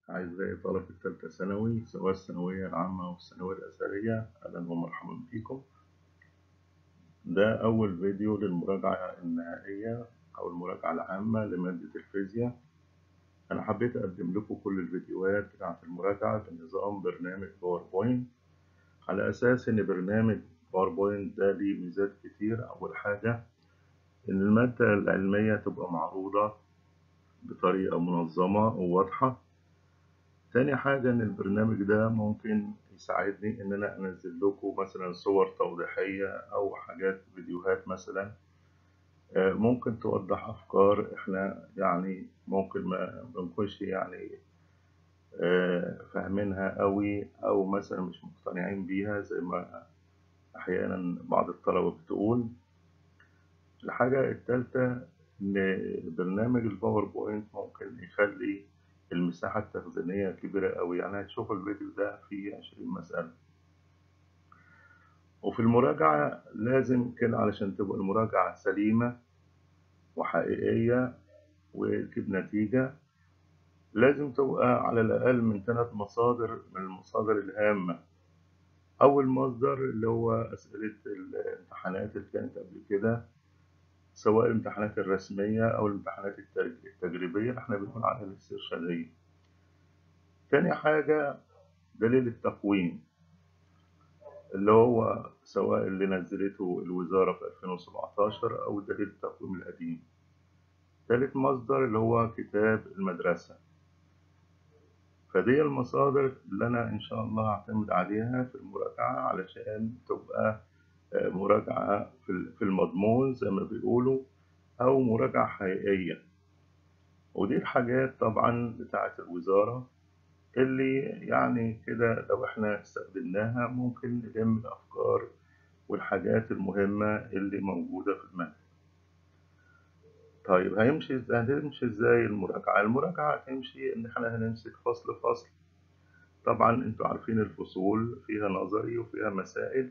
أعزائي طلبة الثالثة ثانوي سواء الثانوية العامة أو الثانوية الأزهرية، أهلا ومرحبا بكم. ده أول فيديو للمراجعة النهائية أو المراجعة العامة لمادة الفيزياء. أنا حبيت أقدم لكم كل الفيديوهات بتاعة المراجعة بنظام برنامج باوربوينت، على أساس إن برنامج باوربوينت ده ليه ميزات كتير. أول حاجة إن المادة العلمية تبقى معروضة بطريقة منظمة وواضحة. تاني حاجة إن البرنامج ده ممكن يساعدني إن أنا أنزل لكم مثلا صور توضيحية أو حاجات فيديوهات مثلا ممكن توضح أفكار إحنا يعني ممكن ما بنكونش يعني فاهمينها قوي أو مثلا مش مقتنعين بيها زي ما أحيانا بعض الطلبة بتقول. الحاجة التالتة إن برنامج الباوربوينت ممكن يخلي المساحة التخزينية كبيرة أوي، يعني هتشوفوا الفيديو ده فيه 20 مسألة. وفي المراجعة لازم كده علشان تبقى المراجعة سليمة وحقيقية وتجيب نتيجة، لازم تبقى على الأقل من 3 مصادر من المصادر الهامة. أول مصدر اللي هو أسئلة الامتحانات اللي كانت قبل كده، سواء الامتحانات الرسمية أو الامتحانات التجريبية اللي احنا بنقول عليها الاسترشادية. تاني حاجة دليل التقويم اللي هو سواء اللي نزلته الوزارة في 2017 أو دليل التقويم القديم. تالت مصدر اللي هو كتاب المدرسة. فدي المصادر اللي أنا إن شاء الله هعتمد عليها في المراجعة علشان تبقى مراجعة في المضمون زي ما بيقولوا، أو مراجعة حقيقية. ودي الحاجات طبعا بتاعة الوزارة اللي يعني كده لو احنا استخدمناها ممكن نلم الأفكار والحاجات المهمة اللي موجودة في المنهج. طيب هتمشي ازاي المراجعة؟ المراجعة هتمشي إن احنا هنمسك فصل فصل. طبعا انتوا عارفين الفصول فيها نظري وفيها مسائل.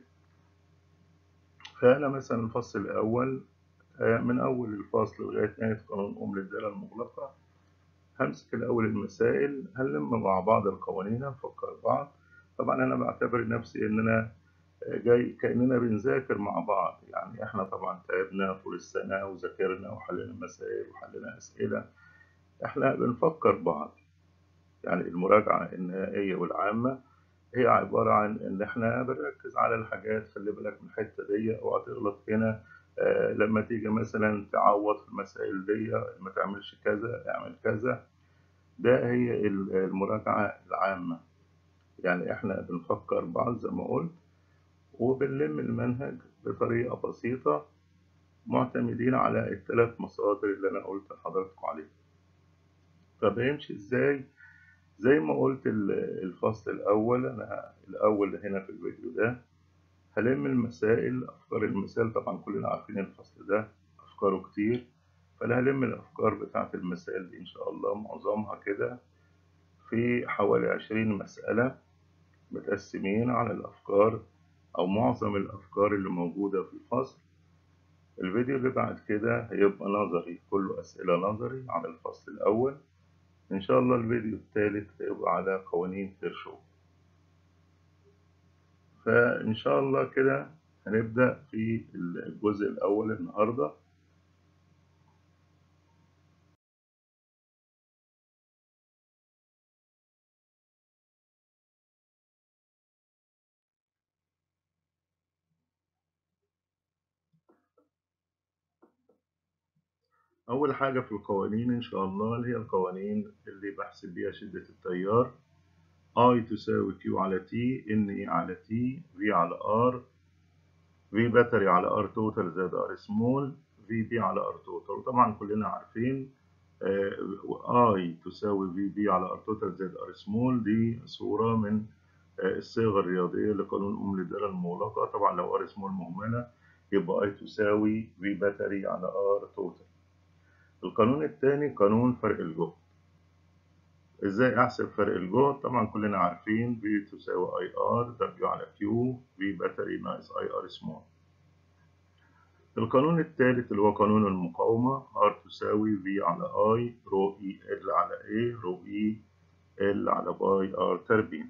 فأنا مثلا الفصل الأول من أول الفصل لغاية نهاية قانون الدائرة المغلقة همسك الأول المسائل، هنلم مع بعض القوانين، هنفكر بعض. طبعا أنا بعتبر نفسي إن أنا جاي كأننا بنذاكر مع بعض، يعني إحنا طبعا تعبنا طول السنة وذاكرنا وحلينا مسائل وحلينا أسئلة، إحنا بنفكر بعض. يعني المراجعة النهائية والعامة هي عبارة عن إن إحنا بنركز على الحاجات. خلي بالك من الحتة دي أوعى تغلط هنا. لما تيجي مثلا تعوض في المسائل دي ما تعملش كذا، اعمل كذا. ده هي المراجعة العامة. يعني إحنا بنفكر بعض زي ما قلت وبنلم المنهج بطريقة بسيطة، معتمدين على ال3 مصادر اللي أنا قلت لحضراتكم عليهم. طب هيمشي إزاي؟ زي ما قلت الفصل الأول، أنا الأول هنا في الفيديو ده هلم المسائل، أفكار المسائل. طبعا كلنا عارفين الفصل ده أفكاره كتير، فأنا هلم الأفكار بتاعة المسائل دي إن شاء الله معظمها كده في حوالي 20 مسألة متقسمين على الأفكار أو معظم الأفكار اللي موجودة في الفصل. الفيديو اللي بعد كده هيبقى نظري، كله أسئلة نظري على الفصل الأول. إن شاء الله الفيديو الثالث هيبقى على قوانين كيرشوف. فإن شاء الله كده هنبدأ في الجزء الأول النهاردة. أول حاجة في القوانين إن شاء الله اللي هي القوانين اللي بحسب بيها شدة التيار. I تساوي Q على T، N على T، V على R، V باتري على R توتال زائد R سمول، في بي على R توتال. وطبعا كلنا عارفين I تساوي في بي على R توتال زائد R سمول، دي صورة من الصيغة الرياضية لقانون للدائرة المغلقة. طبعا لو R سمول مهملة يبقى I تساوي V باتري على R توتال. القانون الثاني قانون فرق الجهد. ازاي احسب فرق الجهد؟ طبعا كلنا عارفين V تساوي IR W على Q، V باتري ناقص IR سمول. القانون الثالث اللي هو قانون المقاومة، R تساوي V على I رو E L على A رو E ال على باي ار تربيع.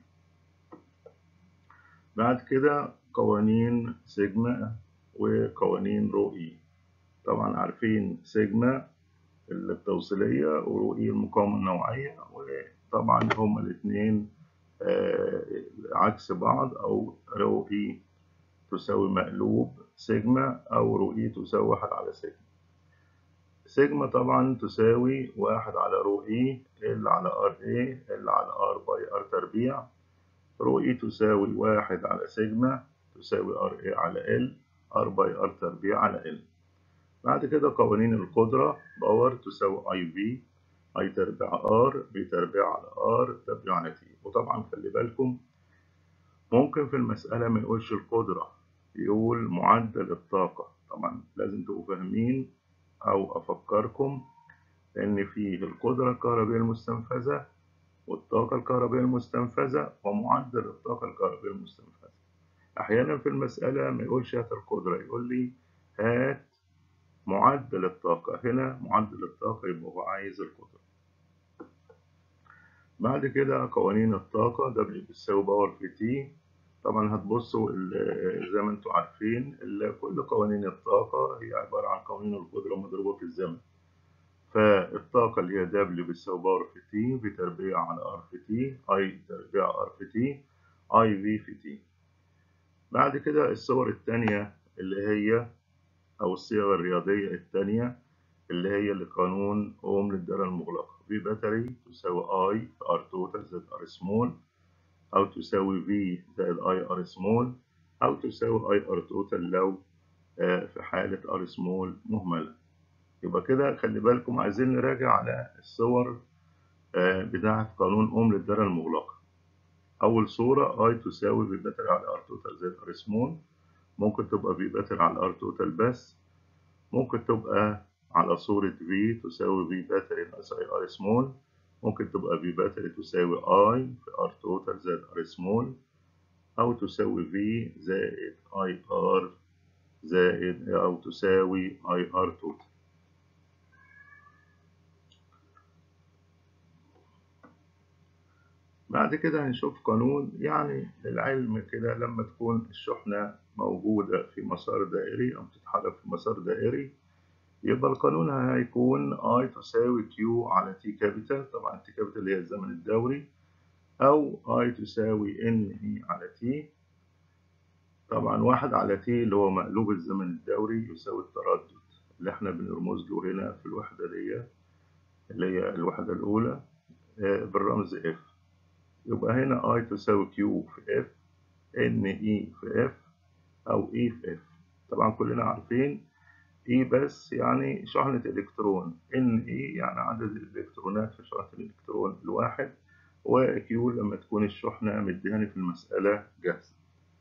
بعد كده قوانين سيجما وقوانين رو اي. طبعا عارفين سيجما التوصيلية ورو اي المقاومة النوعية، وطبعا هما الاتنين عكس بعض، أو رو اي تساوي مقلوب سيجما، أو رو اي تساوي 1 على سيجما. سيجما طبعا تساوي 1 على رو اي ال على ار اي ال على ار باي ار تربيع. رو اي تساوي 1 على سيجما تساوي ار اي على ال ار باي ار تربيع على ال. بعد كده قوانين القدرة، باور تساوي اي في اي تربيع ار بي تربيع على ار تربيع على تي. وطبعا خلي بالكم ممكن في المسألة ما يقولش القدرة، يقول معدل الطاقة. طبعا لازم تبقوا فاهمين أو أفكركم إن فيه القدرة الكهربية المستنفذة والطاقة الكهربية المستنفذة ومعدل الطاقة الكهربية المستنفذة. أحيانا في المسألة ما يقولش هات القدرة، يقول لي هات معدل الطاقة. هنا معدل الطاقة يبقى هو عايز القدرة. بعد كده قوانين الطاقة W بتساوي باور في تي. طبعا هتبصوا زي ما انتم عارفين كل قوانين الطاقة هي عبارة عن قوانين القدرة مضروبة في الزمن. فالطاقة اللي هي W بتساوي باور في تي في تربيع على ار في تي اي تربيع ار في تي اي في في تي. بعد كده الصور التانية اللي هي أو الصيغة الرياضية التانية اللي هي لقانون أوم للدالة المغلقة. في باتري تساوي I في R توتال زائد R سمول، أو تساوي V زائد I R سمول، أو تساوي I R توتال لو في حالة R سمول مهملة. يبقى كده خلي بالكم عايزين نراجع على الصور بتاعة قانون أوم للدالة المغلقة. أول صورة I تساوي V باتري على R توتال زائد R سمول، ممكن تبقى V باتري على R توتال بس، ممكن تبقى على صورة V تساوي V باتري ناقص I R سمول، ممكن تبقى V باتري تساوي I في R توتال زائد R سمول، أو تساوي V زائد I R زائد أو تساوي I R توتال. بعد كده هنشوف قانون يعني للعلم كده، لما تكون الشحنة موجودة في مسار دائري أو بتتحرك في مسار دائري، يبقى القانون هيكون I تساوي Q على T كابيتال. طبعا T كابيتال هي الزمن الدوري، أو I تساوي NE على T. طبعا 1 على T اللي هو مقلوب الزمن الدوري يساوي التردد اللي احنا بنرمز له هنا في الوحدة دي اللي هي الوحدة الأولى بالرمز F. يبقى هنا I تساوي Q في F NE في F أو E في F. طبعا كلنا عارفين E بس يعني شحنة إلكترون، NE يعني عدد الإلكترونات في شحنة الإلكترون الواحد، وQ لما تكون الشحنة مديهاني في المسألة جاهزة.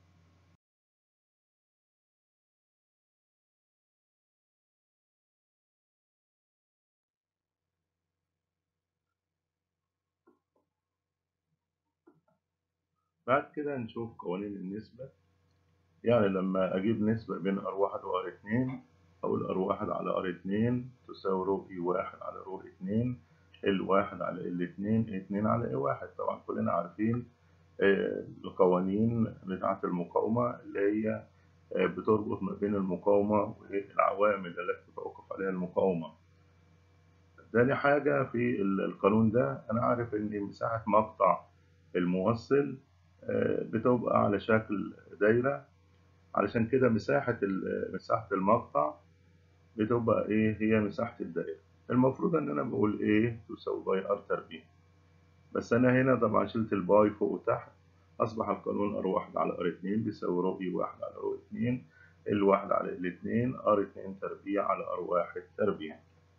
بعد كده نشوف قوانين النسبة. يعني لما أجيب نسبة بين R1 و R2، أقول R1 على R2 تساوي رو E1 على رو 2 L1 على L2 2 على E1. طبعا كلنا عارفين القوانين بتاعة المقاومة اللي هي بتربط ما بين المقاومة والعوامل التي تتوقف عليها المقاومة. تاني حاجة في القانون ده أنا عارف إن مساحة مقطع الموصل بتبقى على شكل دايرة، علشان كده مساحة المقطع بتبقى إيه هي مساحة الدايرة. المفروض إن أنا بقول إيه تساوي باي ار تربيع، بس أنا هنا طبعا شلت الباي فوق وتحت، أصبح القانون R1 على R2 بيساوي رو E1 على رو 2 L1 على L2 R2 تربيع على R1 تربيع.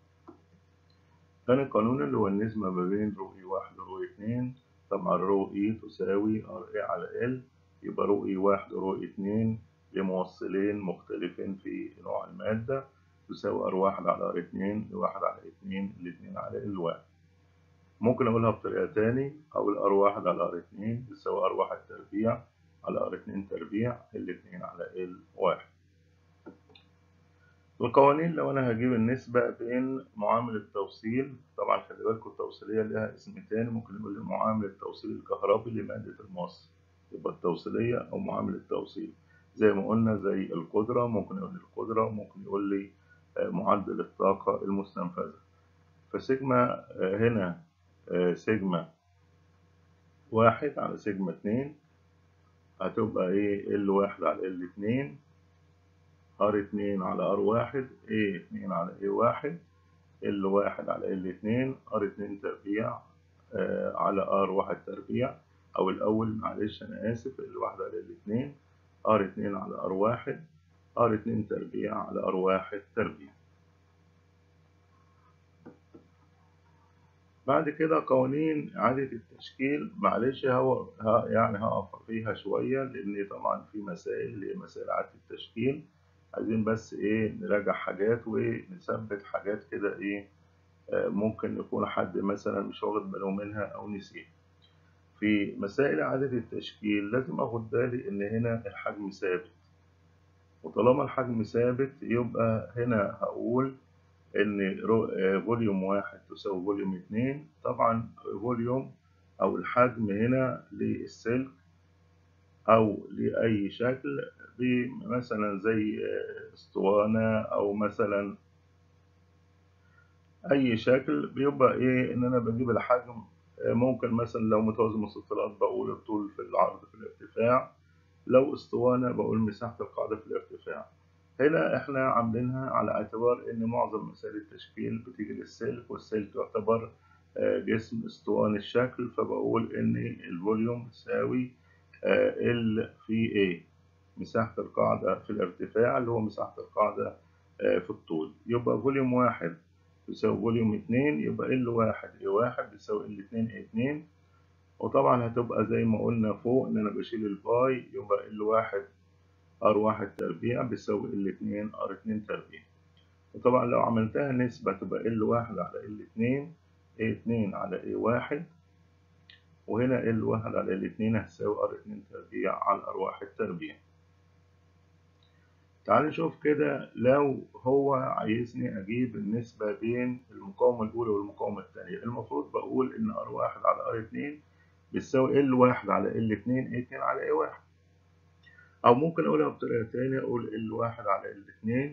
تاني قانون اللي هو النسبة ما بين رو E1 ورو 2. طبعا رو E تساوي RA على L، يبقى رو E1 ورو 2 لموصلين مختلفين في نوع المادة تساوي R1 على R2 ل1 على 2 ل2 على L1. ممكن أقولها بطريقة تاني، أقول R1 على R2 تساوي R1 تربيع على R2 تربيع L2 على L1. القوانين لو أنا هجيب النسبة بين معامل التوصيل، طبعا خلي بالكوا التوصيلية لها اسم تاني، ممكن نقول معامل التوصيل الكهربي لمادة الموصل، يبقى التوصيلية أو معامل التوصيل زي ما قلنا، زي القدرة ممكن يقول لي القدرة، ممكن يقول لي معدل الطاقة المستنفذة. فسيجما هنا سيجما 1 على سيجما 2 هتبقى إيه؟ L1 على L2 R2 على R1 A2 على A1 L1 على L2 R2 تربيع على R1 تربيع، أو الأول معلش أنا آسف، L1 على L2 R2 على R1 R2 تربيع على R1 تربيع. بعد كده قوانين إعادة التشكيل، معلش يعني هقف فيها شوية لأن طبعا في مسائل اللي هي مسائل إعادة التشكيل، عايزين بس إيه نراجع حاجات ونثبت حاجات كده إيه ممكن يكون حد مثلا مش واخد باله منها أو نسيها. في مسائل إعادة التشكيل لازم أخد بالي إن هنا الحجم ثابت، وطالما الحجم ثابت يبقى هنا هقول إن فوليوم 1 تساوي فوليوم 2. طبعا فوليوم أو الحجم هنا للسلك أو لأي شكل مثلا زي اسطوانة أو مثلا أي شكل، بيبقى إيه إن أنا بجيب الحجم. ممكن مثلا لو متوازي مستطيلات بقول الطول في العرض في الارتفاع، لو اسطوانة بقول مساحة القاعدة في الارتفاع. هنا احنا عاملينها على اعتبار ان معظم مسائل التشكيل بتيجي للسلك، والسلك يعتبر جسم اسطواني الشكل، فبقول ان الفوليوم يساوي ال في A مساحة القاعدة في الارتفاع اللي هو مساحة القاعدة في الطول. يبقى فوليوم 1 يساوي فوليوم 2، يبقى L1 A1 بيساوي L2 A2. وطبعا هتبقى زي ما قلنا فوق ان انا بشيل الباي، يبقى L1 R1 تربيع بيساوي L2 R2 تربيع. وطبعا لو عملتها نسبة تبقى L1 على L2 A2 على A1، وهنا L1 على L2 هتساوي R2 تربيع على R1 تربيع. تعال نشوف كده، لو هو عايزني أجيب النسبة بين المقاومة الأولى والمقاومة الثانية، المفروض بقول إن R1 على R2 بتساوي L1 على L2 A2 على A1، أو ممكن أقولها بطريقة تانية، أقول L1 على L2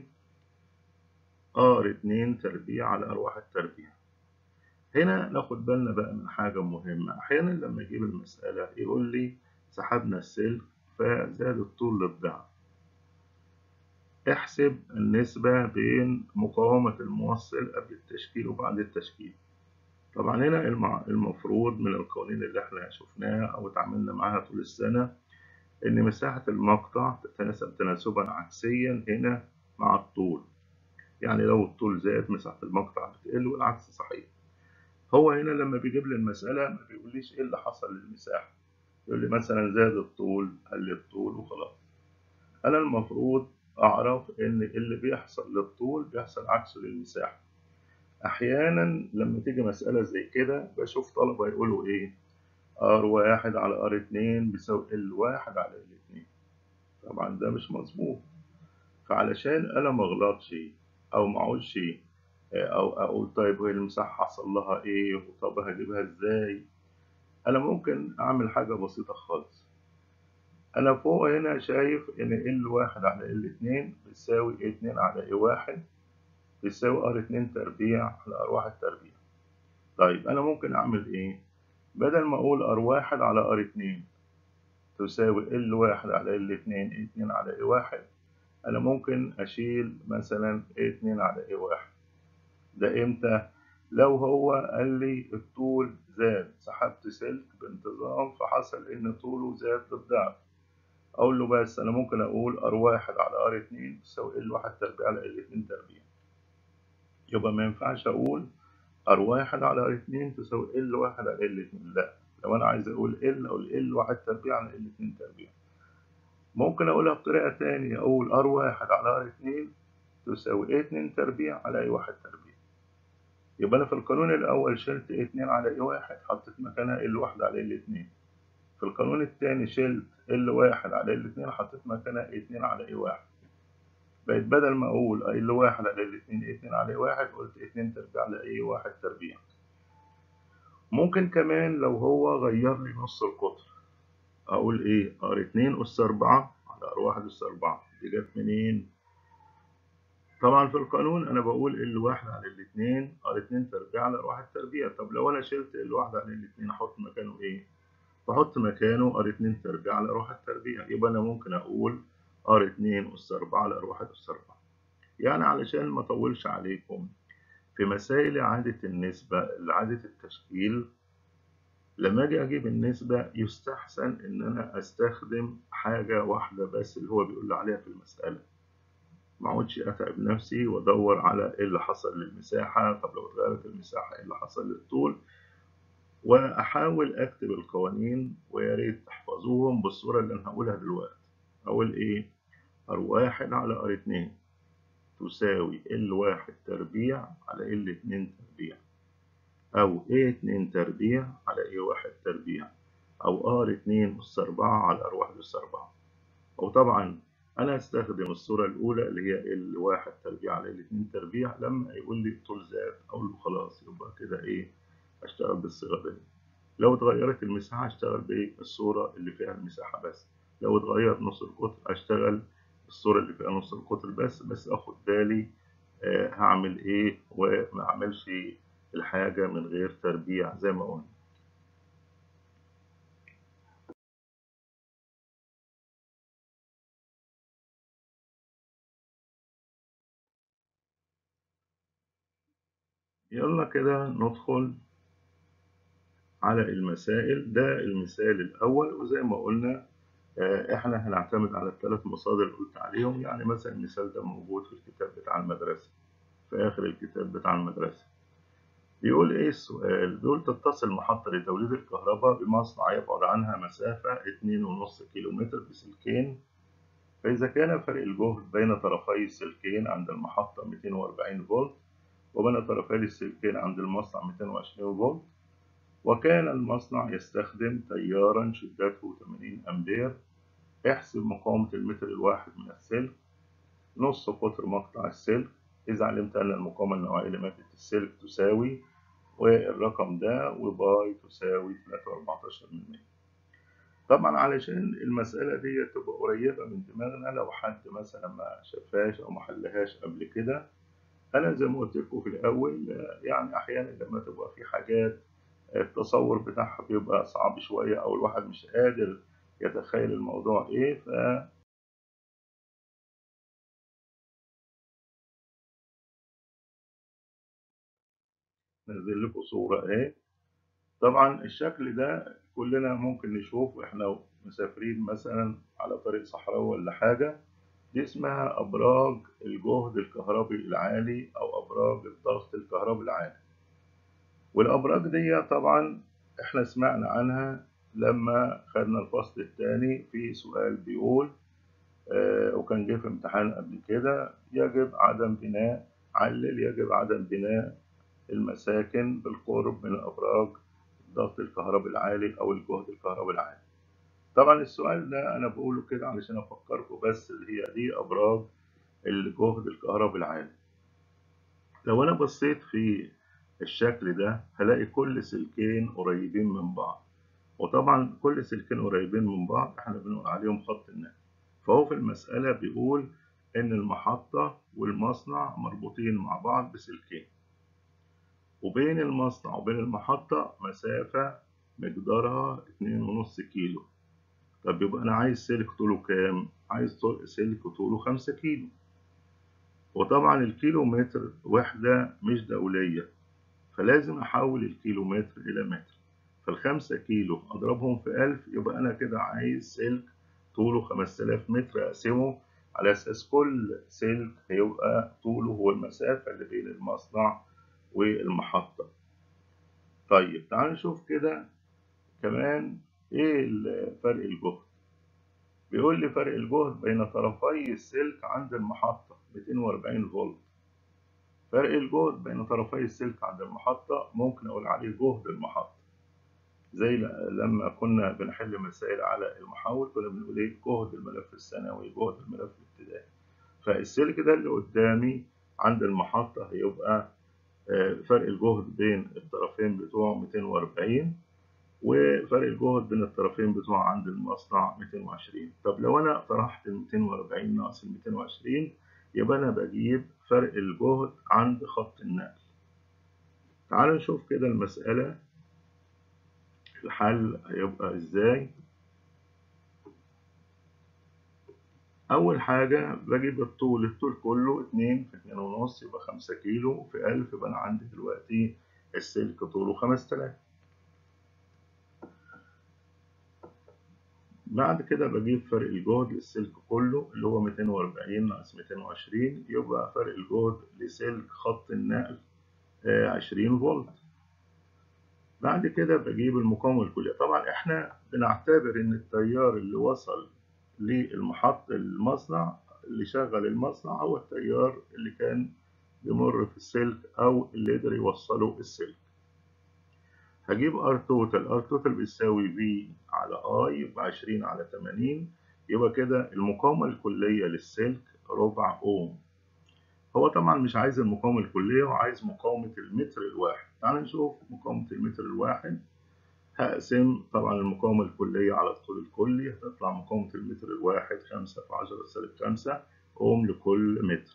R2 تربيع على R1 تربيع. هنا ناخد بالنا بقى من حاجة مهمة، أحيانا لما أجيب المسألة يقول لي سحبنا السلك فزاد الطول للضعف، احسب النسبة بين مقاومة الموصل قبل التشكيل وبعد التشكيل. طبعا هنا المفروض من القوانين اللي احنا شفناها أو اتعاملنا معاها طول السنة إن مساحة المقطع تتناسب تناسبا عكسيا هنا مع الطول، يعني لو الطول زاد مساحة المقطع بتقل والعكس صحيح. هو هنا لما بيجيب لي المسألة ما بيقوليش إيه اللي حصل للمساحة، يقول لي مثلا زاد الطول قل الطول وخلاص. أنا المفروض أعرف إن اللي بيحصل للطول بيحصل عكسه للمساحة. أحيانا لما تيجي مسألة زي كده بشوف طلبة يقولوا إيه R1 على R2 بيساوي L1 على L2، طبعا ده مش مظبوط. فعلشان أنا مغلطش أو معقولش أو أقول طيب هي المساحة حصل لها إيه وطب هجيبها إزاي، أنا ممكن أعمل حاجة بسيطة خالص. أنا فوق هنا شايف إن L1 على L2 بتساوي A2 على A1 بتساوي R2 تربيع على R1 تربيع. طيب أنا ممكن أعمل إيه؟ بدل ما أقول R1 على R2 تساوي L1 على L2 A2 على A1، أنا ممكن أشيل مثلا A2 على A1. ده إمتى؟ لو هو قال لي الطول زاد، سحبت سلك بانتظام فحصل إن طوله زاد بالضعف، أقول له بس أنا ممكن أقول R1 على R2 تساوي L1 تربيع على L2 تربيع. يبقى ما ينفعش أقول R1 على R2 تساوي L1 على L2، لا، لو أنا عايز أقول L أقول L1 تربيع على L2 تربيع. ممكن أقولها بطريقة تانية، أقول R1 على R2 تساوي A2 تربيع على A1 تربيع. يبقى أنا في القانون الأول شلت A2 على A1 حطيت مكانها L1 على L2، في القانون الثاني شلت L1 على L2 حطيت مكانها A2 على A1. بقت بدل ما أقول ال واحد على الاتنين اتنين على واحد، قلت اتنين تربيع على واحد تربيع. ممكن كمان لو هو غير لي نص القطر، أقول ار2 أس 4 على ار1 أس 4. دي جت منين؟ طبعا في القانون أنا بقول ال1 على الاتنين ار2 تربيع على ار1 تربيع. طب لو أنا شلت ال1 على الاتنين أحط مكانه بحط مكانه ار2 تربيع على ار1 تربيع. يبقى أنا ممكن أقول ار2 أس 4 على ار1 أس 4. يعني علشان ما أطولش عليكم، في مسائل إعادة النسبة إعادة التشكيل، لما أجي أجيب النسبة يستحسن إن أنا أستخدم حاجة واحدة بس اللي هو بيقول لي عليها في المسألة. ما اقعدش أتعب نفسي وأدور على إيه اللي حصل للمساحة، طب لو اتغيرت المساحة إيه اللي حصل للطول، وأحاول أكتب القوانين. ويا ريت تحفظوهم بالصورة اللي أنا هقولها دلوقتي. أقول ار1 على ار2 تساوي ال1 تربيع على ال2 تربيع، أو A2 تربيع على A1 تربيع، أو R2 أس 4 على R1 أس 4. أو طبعا أنا هستخدم الصورة الأولى اللي هي ال1 تربيع على ال2 تربيع. لما يقول لي طول زاد أقول له خلاص يبقى كده أشتغل بالصيغة دي. لو اتغيرت المساحة أشتغل بالصورة اللي فيها المساحة بس. لو اتغير نص القطر أشتغل بالصورة اللي فيها نص القطر بس أخد بالي هعمل وما أعملش الحاجة من غير تربيع زي ما قلنا. يلا كده ندخل على المسائل. ده المثال الأول، وزي ما قلنا احنا هنعتمد على الثلاث مصادر اللي قلت عليهم. يعني مثلا المثال ده موجود في الكتاب بتاع المدرسة، في آخر الكتاب بتاع المدرسة. بيقول السؤال؟ بيقول تتصل محطة لتوليد الكهرباء بمصنع يبعد عنها مسافة 2.5 كيلومتر بسلكين، فإذا كان فرق الجهد بين طرفي السلكين عند المحطة 240 فولت، وبين طرفي السلكين عند المصنع 220 فولت، وكان المصنع يستخدم تيارا شدته 80 أمبير، احسب مقاومة المتر الواحد من السلك، نص قطر مقطع السلك، إذا علمت أن المقاومة النوعية لمادة السلك تساوي، والرقم ده وباي تساوي 3.14%. طبعا علشان المسألة دي تبقى قريبة من دماغنا، لو حد مثلا ما شافهاش أو ما حلهاش قبل كده، أنا زي ما قلت لكم في الأول يعني أحيانا لما تبقى في حاجات التصور بتاعها بيبقى صعب شوية، أو الواحد مش قادر يتخيل الموضوع فنزل لكم صورة طبعا الشكل ده كلنا ممكن نشوف إحنا مسافرين مثلا على طريق صحراوي ولا حاجة. دي اسمها أبراج الجهد الكهربي العالي أو أبراج الضغط الكهربي العالي. والأبراج دي طبعا إحنا سمعنا عنها لما خدنا الفصل الثاني في سؤال بيقول وكان جه في امتحان قبل كده، يجب عدم بناء المساكن بالقرب من أبراج الضغط الكهربي العالي أو الجهد الكهربي العالي. طبعا السؤال ده أنا بقوله كده علشان أفكركم بس اللي هي دي أبراج الجهد الكهربي العالي. لو أنا بصيت في الشكل ده هلاقي كل سلكين قريبين من بعض، وطبعا كل سلكين قريبين من بعض احنا بنقول عليهم خط النقل. فهو في المسألة بيقول إن المحطة والمصنع مربوطين مع بعض بسلكين، وبين المصنع وبين المحطة مسافة مقدارها 2.5 كيلو. طب يبقى أنا عايز سلك طوله كام؟ عايز سلك طوله 5 كيلو. وطبعا الكيلو متر وحدة مش دولية، فلازم أحول الكيلو متر إلى متر. فال5 كيلو أضربهم في 1000، يبقى أنا كده عايز سلك طوله 5000 متر أقسمه على أساس كل سلك هيبقى طوله هو المسافة اللي بين المصنع والمحطة. طيب تعالوا نشوف كده كمان فرق الجهد. بيقول لي فرق الجهد بين طرفي السلك عند المحطة 240 فولت. فرق الجهد بين طرفي السلك عند المحطة ممكن أقول عليه جهد المحطة، زي لما كنا بنحل مسائل على المحول كنا بنقول جهد الملف الثانوي، جهد الملف الابتدائي. فالسلك ده اللي قدامي عند المحطة هيبقى فرق الجهد بين الطرفين بتوعه 240، وفرق الجهد بين الطرفين بتوعه عند المصنع 220. طب لو أنا طرحت ال 240 ناقص ال 220 يبقى أنا بجيب فرق الجهد عند خط النقل. تعالوا نشوف كده المسألة الحل هيبقى إزاي. أول حاجة بجيب الطول كله 2 في 2.5 يبقى 5 كيلو في 1000، يبقى أنا عندي دلوقتي السلك طوله 5000. بعد كده بجيب فرق الجهد للسلك كله اللي هو 240 ناقص 220 يبقى فرق الجهد لسلك خط النقل 20 فولت. بعد كده بجيب المقاومة الكلية. طبعا احنا بنعتبر ان التيار اللي وصل المصنع اللي شغل المصنع هو التيار اللي كان بيمر في السلك او اللي قدر يوصله السلك. هجيب ار توتال بيساوي في على اي يبقى 20 على 80، يبقى كده المقاومة الكلية للسلك ربع اوم. هو طبعا مش عايز المقاومة الكلية وعايز مقاومة المتر الواحد. تعال نشوف مقاومة المتر الواحد. هقسم طبعا المقاومة الكلية على الطول الكلي، هتطلع مقاومة المتر الواحد 5 في 10 سالب 5 اوم لكل متر.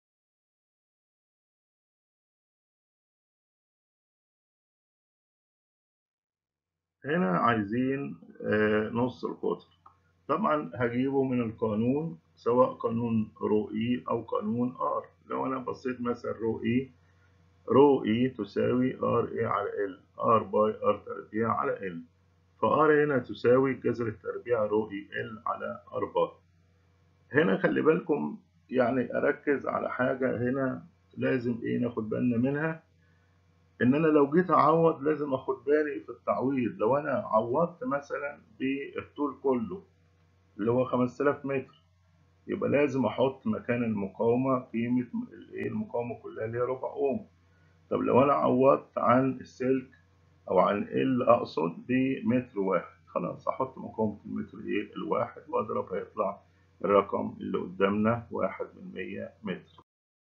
هنا عايزين نص القطر. طبعا هجيبه من القانون، سواء قانون رو اي او قانون ار. لو انا بصيت مثلا رو اي تساوي ار اي على ال، ار باي ار تربيع على ال، فار هنا تساوي جذر التربيع رو اي ال على ار باي. هنا خلي بالكم يعني اركز على حاجة هنا لازم ناخد بالنا منها، ان انا لو جيت اعوض لازم اخد بالي في التعويض. لو انا عوضت مثلا بالطول كله اللي هو 5000 متر يبقى لازم احط مكان المقاومة قيمة المقاومة كلها اللي هي ربع اوم. طب لو انا عوضت عن السلك او عن ال اقصد بمتر واحد، خلاص احط مقاومة المتر الواحد واضرب هيطلع الرقم اللي قدامنا 1/100 متر.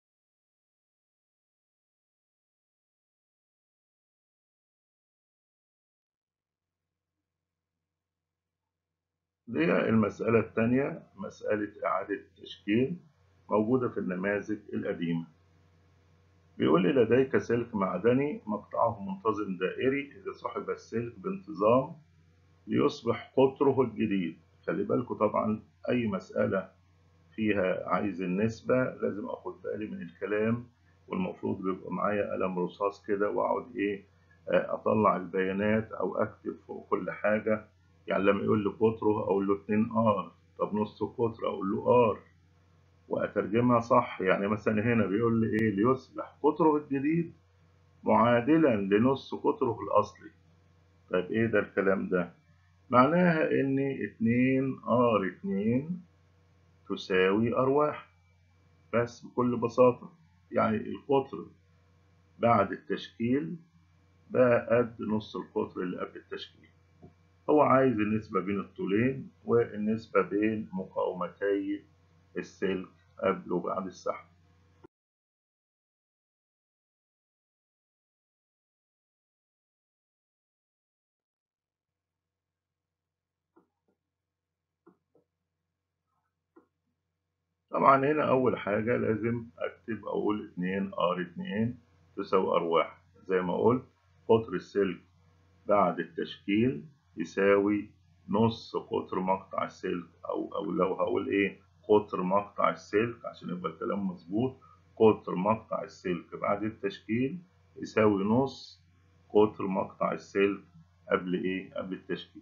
دي المسألة الثانية، مسألة إعادة تشكيل موجودة في النماذج القديمة. بيقول لي لديك سلك معدني مقطعه منتظم دائري، إذا سحب السلك بانتظام ليصبح قطره الجديد. خلي بالكوا طبعا أي مسألة فيها عايز النسبة لازم أخد بالي من الكلام، والمفروض بيبقى معايا قلم رصاص كده وأقعد أطلع البيانات أو أكتب فوق كل حاجة. يعني لما يقول لي قطره أقول له 2 آر، طب نص قطر أقول له آر، وأترجمها صح. يعني مثلا هنا بيقول لي ليصبح قطره الجديد معادلا لنص قطره الأصلي. طيب ده الكلام ده؟ معناها إن 2 آر 2 تساوي آر 1 بس بكل بساطة. يعني القطر بعد التشكيل بقى قد نص القطر اللي قبل التشكيل. هو عايز النسبة بين الطولين والنسبة بين مقاومتي السلك قبل وبعد السحب. طبعا هنا أول حاجة لازم أكتب أقول 2 R 2 تساوي R 1. زي ما قلت قطر السلك بعد التشكيل يساوي نص قطر مقطع السلك، أو لو هقول قطر مقطع السلك عشان يبقى الكلام مظبوط، قطر مقطع السلك بعد التشكيل يساوي نص قطر مقطع السلك قبل التشكيل.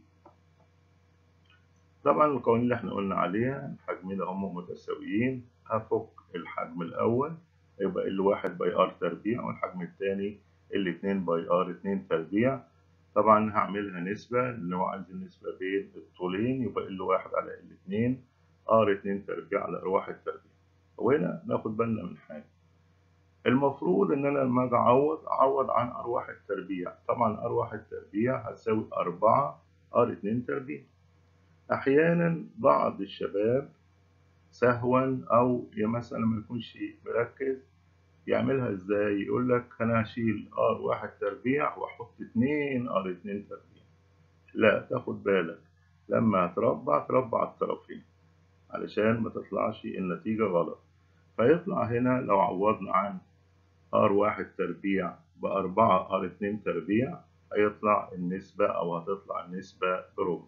طبعا القوانين اللي احنا قلنا عليها الحجمين هم متساويين. هفك الحجم الأول يبقى ال1 باي ار تربيع، والحجم الثاني ال2 باي ار 2 تربيع. طبعا هعملها نسبة اللي هو عايز النسبة بين الطولين، يبقى ال1 على ال2 ار2 تربيع على ار1 تربيع. وهنا ناخد بالنا من حاجة، المفروض إن أنا لما أجي أعوض عن ار1 تربيع. طبعا ار1 تربيع هتساوي 4 ار2 تربيع. أحيانا بعض الشباب سهوا أو مثلا ما يكونش مركز، يعملها ازاي؟ يقول لك انا هشيل R1 تربيع واحط 2 R2 تربيع. لا، تاخد بالك لما هتربع تربع الطرفين علشان ما تطلعش النتيجة غلط. فيطلع هنا لو عوضنا عن R1 تربيع ب4 R2 تربيع هيطلع النسبة أو هتطلع النسبة بربع.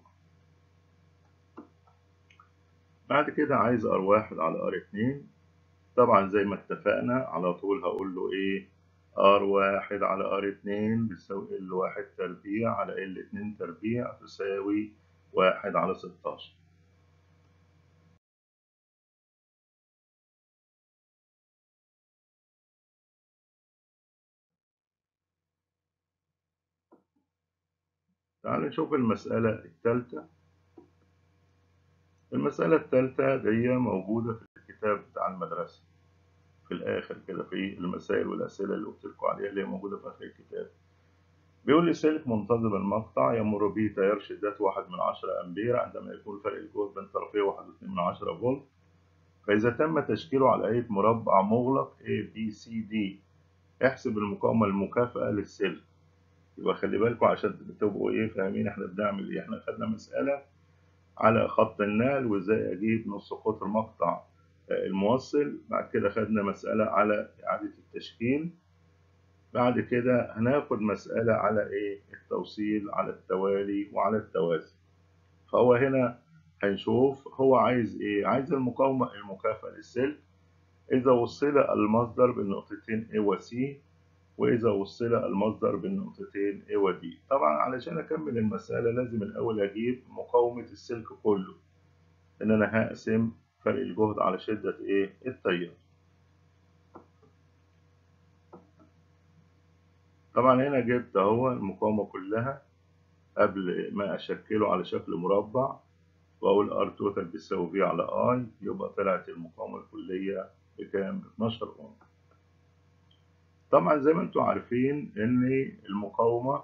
بعد كده عايز R1 على R2. طبعا زي ما اتفقنا على طول هقول له ايه؟ R1 على R2 بتساوي L1 تربيع على L2 تربيع تساوي 1 على 16. تعال نشوف المسألة الثالثة. المسألة الثالثة دي موجودة في الكتاب بتاع المدرسة في الآخر كده، في المسائل والأسئلة اللي قلت لكم عليها اللي هي موجودة في آخر الكتاب. بيقول لي سلك منتظم المقطع يمر به تيار شدته 1/10 أمبير عندما يكون فرق الجهد بين طرفيه 1.2 فولت. فإذا تم تشكيله على هيئة مربع مغلق ABCD احسب المقاومة المكافئة للسلك. يبقى خلي بالكم عشان تبقوا فاهمين احنا بنعمل ايه. احنا خدنا مسألة على خط النقل وازاي اجيب نص قطر مقطع الموصل. بعد كده خدنا مسألة على إعادة التشكيل. بعد كده هناخد مسألة على التوصيل على التوالي وعلى التوازي. فهو هنا هنشوف هو عايز عايز المقاومة المكافئة للسلك إذا وصل المصدر بالنقطتين A و C، وإذا وصل المصدر بالنقطتين A و D. طبعا علشان أكمل المسألة لازم الأول أجيب مقاومة السلك كله، إن أنا هقسم فرق الجهد على شدة التيار. طبعا هنا جبت أهو المقاومة كلها قبل ما أشكله على شكل مربع، وأقول R توتال بيساوي V على I، يبقى طلعت المقاومة الكلية بكام؟ 12 أوم. طبعا زي ما انتم عارفين ان المقاومة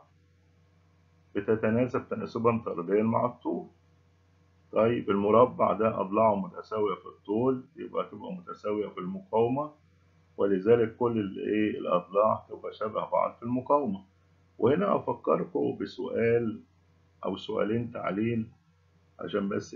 بتتناسب تناسبا طرديا مع الطول. طيب المربع ده أضلاعه متساوية في الطول، يبقى تبقى متساوية في المقاومة، ولذلك كل الأضلاع تبقى شبه بعض في المقاومة. وهنا أفكركم بسؤال أو سؤالين تعليل عشان بس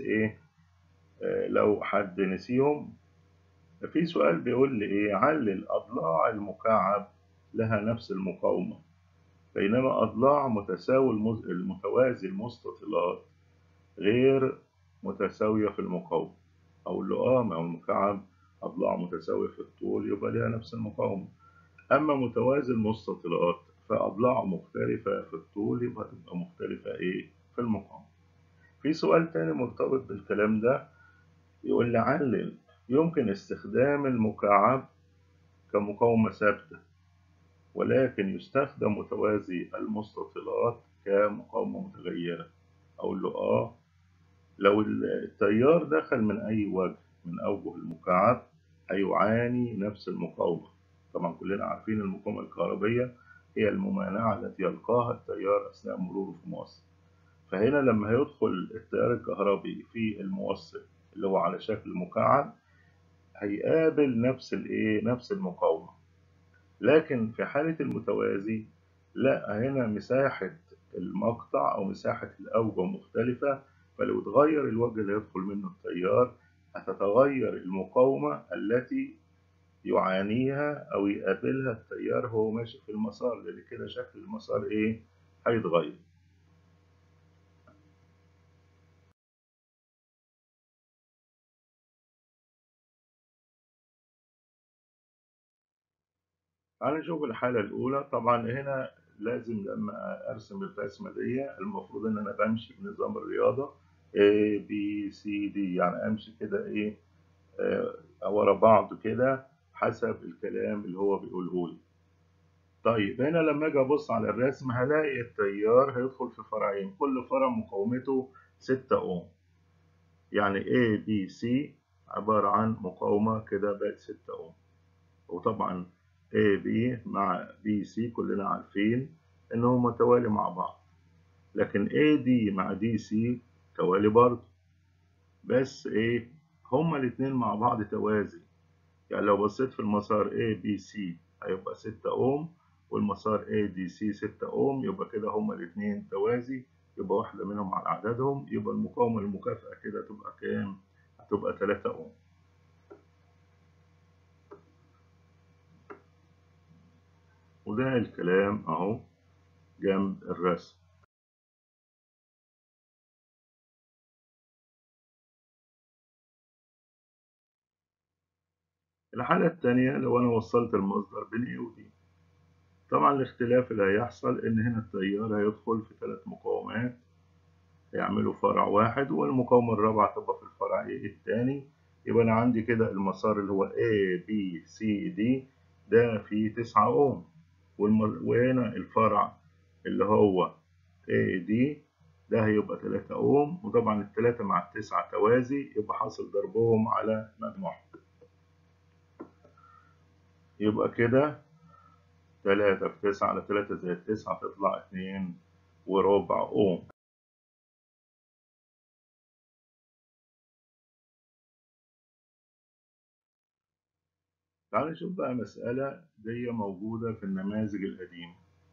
لو حد نسيهم. في سؤال بيقول لي علل أضلاع المكعب لها نفس المقاومة بينما أضلاع المتوازي المستطيلات غير متساوية في المقاومة. أقول له ما هو المكعب أضلاع متساوية في الطول يبقى لها نفس المقاومة، أما متوازي المستطيلات فأضلاعه مختلفة في الطول يبقى تبقى مختلفة في المقاومة. في سؤال تاني مرتبط بالكلام ده يقول لي علل يمكن استخدام المكعب كمقاومة ثابتة ولكن يستخدم متوازي المستطيلات كمقاومة متغيرة. أقول له لو التيار دخل من أي وجه من أوجه المكعب هيعاني نفس المقاومة. طبعا كلنا عارفين المقاومة الكهربية هي الممانعة التي يلقاها التيار أثناء مروره في الموصل. فهنا لما هيدخل التيار الكهربي في الموصل اللي هو على شكل مكعب هيقابل نفس المقاومة. لكن في حالة المتوازي لا، هنا مساحة المقطع أو مساحة الأوجه مختلفة، فلو اتغير الوجه اللي يدخل منه التيار هتتغير المقاومة التي يعانيها أو يقابلها التيار وهو ماشي في المسار، لأن كده شكل المسار هيتغير. تعال نشوف الحالة الأولى. طبعا هنا لازم لما أرسم الرسمة دي المفروض إن أنا بمشي بنظام الرياضة A B C D، يعني أمشي كده ورا بعض كده حسب الكلام اللي هو بيقوله لي. طيب هنا لما أجي أبص على الرسم هلاقي التيار هيدخل في فرعين، كل فرع مقاومته 6 أوم، يعني A B C عبارة عن مقاومة كده بقت 6 أوم. وطبعا AB مع BC كلنا عارفين إنهم متوالي مع بعض، لكن AD مع DC توالي برضه، بس هما الاتنين مع بعض توازي. يعني لو بصيت في المسار ABC هيبقى 6 أوم، والمسار ADC 6 أوم، يبقى كده هما الاتنين توازي، يبقى واحدة منهم على عددهم، يبقى المقاومة المكافئة كده تبقى كام؟ هتبقى 3 أوم. وده الكلام أهو جنب الرسم. الحالة التانية لو أنا وصلت المصدر بين A و D، طبعا الاختلاف اللي هيحصل إن هنا التيار هيدخل في 3 مقاومات يعملوا فرع واحد، والمقاومة الرابعة تبقى في الفرع التاني. يبقى أنا عندي كده المسار اللي هو A B C D ده فيه 9 أوم، وهنا الفرع اللي هو A D ده هيبقى 3 أوم، وطبعا التلاتة مع التسعة توازي، يبقى حاصل ضربهم على مجموعهم. يبقى كده 3 في 9 على 3 زائد 9 تطلع 2 وربع أوم. تعال نشوف بقى مسألة دي موجودة في النماذج القديمة.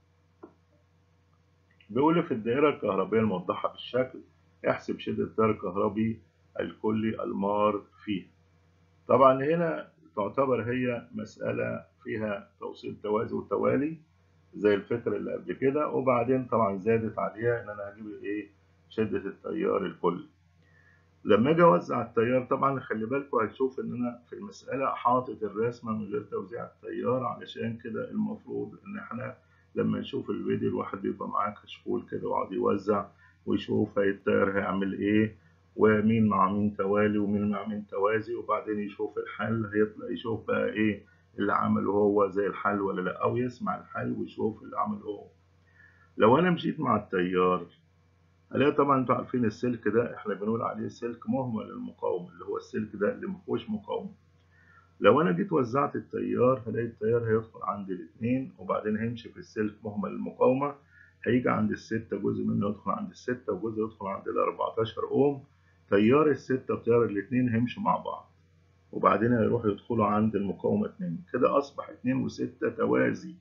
بيقول في الدائرة الكهربية الموضحة بالشكل احسب شدة التيار الكهربي الكلي المار فيه. طبعا هنا تعتبر هي مسألة فيها توصيل توازي وتوالي زي الفكرة اللي قبل كده، وبعدين طبعا زادت عليها ان انا هجيب ايه؟ شدة التيار الكلي. لما اجي اوزع التيار، طبعا خلي بالكم هتشوف ان انا في المساله حاطط الرسمه من غير توزيع التيار، علشان كده المفروض ان احنا لما نشوف الفيديو الواحد بيبقى معاه كشكول كده ويقعد يوزع ويشوف التيار هيعمل ايه، ومين مع مين توالي ومين مع مين توازي، وبعدين يشوف الحل هيطلع، يشوف بقى ايه اللي عمله هو زي الحل ولا لا، او يسمع الحل ويشوف اللي عمله هو. لو انا مشيت مع التيار هلاقي طبعا انتوا عارفين السلك ده احنا بنقول عليه سلك مهمل المقاومة، اللي هو السلك ده اللي مفيهوش مقاومة. لو انا جيت وزعت التيار هلاقي التيار هيدخل عند الاتنين، وبعدين هيمشي في السلك مهمل المقاومة، هيجي عند الستة جزء منه يدخل عند الستة وجزء يدخل عند ال14 اوم. تيار الستة وتيار الاتنين هيمشوا مع بعض، وبعدين هيروحوا يدخلوا عند المقاومة 2. كده أصبح 2 و6 توازي،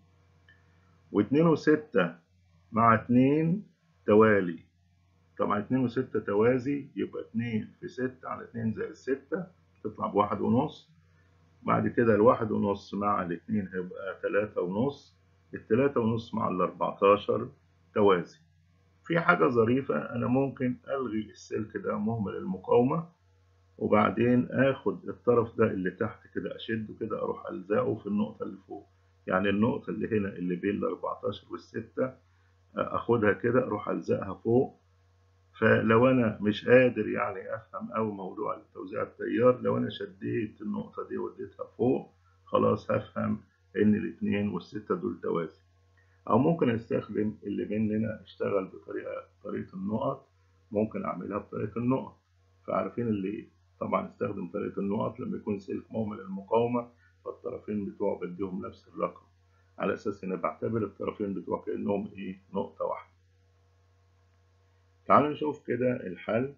و2 و6 مع 2 توالي. طبعا 2 و6 توازي، يبقى 2 في 6 على 2 زائد 6 تطلع ب1.5. بعد كده ال1.5 مع الاتنين هيبقى 3.5. ال3.5 مع ال14 توازي. في حاجة ظريفة، أنا ممكن ألغي السلك ده مهمل المقاومة، وبعدين آخد الطرف ده اللي تحت كده أشده كده أروح ألزقه في النقطة اللي فوق. يعني النقطة اللي هنا اللي بين ال14 وال6 أخدها كده أروح ألزقها فوق. فلو انا مش قادر يعني افهم اوي موضوع توزيع التيار، لو انا شديت النقطة دي وديتها فوق خلاص هفهم ان ال2 وال6 دول توازي. او ممكن استخدم اللي مننا اشتغل طريقة النقط، ممكن اعملها بطريقة النقط. فعارفين اللي طبعا استخدم طريقة النقط لما يكون سلك مهمل المقاومة، فالطرفين بتوعه بديهم نفس الرقم، على اساس ان بعتبر الطرفين بتوعه كأنهم ايه؟ نقطة واحدة. تعالوا نشوف كده الحل.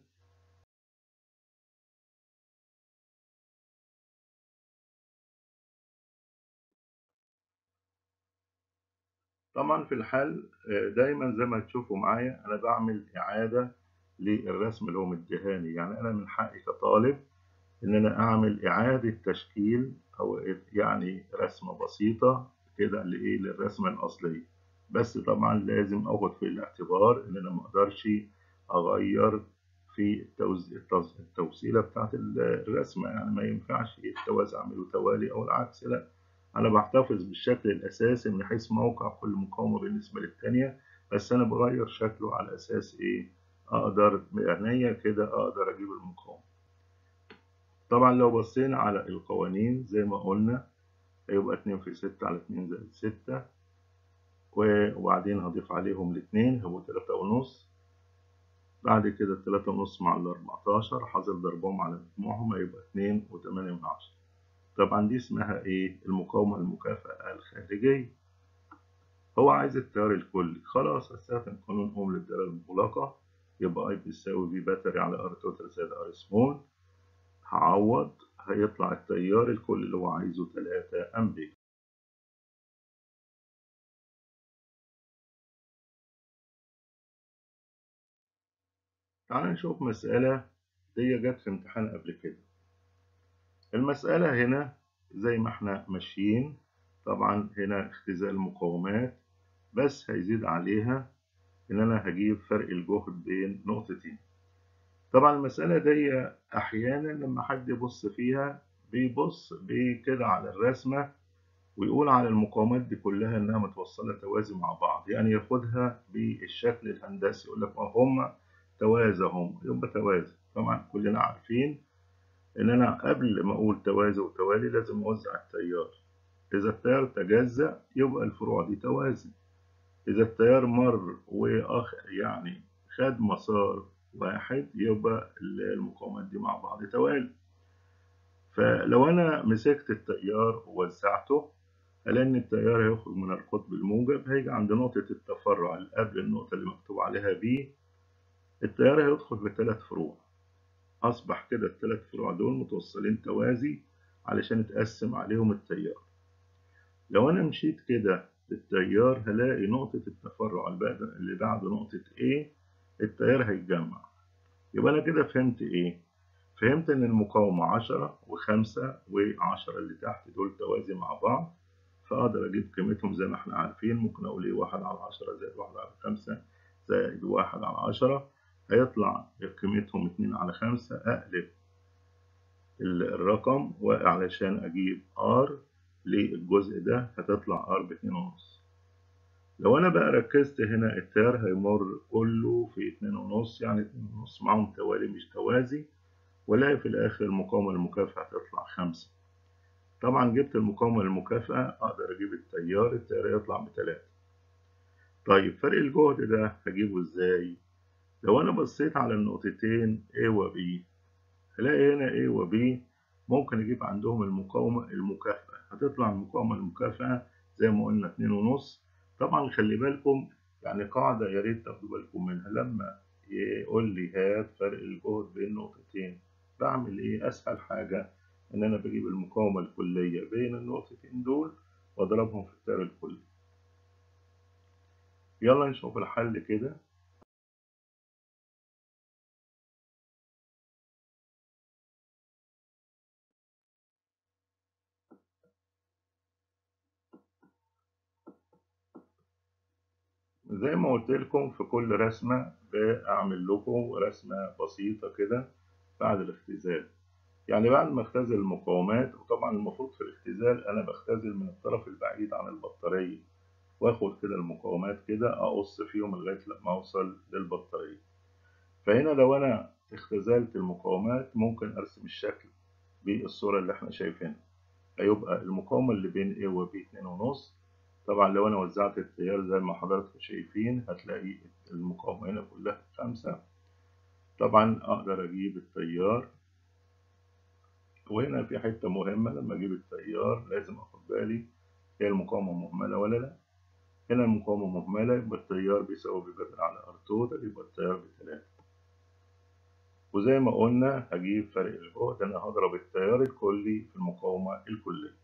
طبعا في الحل دايما زي ما تشوفوا معايا انا بعمل اعاده للرسم اللي هو مديهاني. يعني انا من حقي كطالب ان انا اعمل اعاده تشكيل، او يعني رسمه بسيطه كده لايه؟ للرسمه الاصليه. بس طبعا لازم اخد في الاعتبار ان انا ما اقدرش اغير في التوصيله بتاعت الرسمه. يعني ما ينفعش التوازي اعمله توالي او العكس، لا، أنا بحتفظ بالشكل الأساسي من حيث موقع كل مقاومة بالنسبة للتانية، بس أنا بغير شكله على أساس إيه؟ أقدر بعينيا كده أقدر أجيب المقاومة. طبعا لو بصينا على القوانين زي ما قلنا هيبقى 2 في 6 على 2 زائد 6، وبعدين هضيف عليهم الاتنين هيبقوا 3.5. بعد كده 3.5 مع ال14 حاصل ضربهم على مجموعهم هيبقى 2.8. طبعا دي اسمها إيه؟ المقاومة المكافئة الخارجية. هو عايز التيار الكلي، خلاص هستخدم قانون أوم للدائرة المغلقة، يبقى I بيساوي في باتري على R توتال زائد R سمول. هعوض، هيطلع التيار الكل اللي هو عايزه 3 أمبير. تعال نشوف مسألة دي جت في امتحان قبل كده. المسألة هنا زي ما احنا ماشيين، طبعا هنا اختزال مقاومات، بس هيزيد عليها إن أنا هجيب فرق الجهد بين نقطتين. طبعا المسألة دي أحيانا لما حد يبص فيها بيبص كده على الرسمة ويقول على المقاومات دي كلها إنها متوصلة توازي مع بعض، يعني ياخدها بالشكل الهندسي، يقول لك هم توازي، هم يبقى توازي. طبعا كلنا عارفين إن أنا قبل ما أقول توازي وتوالي لازم أوزع التيار. إذا التيار تجزأ يبقى الفروع دي توازي. إذا التيار مر يعني خد مسار واحد يبقى المقاومات دي مع بعض توالي. فلو أنا مسكت التيار ووزعته هلاقي إن التيار هيخرج من القطب الموجب، هيجي عند نقطة التفرع اللي قبل النقطة اللي مكتوب عليها B، التيار هيدخل بثلاث فروع. أصبح كده الثلاث فروع دول متوصلين توازي علشان اتقسم عليهم التيار. لو أنا مشيت كده بالتيار هلاقي نقطة التفرع اللي بعد نقطة A التيار هيتجمع. يبقى أنا كده فهمت إيه؟ فهمت إن المقاومة 10 و5 و10 اللي تحت دول توازي مع بعض، فأقدر أجيب قيمتهم زي ما إحنا عارفين. ممكن أقول إيه 1/10 زائد 1/5 زائد 1/10، هيطلع قيمتهم 2/5. أقلب الرقم وعلشان أجيب R للجزء ده هتطلع R ب2.5. لو أنا بقى ركزت هنا التيار هيمر كله في 2.5، يعني 2.5 معاهم توالي مش توازي، ولاقي في الآخر المقاومة المكافئة هتطلع 5. طبعا جبت المقاومة المكافئة أقدر أجيب التيار يطلع ب3. طيب فرق الجهد ده هجيبه إزاي؟ لو أنا بصيت على النقطتين A و B هلاقي هنا A و B ممكن أجيب عندهم المقاومة المكافئة، هتطلع المقاومة المكافئة زي ما قلنا 2.5. طبعا خلي بالكم، يعني قاعدة يا ريت تاخدوا بالكم منها، لما يقول لي هات فرق الجهد بين نقطتين بعمل إيه؟ أسهل حاجة إن أنا بجيب المقاومة الكلية بين النقطتين دول وأضربهم في التيار الكلي. يلا نشوف الحل كده. زي ما قلت لكم في كل رسمة بعمل لكم رسمة بسيطة كده بعد الاختزال. يعني بعد ما اختزل المقاومات، وطبعا المفروض في الاختزال أنا بختزل من الطرف البعيد عن البطارية، واخد كده المقاومات كده أقص فيهم لغاية لما أوصل للبطارية. فهنا لو أنا اختزلت المقاومات ممكن أرسم الشكل بالصورة اللي احنا شايفينها. هيبقى المقاومة اللي بين A و B 2.5. طبعا لو أنا وزعت التيار زي ما حضراتكم شايفين هتلاقي المقاومة هنا كلها 5. طبعا أقدر أجيب التيار، وهنا في حتة مهمة، لما أجيب التيار لازم أخد بالي هي المقاومة مهملة ولا لأ. هنا المقاومة مهملة يبقى التيار بيساوي بجذر على R توتال، يبقى التيار ب3. وزي ما قلنا هجيب فرق الجهد، أنا هضرب التيار الكلي في المقاومة الكلية.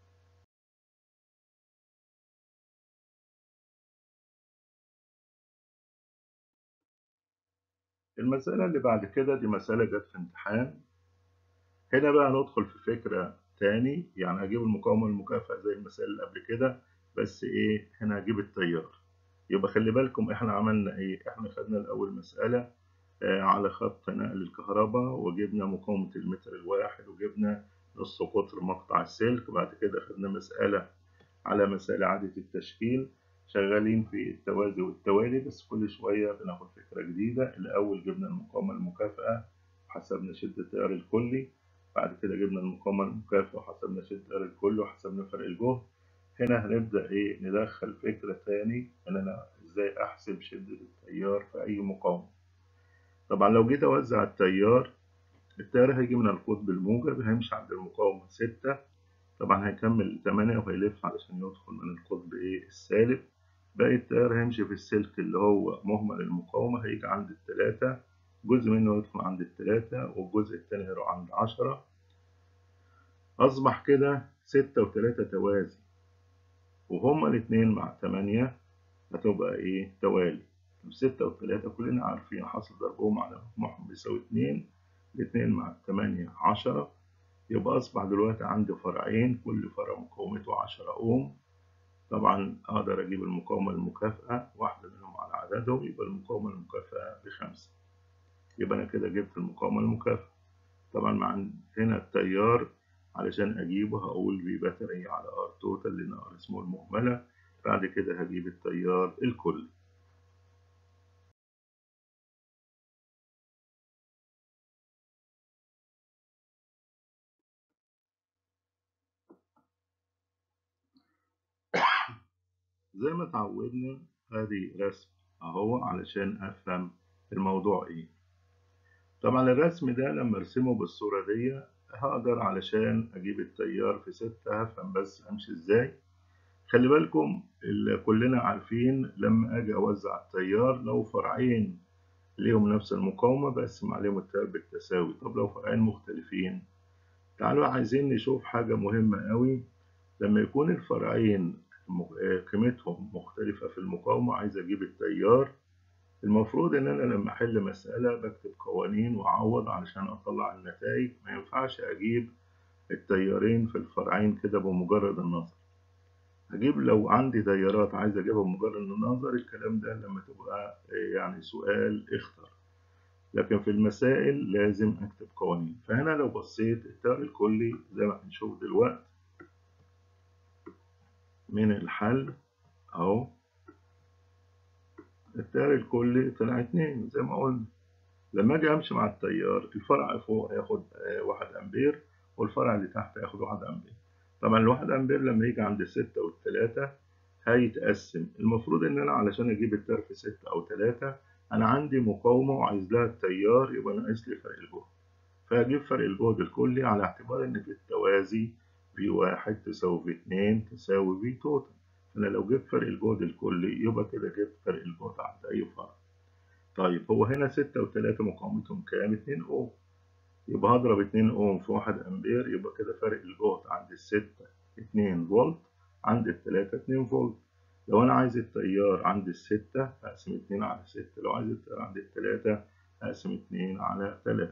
المسألة اللي بعد كده دي مسألة جت في امتحان. هنا بقى ندخل في فكرة تاني، يعني هجيب المقاومة المكافئة زي المسائل اللي قبل كده، بس إيه هنا هجيب التيار. يبقى خلي بالكم إحنا عملنا إيه؟ إحنا خدنا الأول مسألة على خط نقل الكهرباء، وجبنا مقاومة المتر الواحد، وجبنا نص قطر مقطع السلك. بعد كده خدنا مسألة على مسائل إعادة التشكيل، شغالين في التوازي والتوالي، بس كل شوية بناخد فكرة جديدة. الأول جبنا المقاومة المكافئة وحسبنا شدة التيار الكلي، بعد كده جبنا المقاومة المكافئة وحسبنا شدة التيار الكلي وحسبنا فرق الجهد. هنا هنبدأ إيه ندخل فكرة تاني إن أنا إزاي أحسب شدة التيار في أي مقاومة. طبعا لو جيت أوزع التيار هيجي من القطب الموجب، هيمشي عند المقاومة 6، طبعا هيكمل 8 وهيلف علشان يدخل من القطب إيه السالب. باقي التيار هيمشي في السلك اللي هو مهمل المقاومة، هيجي عند ال3 جزء منه يدخل عند ال3 والجزء التاني هيروح عند 10. أصبح كده 6 و3 توازي، وهما الاتنين مع 8 هتبقى إيه؟ توالي. 6 و3 كلنا عارفين حاصل ضربهم على مجموعهم بيساوي 2. الاتنين مع 8 10. يبقى أصبح دلوقتي عندي فرعين، كل فرع مقاومته 10 أوم. طبعا أقدر أجيب المقاومة المكافئة، واحدة منهم على عددهم، يبقى المقاومة المكافئة ب5. يبقى أنا كده جبت المقاومة المكافئة. طبعا مع هنا التيار علشان أجيبه هقول في باترية على ار توتال اللي نقر اسمه المهملة. بعد كده هجيب التيار الكلي. زي ما اتعودنا ادي رسم اهو علشان افهم الموضوع ايه. طبعا الرسم ده لما ارسمه بالصورة دي هقدر علشان اجيب التيار في 6 هفهم بس امشي ازاي. خلي بالكم اللي كلنا عارفين لما اجي اوزع التيار لو فرعين ليهم نفس المقاومة بقسم عليهم التيار بالتساوي. طب لو فرعين مختلفين، تعالوا عايزين نشوف حاجة مهمة قوي. لما يكون الفرعين قيمتهم مختلفة في المقاومة عايز أجيب التيار، المفروض إن أنا لما أحل مسألة بكتب قوانين وأعوض علشان أطلع النتائج. ما ينفعش أجيب التيارين في الفرعين كده بمجرد النظر. هجيب لو عندي تيارات عايز أجيبها بمجرد النظر، الكلام ده لما تبقى يعني سؤال اختر، لكن في المسائل لازم أكتب قوانين. فهنا لو بصيت التيار الكلي زي ما هنشوف دلوقتي من الحل أهو، التيار الكلي طلع 2 زي ما قلنا. لما أجي أمشي مع التيار الفرع فوق هياخد 1 أمبير، والفرع اللي تحت هياخد 1 أمبير. طبعا ال1 أمبير لما يجي عند 6 و3 هيتقسم. المفروض إن أنا علشان أجيب التيار في 6 أو 3 أنا عندي مقاومة وعايز لها التيار، يبقى ناقص لي فرق الجهد. فهجيب فرق الجهد الكلي على اعتبار إن في التوازي V1 تساوي V2 تساوي V توتال. فأنا لو جبت فرق الجهد الكلي يبقى كده جبت فرق الجهد عند أي فرع. طيب هو هنا 6 و3 مقاومتهم كام؟ 2 أوم. يبقى هضرب 2 أوم في 1 أمبير، يبقى كده فرق الجهد عند ال6 2 فولت، عند ال3 2 فولت. لو أنا عايز التيار عند ال6 هقسم 2 على 6، لو عايز التيار عند ال3 هقسم 2 على 3.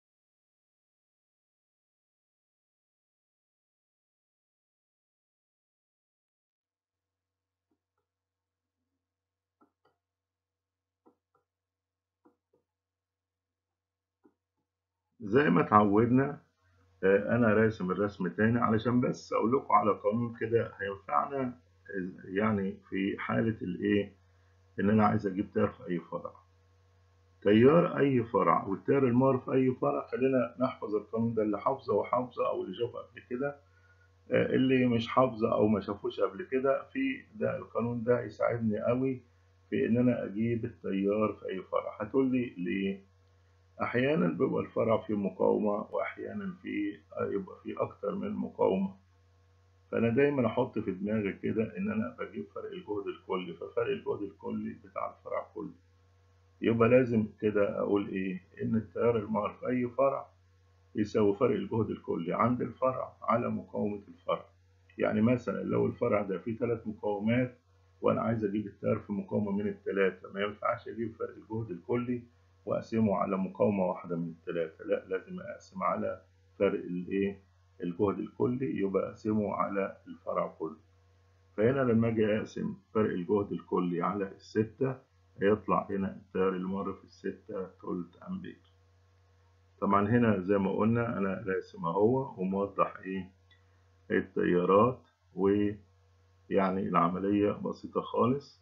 زي ما اتعودنا أنا راسم الرسم تاني علشان بس أقول لكم على قانون كده هينفعنا يعني في حالة الإيه؟ إن أنا عايز أجيب تيار في أي فرع. تيار أي فرع والتيار المار في أي فرع، خلينا نحفظ القانون ده، اللي حافظه وحافظه أو اللي شافه قبل كده. اللي مش حافظه أو ما شافوش قبل كده في ده القانون ده يساعدني قوي في إن أنا أجيب التيار في أي فرع. هتقول لي ليه؟ أحيانا بيبقى الفرع فيه مقاومة وأحيانا يبقى فيه أكتر من مقاومة. فأنا دايما أحط في دماغي كده إن أنا بجيب فرق الجهد الكلي، ففرق الجهد الكلي بتاع الفرع كله. يبقى لازم كده أقول إيه؟ إن التيار المار في أي فرع يساوي فرق الجهد الكلي عند الفرع على مقاومة الفرع. يعني مثلا لو الفرع ده فيه 3 مقاومات وأنا عايز أجيب التيار في مقاومة من ال3، ما ينفعش أجيب فرق الجهد الكلي وأقسمه على مقاومة واحدة من ال3، لا لازم أقسم على فرق الإيه؟ الجهد الكلي، يبقى أقسمه على الفرع كله. فهنا لما أجي أقسم فرق الجهد الكلي على ال6 هيطلع هنا التيار المر في ال6 تلت أمبير. طبعا هنا زي ما قلنا أنا راسم أهو وموضح إيه التيارات، ويعني العملية بسيطة خالص.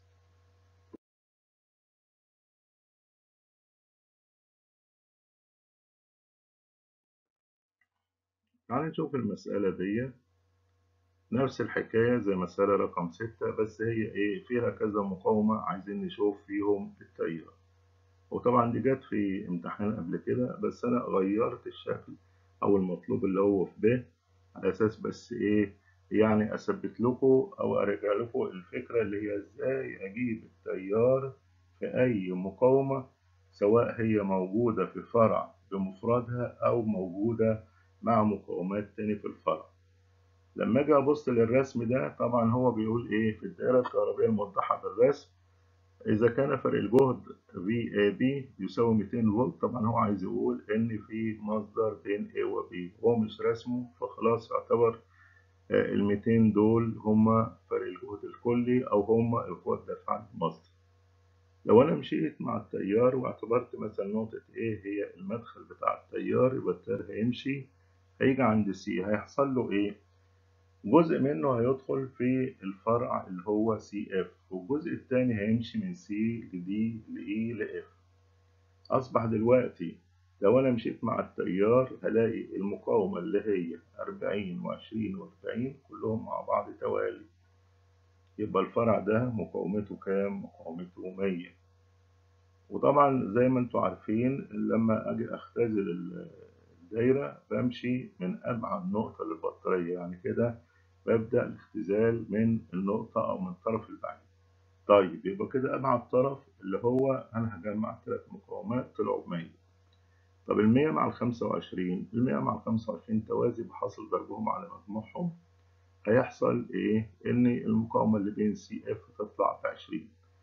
تعالى نشوف المسألة دي. نفس الحكاية زي مسألة رقم 6، بس هي إيه فيها كذا مقاومة عايزين نشوف فيهم التيار. وطبعا دي جت في امتحان قبل كده، بس أنا غيرت الشكل أو المطلوب اللي هو في ب على أساس بس إيه يعني أثبت لكم أو أرجع لكم الفكرة اللي هي إزاي أجيب التيار في أي مقاومة سواء هي موجودة في فرع بمفردها أو موجودة مع مقاومات تاني في الفرع. لما أجي أبص للرسم ده، طبعا هو بيقول إيه في الدائرة الكهربية الموضحة بالرسم: إذا كان فرق الجهد VAB يساوي 200 فولت. طبعا هو عايز يقول إن في مصدر بين A و B، هو مش رسمه، فخلاص يعتبر ال 200 دول هما فرق الجهد الكلي أو هما القوة الدافعة للمصدر. لو أنا مشيت مع التيار واعتبرت مثلا نقطة A هي المدخل بتاع التيار، يبقى التيار هيمشي، هيجي عند C، هيحصل له إيه؟ جزء منه هيدخل في الفرع اللي هو CF، والجزء التاني هيمشي من C ل D ل E ل F. أصبح دلوقتي لو أنا مشيت مع التيار هلاقي المقاومة اللي هي 40 و20 و40 كلهم مع بعض توالي، يبقى الفرع ده مقاومته كام؟ مقاومته 100. وطبعا زي ما انتوا عارفين لما أجي أختزل الدايرة بمشي من أبعد نقطة للبطارية، يعني كده ببدأ الاختزال من النقطة أو من الطرف البعيد. طيب يبقى كده أبعد طرف اللي هو أنا هجمع 3 مقاومات طلعوا 100. طب ال100 مع ال25، ال100 مع ال25 توازي بحاصل ضربهم على مجموعهم، هيحصل إيه؟ إن المقاومة اللي بين سي اف تطلع ب20.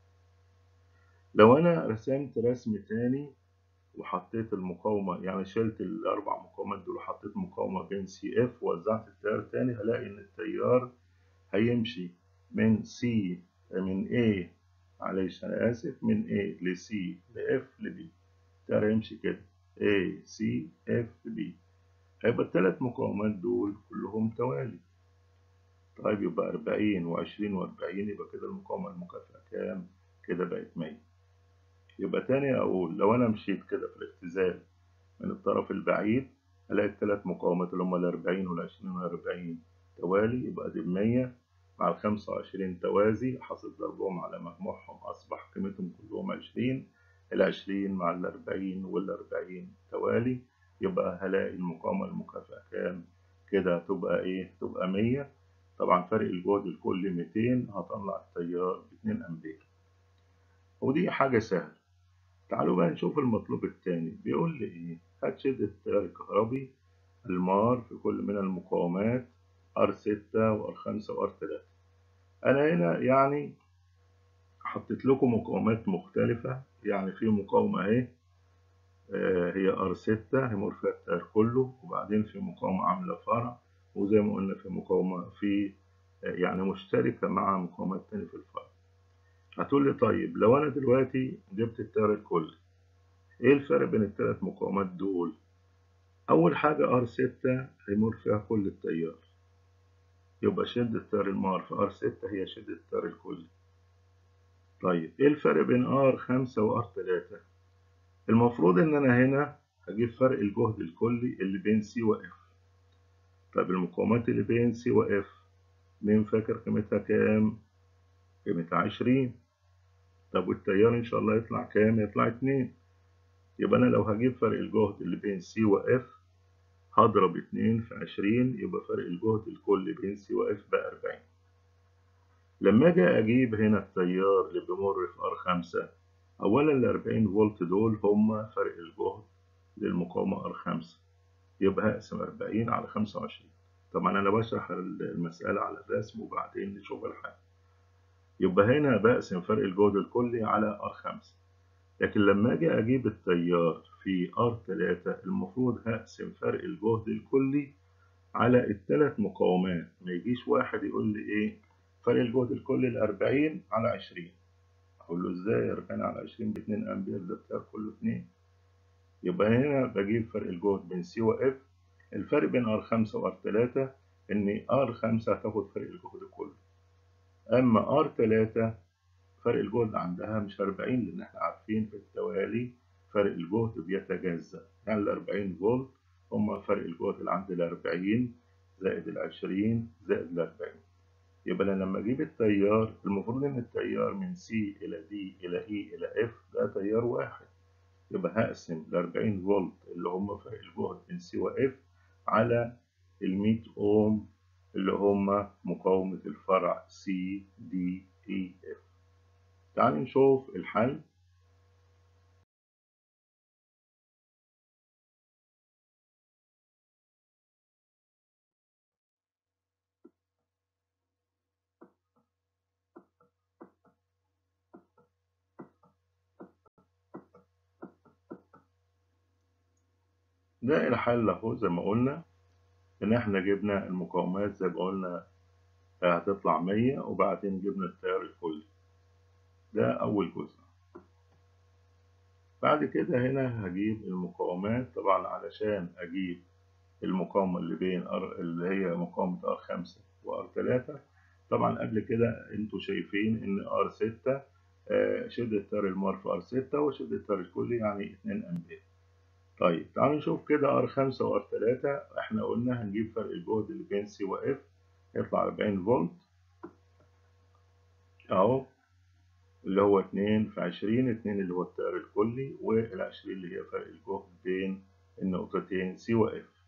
لو أنا رسمت رسم تاني وحطيت المقاومة، يعني شلت ال4 مقاومات دول وحطيت مقاومة بين سي اف ووزعت التيار تاني، هلاقي إن التيار هيمشي من سي، من A، معلش أنا آسف، من A ل C ل F ل B. التيار هيمشي كده A C F B. هيبقى التلات مقاومات دول كلهم توالي. طيب يبقى 40 و20 و40، يبقى كده المقاومة المكافئة كام؟ كده بقت 100. يبقى تاني أقول لو أنا مشيت كده في الاختزال من الطرف البعيد، هلاقي التلات مقاومات اللي هما ال40 وال20 وال40 توالي، يبقى دي 100 مع ال25 توازي، حاصل ضربهم على مجموعهم أصبح قيمتهم كلهم 20. ال20 مع ال40 وال40 توالي، يبقى هلاقي المقاومة المكافئة كام؟ كده هتبقى إيه؟ تبقى 100. طبعا فرق الجهد الكلي 200، هطلع التيار ب 2 أمبير، ودي حاجة سهلة. تعالوا بقى نشوف المطلوب التاني، بيقول لي إيه؟ هات شدة التيار الكهربي المار في كل من المقاومات R6 وR5 وR3. أنا هنا يعني حطيت لكم مقاومات مختلفة، يعني في مقاومة أهي هي R6 هيمر فيها التيار كله، وبعدين في مقاومة عاملة فرع، وزي ما قلنا في مقاومة في يعني مشتركة مع مقاومات تانية في الفرع. هتقول لي طيب لو أنا دلوقتي جبت التيار الكلي، إيه الفرق بين التلات مقاومات دول؟ أول حاجة R6 هيمر فيها كل التيار، يبقى شدة تيار المار في R6 هي شدة التيار الكلي. طيب إيه الفرق بين R5 و R3؟ المفروض إن أنا هنا هجيب فرق الجهد الكلي اللي بين C و F. طيب المقاومات اللي بين C و F مين فاكر قيمتها كام؟ قيمتها 20. طب والتيار إن شاء الله يطلع كام؟ يطلع 2. يبقى أنا لو هجيب فرق الجهد اللي بين C و F هضرب 2 في 20، يبقى فرق الجهد الكلي بين C و F بقى 40. لما أجي أجيب هنا التيار اللي بيمر في R5، أولا ال 40 فولت دول هما فرق الجهد للمقاومة R5، يبقى هقسم 40 على 25. طبعا أنا بشرح المسألة على الرسم وبعدين نشوف الحل. يبقى هنا بقسم فرق الجهد الكلي على R5، لكن لما أجي أجيب التيار في R3 المفروض هقسم فرق الجهد الكلي على الثلاث مقاومات. ما يجيش واحد يقول لي إيه فرق الجهد الكلي ال 40 على 20، أقول له إزاي 40 على 20 ب 2 أمبير، ده التيار كله 2. يبقى هنا بجيب فرق الجهد بين C و F. الفرق بين R5 و R3 إن R5 هتاخد فرق الجهد كله، أما R3 فرق الجهد عندها مش 40، لأن إحنا عارفين في التوالي فرق الجهد بيتجزأ، يعني ال 40 فولت هما فرق الجهد اللي عند ال 40 زائد ال 20 زائد ال 40. يبقى أنا لما أجيب التيار المفروض إن التيار من C إلى D إلى E إلى F ده تيار واحد، يبقى هقسم ال 40 فولت اللي هم فرق الجهد بين C و F على ال 100 أوم اللي هم مقاومة الفرع C D E F. تعالوا نشوف الحل. ده الحل اهو زي ما قلنا ان احنا جبنا المقاومات زي ما قلنا هتطلع 100 وبعدين جبنا التيار الكلي. ده اول جزء. بعد كده هنا هجيب المقاومات طبعا علشان اجيب المقاومة اللي بين اللي هي مقاومة R5 و R3. طبعا قبل كده انتوا شايفين ان R6 شدة تيار المار في R6 وشدة التيار الكلي يعني 2 أمبير. طيب تعالوا نشوف كده R5 و R3. احنا قلنا هنجيب فرق الجهد اللي بين C و F يطلع 40 فولت اهو، اللي هو 2 في 20، 2 اللي هو التيار الكلي وال20 اللي هي فرق الجهد بين النقطتين C و F.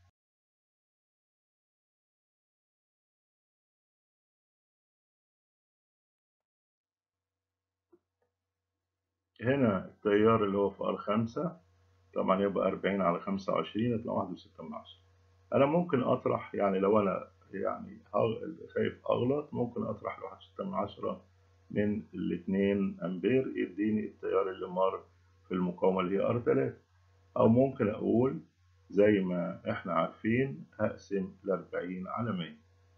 هنا التيار اللي هو في R5 طبعا يبقى 40 على 25 يطلع 1.6. أنا ممكن أطرح، يعني لو أنا يعني خايف أغلط ممكن أطرح 1.6 من الاتنين أمبير يديني التيار اللي مر في المقاومة اللي هي R3. أو ممكن أقول زي ما إحنا عارفين هقسم 40 على 100.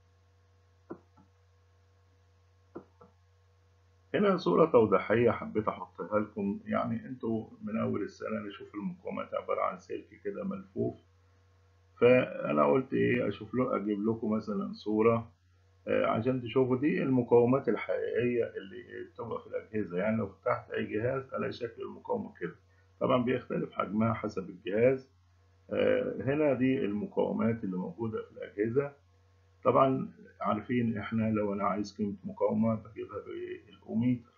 هنا صورة توضيحية حبيت أحطها لكم، يعني أنتوا من أول السنة نشوف المقاومات عبارة عن سلك كده ملفوف. فأنا قلت إيه أجيب لكم مثلا صورة عشان تشوفوا دي المقاومات الحقيقية اللي بتبقى في الأجهزة. يعني لو فتحت أي جهاز ألاقي شكل المقاومة كده، طبعا بيختلف حجمها حسب الجهاز. هنا دي المقاومات اللي موجودة في الأجهزة. طبعا عارفين إحنا لو أنا عايز قيمة مقاومة بجيبها بالأوميتر،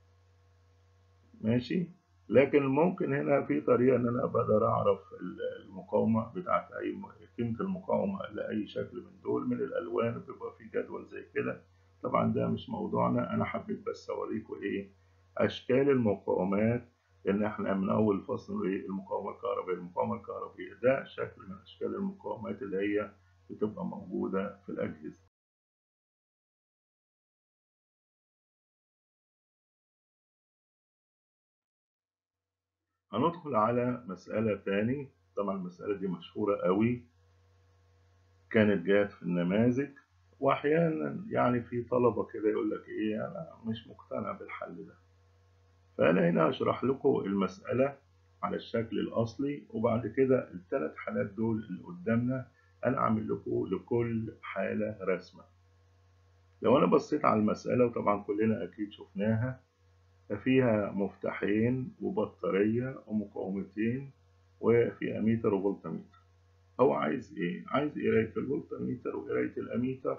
ماشي. لكن ممكن هنا في طريقة إن أنا بقدر أعرف المقاومة بتاعت قيمة المقاومة لأي شكل من دول من الألوان، بيبقى في جدول زي كده. طبعا ده مش موضوعنا، أنا حبيت بس أوريكم إيه أشكال المقاومات. إن إحنا من أول فصل إيه المقاومة الكهربائية. المقاومة الكهربائية ده شكل من أشكال المقاومات اللي هي بتبقى موجودة في الأجهزة. هندخل على مسألة تاني. طبعا المسألة دي مشهورة قوي، كانت جات في النماذج، واحيانا يعني في طلبه كده يقول لك ايه انا مش مقتنع بالحل ده. فانا هنا هشرح لكم المساله على الشكل الاصلي، وبعد كده الثلاث حالات دول اللي قدامنا انا عامل لكم لكل حاله رسمه. لو انا بصيت على المساله وطبعا كلنا اكيد شفناها، فيها مفتاحين وبطاريه ومقاومتين وفي اميتر وفولتميتر. هو عايز ايه؟ عايز قرايه الفولتميتر وقرايه الاميتر،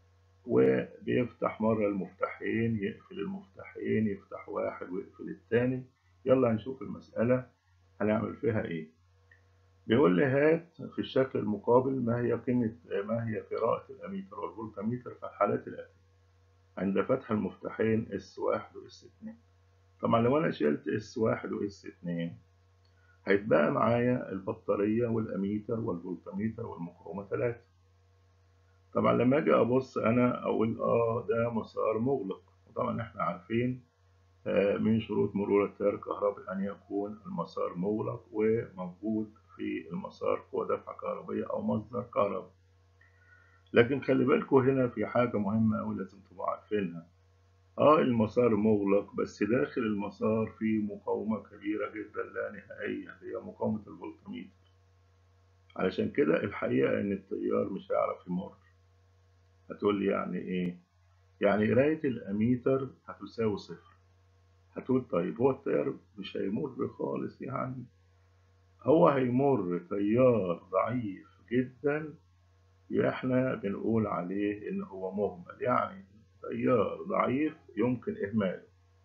وبيفتح مرة المفتاحين يقفل المفتاحين، يفتح واحد ويقفل التاني. يلا هنشوف المسألة هنعمل فيها ايه. بيقول لي هات في الشكل المقابل ما هي قراءة الأميتر والفولتميتر في الحالات الآتية عند فتح المفتاحين S1 و S2. طبعا لو أنا شلت S1 و S2 هيتبقى معايا البطارية والأميتر والفولتميتر والمقاومة 3. طبعا لما اجي ابص انا اقول ده مسار مغلق، وطبعا احنا عارفين من شروط مرور التيار الكهربي ان يكون المسار مغلق وموجود في المسار قوة دفع كهربية او مصدر كهربي. لكن خلي بالكم هنا في حاجة مهمة أوي لازم تبقوا عارفينها. المسار مغلق بس داخل المسار في مقاومة كبيرة جدا لا نهائية هي مقاومة الفولتميتر. علشان كده الحقيقة إن التيار مش هيعرف يمر. هتقول لي يعني إيه؟ يعني قراية الأميتر هتساوي صفر. هتقول طيب هو التيار مش هيمر خالص يعني؟ هو هيمر تيار ضعيف جدا، احنا بنقول عليه ان هو مهمل، يعني تيار ضعيف يمكن اهماله.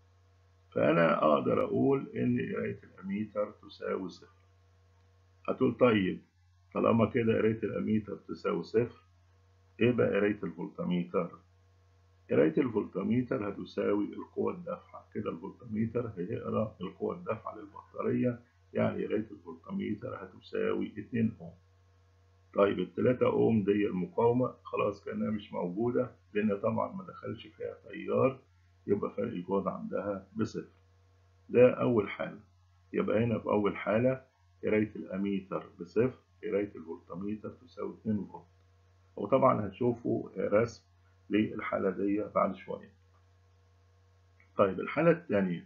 فانا اقدر اقول ان قراية الاميتر تساوي صفر. هتقول طيب طالما كده قراية الاميتر تساوي صفر، ايه بقى قراية الفولتميتر؟ قراية الفولتميتر هتساوي القوة الدافعة. كده الفولتميتر هيقرأ القوة الدافعة للبطارية، يعني قراية الفولتميتر هتساوي 2 أوم. طيب ال3 أوم دي المقاومة خلاص كأنها مش موجودة، لأن طبعا ما دخلش فيها تيار، يبقى فرق الجهد عندها بصفر. ده أول حالة. يبقى هنا في أول حالة قراية الأميتر بصفر، قراية الفولتميتر تساوي 2 فولت. وطبعا هتشوفوا رسم للحالة دي بعد شوية. طيب الحالة التانية،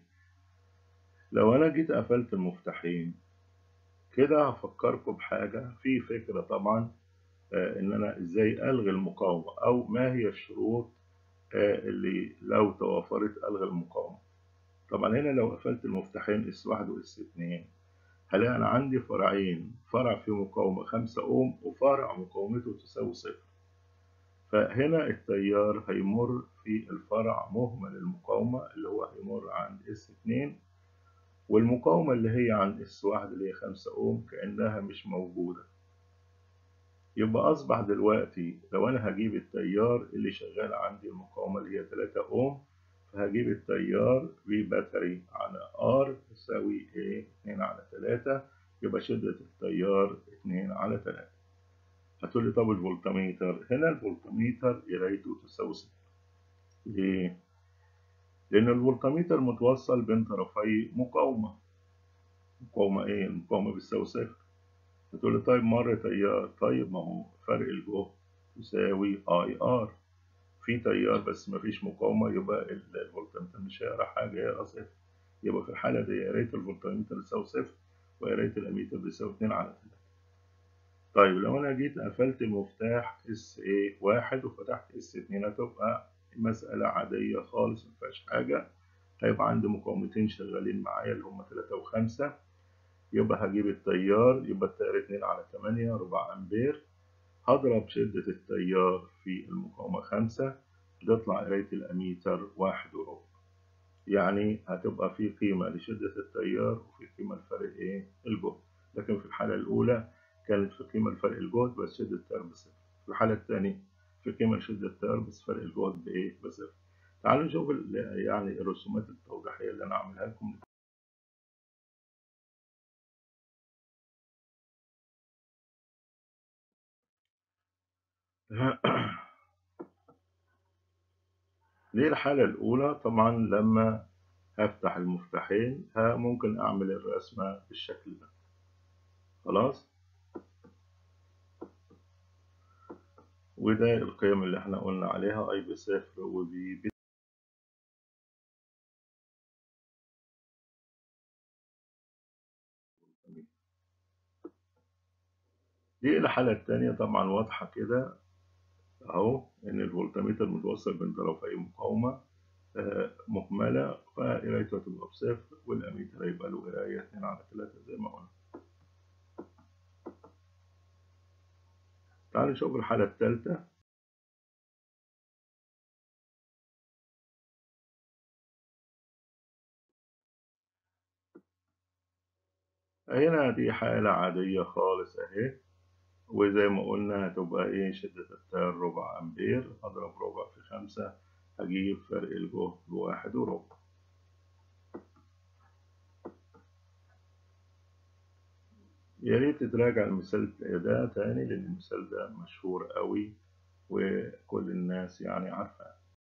لو أنا جيت قفلت المفتاحين كده هفكركم بحاجة، في فكرة طبعا إن أنا إزاي ألغي المقاومة، أو ما هي الشروط اللي لو توافرت ألغي المقاومة. طبعا هنا لو قفلت المفتاحين S1 و S2 هلاقي أنا عندي فرعين، فرع فيه مقاومة 5 أوم وفرع مقاومته تساوي 0. فهنا التيار هيمر في الفرع مهمل المقاومة اللي هو هيمر عند S2، والمقاومة اللي هي عند S1 اللي هي 5 أوم كأنها مش موجودة. يبقى أصبح دلوقتي لو أنا هجيب التيار اللي شغال عندي المقاومة اللي هي 3 أوم، فهجيب التيار بباتري على R تساوي إيه؟ 2 على 3، يبقى شدة التيار 2 على 3. هتقول لي طب الفولتميتر، هنا الفولتميتر قرايته تساوي 6. ليه؟ لأن الفولتميتر متوصل بين طرفي مقاومة. مقاومة إيه؟ المقاومة بتساوي 0. هتقول لي طيب مر تيار، طيب ما هو فرق الجهد يساوي اي ار، في تيار بس مفيش مقاومة، يبقى الفولتميتر مش هيقرا حاجة، هيقرا 0. يبقى في الحالة دي قراية الفولتميتر يساوي 0 وقراية الأميتر بيساوي 2 على 3. طيب لو أنا جيت قفلت المفتاح S1 وفتحت S2 هتبقى مسألة عادية خالص مفيهاش حاجة. هيبقى عندي مقاومتين شغالين معايا اللي هما 3 و5، يبقى هجيب التيار، يبقى التيار 2 على 8 4 أمبير. هضرب شدة التيار في المقاومة 5، تطلع قراية الأميتر 1.4. يعني هتبقى في قيمة لشدة التيار وفي قيمة لفرق إيه؟ الجهد. لكن في الحالة الأولى كانت في قيمة لفرق الجهد بس شدة التيار بصفر. في الحالة الثانية في قيمة لشدة التيار بس فرق الجهد بإيه؟ بصفر. تعالوا نشوف يعني الرسومات التوضيحية اللي أنا عاملها لكم. دي الحالة الأولى. طبعا لما هفتح المفتاحين ممكن أعمل الرسمة بالشكل ده. خلاص، وده القيم اللي احنا قلنا عليها اي بصفر وبي. دي الحالة التانية طبعا واضحة كده اهو، ان الفولتميتر متوصل بين طرفي مقاومة مهملة، فقرايته هتبقى بصفر والاميتر هيبقى له قراية 2 على 3 زي ما قلنا. تعالوا نشوف الحالة التالتة. هنا دي حالة عادية خالص اهي، وزي ما قلنا هتبقى ايه؟ شدة التيار 4 أمبير، هضرب ربع في 5 هجيب فرق الجهد ب1.4. يا ريت تراجع المثال ده تاني لأن المثال ده مشهور قوي وكل الناس يعني عارفة.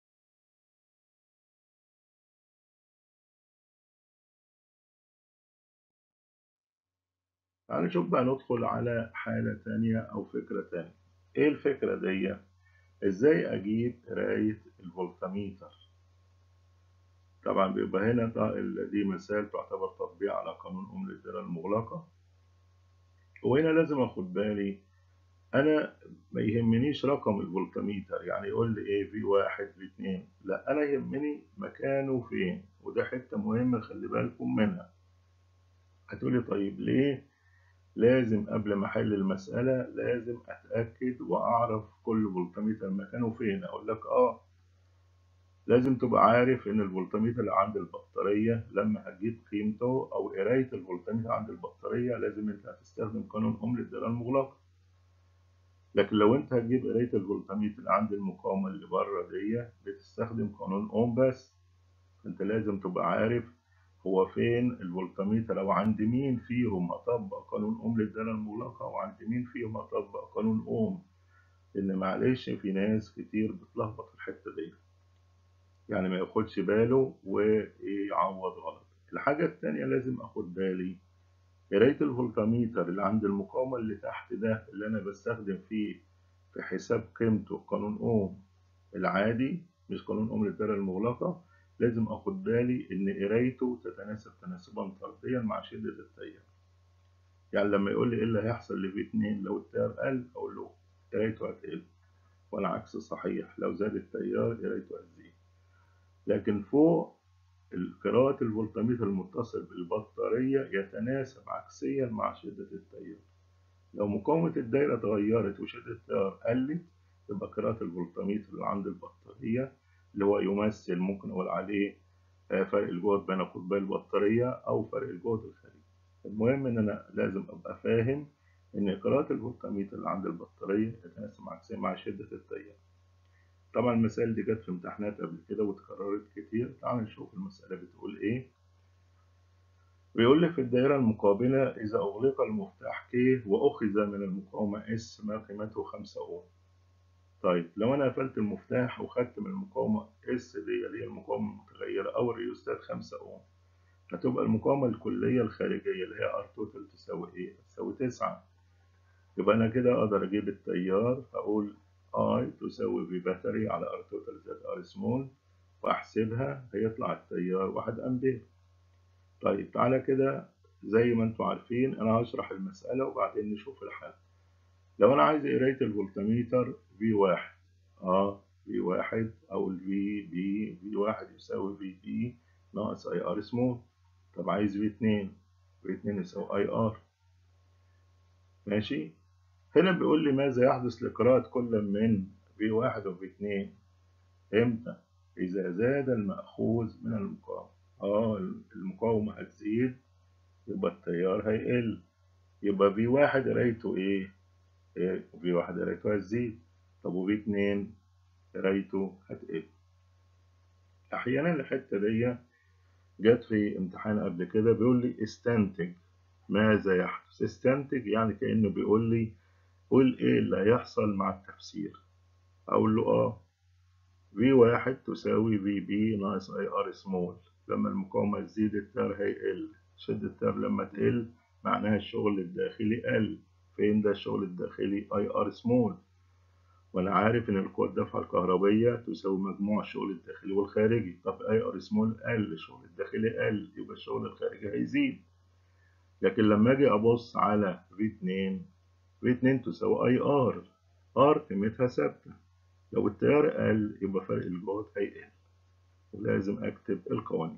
تعالى نشوف بقى، ندخل على حالة تانية أو فكرة تانية. إيه الفكرة دي؟ إزاي أجيب قراية الفولتميتر؟ طبعا بيبقى هنا دي مثال تعتبر تطبيق على قانون أم للدالة المغلقة. وهنا لازم أخد بالي، أنا ما يهمنيش رقم الفولتميتر، يعني يقول لي إيه V1 V2، لا أنا يهمني مكانه فين، وده حتة مهمة خلي بالكم منها. هتقولي طيب ليه لازم قبل ما احل المسألة لازم اتأكد واعرف كل فولتميتر مكانه فين؟ اقول لك لازم تبقى عارف ان الفولتميتر اللي عند البطارية لما هتجيب قيمته او قراية الفولتميتر عند البطارية لازم انت هتستخدم قانون اوم للدالة المغلقة. لكن لو انت هتجيب قراية الفولتميتر اللي عند المقاومة اللي بره دي بتستخدم قانون اوم بس. انت لازم تبقى عارف هو فين الفولتميتر او عند مين فيهم هطبق قانون اوم للدالة المغلقة وعند مين فيهم هطبق قانون اوم. لان معلش في ناس كتير بتلخبط في الحتة دي، يعني ما ياخدش باله ويعوض غلط. الحاجة التانية لازم اخد بالي قراية الفولتميتر اللي عند المقاومة اللي تحت ده اللي أنا بستخدم فيه في حساب قيمته قانون أوم العادي مش قانون أوم للدائرة المغلقة، لازم أخد بالي إن قرايته تتناسب تناسبا طرديا مع شدة التيار. يعني لما يقول لي إيه اللي هيحصل لفي 2 لو التيار قل، أقول له قرايته هتقل، والعكس صحيح، لو زاد التيار قرايته هتزيد. لكن فوق قراءة الفولتميتر المتصل بالبطارية يتناسب عكسيا مع شدة التيار. لو مقاومة الدايرة اتغيرت وشدة التيار قلت، يبقى قراءة الفولتميتر اللي عند البطارية اللي هو يمثل ممكن أقول عليه فرق الجهد بين قطبي البطارية أو فرق الجهد الخارجي. المهم إن أنا لازم أبقى فاهم إن قراءة الفولتميتر اللي عند البطارية يتناسب عكسيا مع شدة التيار. طبعا المسائل دي جت في امتحانات قبل كده واتكررت كتير. تعال نشوف المسألة بتقول إيه. بيقول لي في الدائرة المقابلة إذا أغلق المفتاح K وأخذ من المقاومة S ما قيمته 5 أوم. طيب لو أنا قفلت المفتاح وخدت من المقاومة S دي اللي هي المقاومة المتغيرة أو الريوستات 5 أوم، هتبقى المقاومة الكلية الخارجية اللي هي R توتال تساوي إيه؟ تساوي 9. يبقى أنا كده أقدر أجيب التيار، هقول I تساوي V باتري على R توتال زائد R سمول، وأحسبها هيطلع التيار 1 أمبير. طيب تعالى كده زي ما انتوا عارفين انا هشرح المسألة وبعدين نشوف الحل. لو انا عايز قراية الفولتميتر V1، V1 او ال V1 يساوي VB ناقص IR سمول. طب عايز V2، V2 يساوي IR. ماشي. هنا بيقول لي ماذا يحدث لقراءة كل من V1 و V2 امتى؟ إذا زاد المأخوذ من المقاومة. المقاومة هتزيد يبقى التيار هيقل، يبقى V1 قرايته ايه؟ V1 قرايته هتزيد. طب وV2 قرايته هتقل. احيانا الحته دي جت في امتحان قبل كده بيقول لي استنتج ماذا يحدث. استنتج يعني كانه بيقول لي قول ايه اللي هيحصل مع التفسير. اقول له V1 تساوي VB ناقص IR سمول. لما المقاومه تزيد التيار هيقل، شدة التيار لما تقل معناها الشغل الداخلي قل. فين ده الشغل الداخلي؟ IR سمول، وانا عارف ان القوة الدافعة الكهربية تساوي مجموع الشغل الداخلي والخارجي. طب IR سمول قل، الشغل الداخلي قل، يبقى الشغل الخارجي هيزيد. لكن لما اجي ابص على V2، V2 تساوي IR، R قيمتها ثابتة. لو التيار قل يبقى فرق الجهد هيقل، ولازم اكتب القوانين.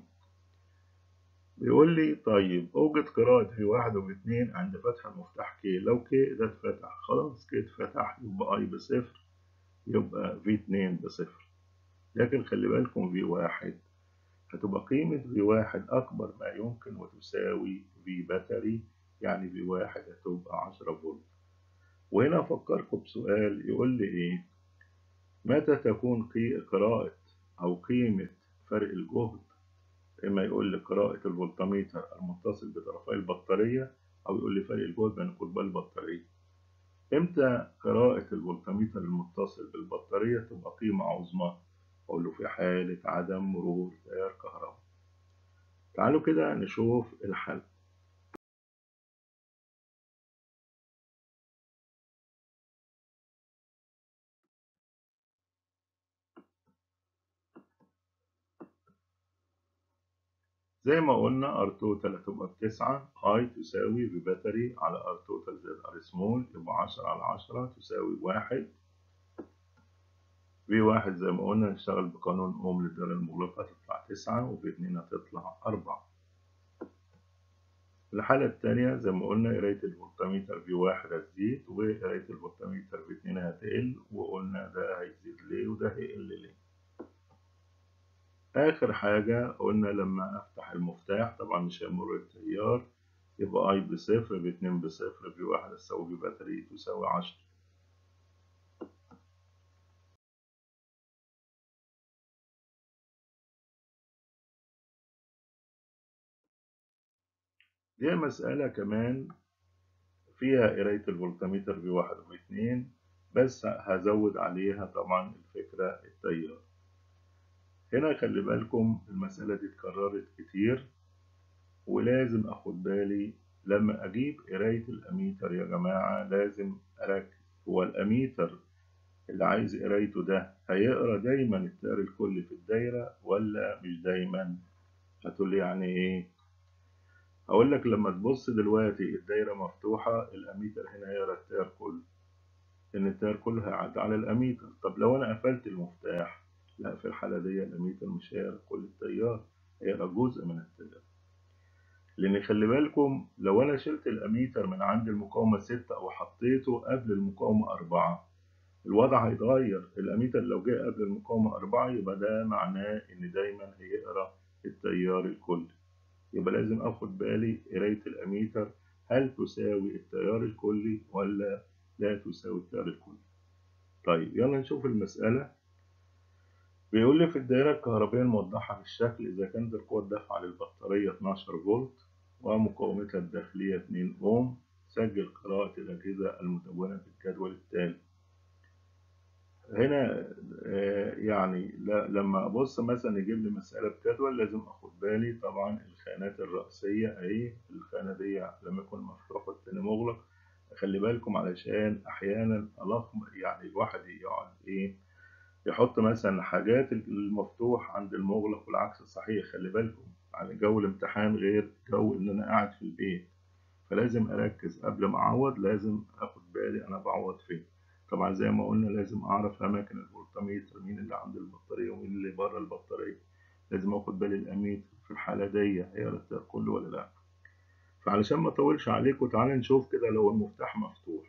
بيقول لي طيب اوجد قراءة V1 و V2 عند فتح المفتاح K. لو K ده اتفتح خلاص، K اتفتح يبقى I بصفر، يبقى V2 بصفر. لكن خلي بالكم V1 هتبقى قيمة V1 أكبر ما يمكن وتساوي V باتري، يعني V1 هتبقى 10 فولت. وهنا أفكركم بسؤال يقول لي إيه؟ متى تكون قراءة أو قيمة فرق الجهد؟ إما يقول لي قراءة الفولتميتر المتصل بطرفي البطارية، أو يقول لي فرق الجهد بين قطبي البطارية. إمتى قراءة الفولتميتر المتصل بالبطارية تبقى قيمة عظمى؟ أقول له في حالة عدم مرور تيار كهرباء. تعالوا كده نشوف الحل. زي ما قلنا R توتال هتبقى ب9، I تساوي في باتري على R توتال زائد R سمول، يبقى 10 على 10 تساوي 1. V1 زي ما قلنا نشتغل بقانون أوم للدائرة المغلقة هتطلع 9، وV2 هتطلع 4. الحالة التانية زي ما قلنا قراية الفولتميتر V1 هتزيد وقراية الفولتميتر V2 هتقل، وقلنا ده هيزيد ليه وده هيقل ليه. آخر حاجة قلنا لما أفتح المفتاح طبعا مش هيمر التيار، يبقى I بصفر، V2 بصفر، V1 تساوي V باتري تساوي 10. دي مسألة كمان فيها قراية الفولتميتر V1 و2، بس هزود عليها طبعا الفكرة التيار. هنا خلي بالكم المسألة دي اتكررت كتير، ولازم أخد بالي لما أجيب قراية الأميتر يا جماعة لازم أركز، هو الأميتر اللي عايز قرايته ده هيقرا دايما التيار الكلي في الدايرة ولا مش دايما؟ هتقول لي يعني إيه؟ هقول لك لما تبص دلوقتي الدايرة مفتوحة، الأميتر هنا هيقرا التيار كله، لأن التيار كله هيعدي على الأميتر. طب لو أنا قفلت المفتاح، لا، في الحالة دي الأميتر مش هيقرا كل التيار، هيقرا جزء من التيار. لأن خلي بالكم لو أنا شلت الأميتر من عند المقاومة 6 أو حطيته قبل المقاومة 4، الوضع هيتغير. الأميتر لو جه قبل المقاومة 4 يبقى ده معناه إن دايما هيقرا التيار الكلي. يبقى لازم أخد بالي قراية الأميتر هل تساوي التيار الكلي ولا لا تساوي التيار الكلي. طيب يلا نشوف المسألة. بيقول لي في الدائرة الكهربائية الموضحة بالشكل، إذا كانت القوة الدافعة للبطارية 12 فولت ومقاومتها الداخلية 2 أوم، سجل قراءة الأجهزة المدونة بالجدول التالي. هنا يعني لما أبص مثلا يجيب لي مسألة بجدول لازم أخد بالي طبعا الخانات الرئيسية أهي، الخانة دي لما يكون مفتوح والتاني مغلق. خلي بالكم علشان أحيانا يعني الواحد يقعد يحط مثلا حاجات المفتوح عند المغلق والعكس صحيح. خلي بالكم يعني جو الامتحان غير جو ان انا قاعد في البيت، فلازم اركز قبل ما اعوض، لازم اخد بالي انا بعوض فين. طبعا زي ما قلنا لازم اعرف اماكن الفولتميتر، مين اللي عند البطاريه ومين اللي بره البطاريه. لازم اخد بالي الاميتر في الحاله دي هيقرا التيار كله ولا لا. فعلشان ما اطولش عليكم تعالى نشوف كده. لو المفتاح مفتوح،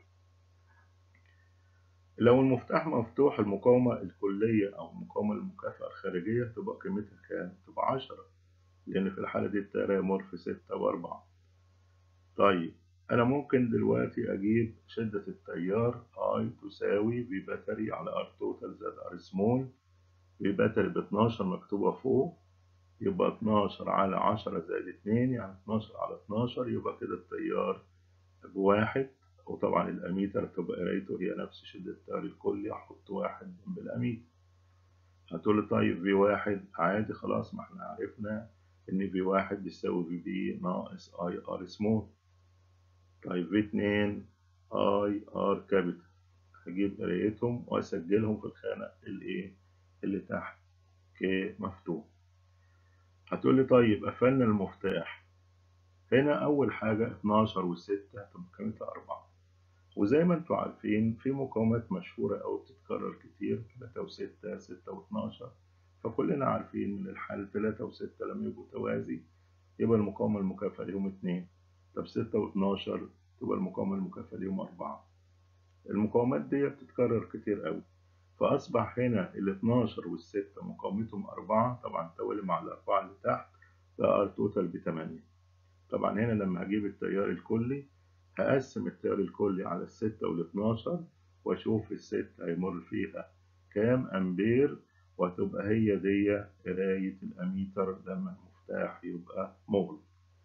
لو المفتاح مفتوح المقاومة الكلية أو المقاومة المكافئة الخارجية تبقى قيمتها كام؟ تبقى 10، لأن في الحالة دي التيار هيمر في 6 و4. طيب أنا ممكن دلوقتي أجيب شدة التيار I تساوي V باتري على R توتال زائد R سمول. V باتري ب 12 مكتوبة فوق، يبقى 12 على 10 زائد 2 يعني 12 على 12، يبقى كده التيار بواحد. وطبعا الأميتر تبقى قرايته هي نفس شدة التيار الكلي، أحط واحد جنب الأميتر. هتقول لي طيب في واحد عادي، خلاص ما احنا عرفنا إن في واحد بيساوي في بي ناقص أي آر سمول. طيب في اتنين أي آر كابيتال، هجيب قرايتهم وأسجلهم في الخانة اللي تحت كي مفتوح. هتقول لي طيب قفلنا المفتاح، هنا أول حاجة 12 والستة هتبقى قيمتها 4. وزي ما انتوا عارفين في مقاومات مشهورة أو بتتكرر كتير 3 و6 6 و12، فكلنا عارفين من الحال 3 و6 لما يبقوا توازي يبقى المقاومة المكافئة ليهم 2. طب 6 و12 تبقى المقاومة المكافئة ليهم 4. المقاومات دي بتتكرر كتير قوي، فأصبح هنا ال 12 وال6 مقاومتهم 4، طبعا توالي مع الأربعة اللي تحت، ده R توتال ب 8. طبعا هنا لما هجيب التيار الكلي هقسم التيار الكلي على الستة والاتناشر واشوف الستة هيمر فيها كام امبير، وهتبقى هي دي قراية الاميتر لما المفتاح يبقى مغلق.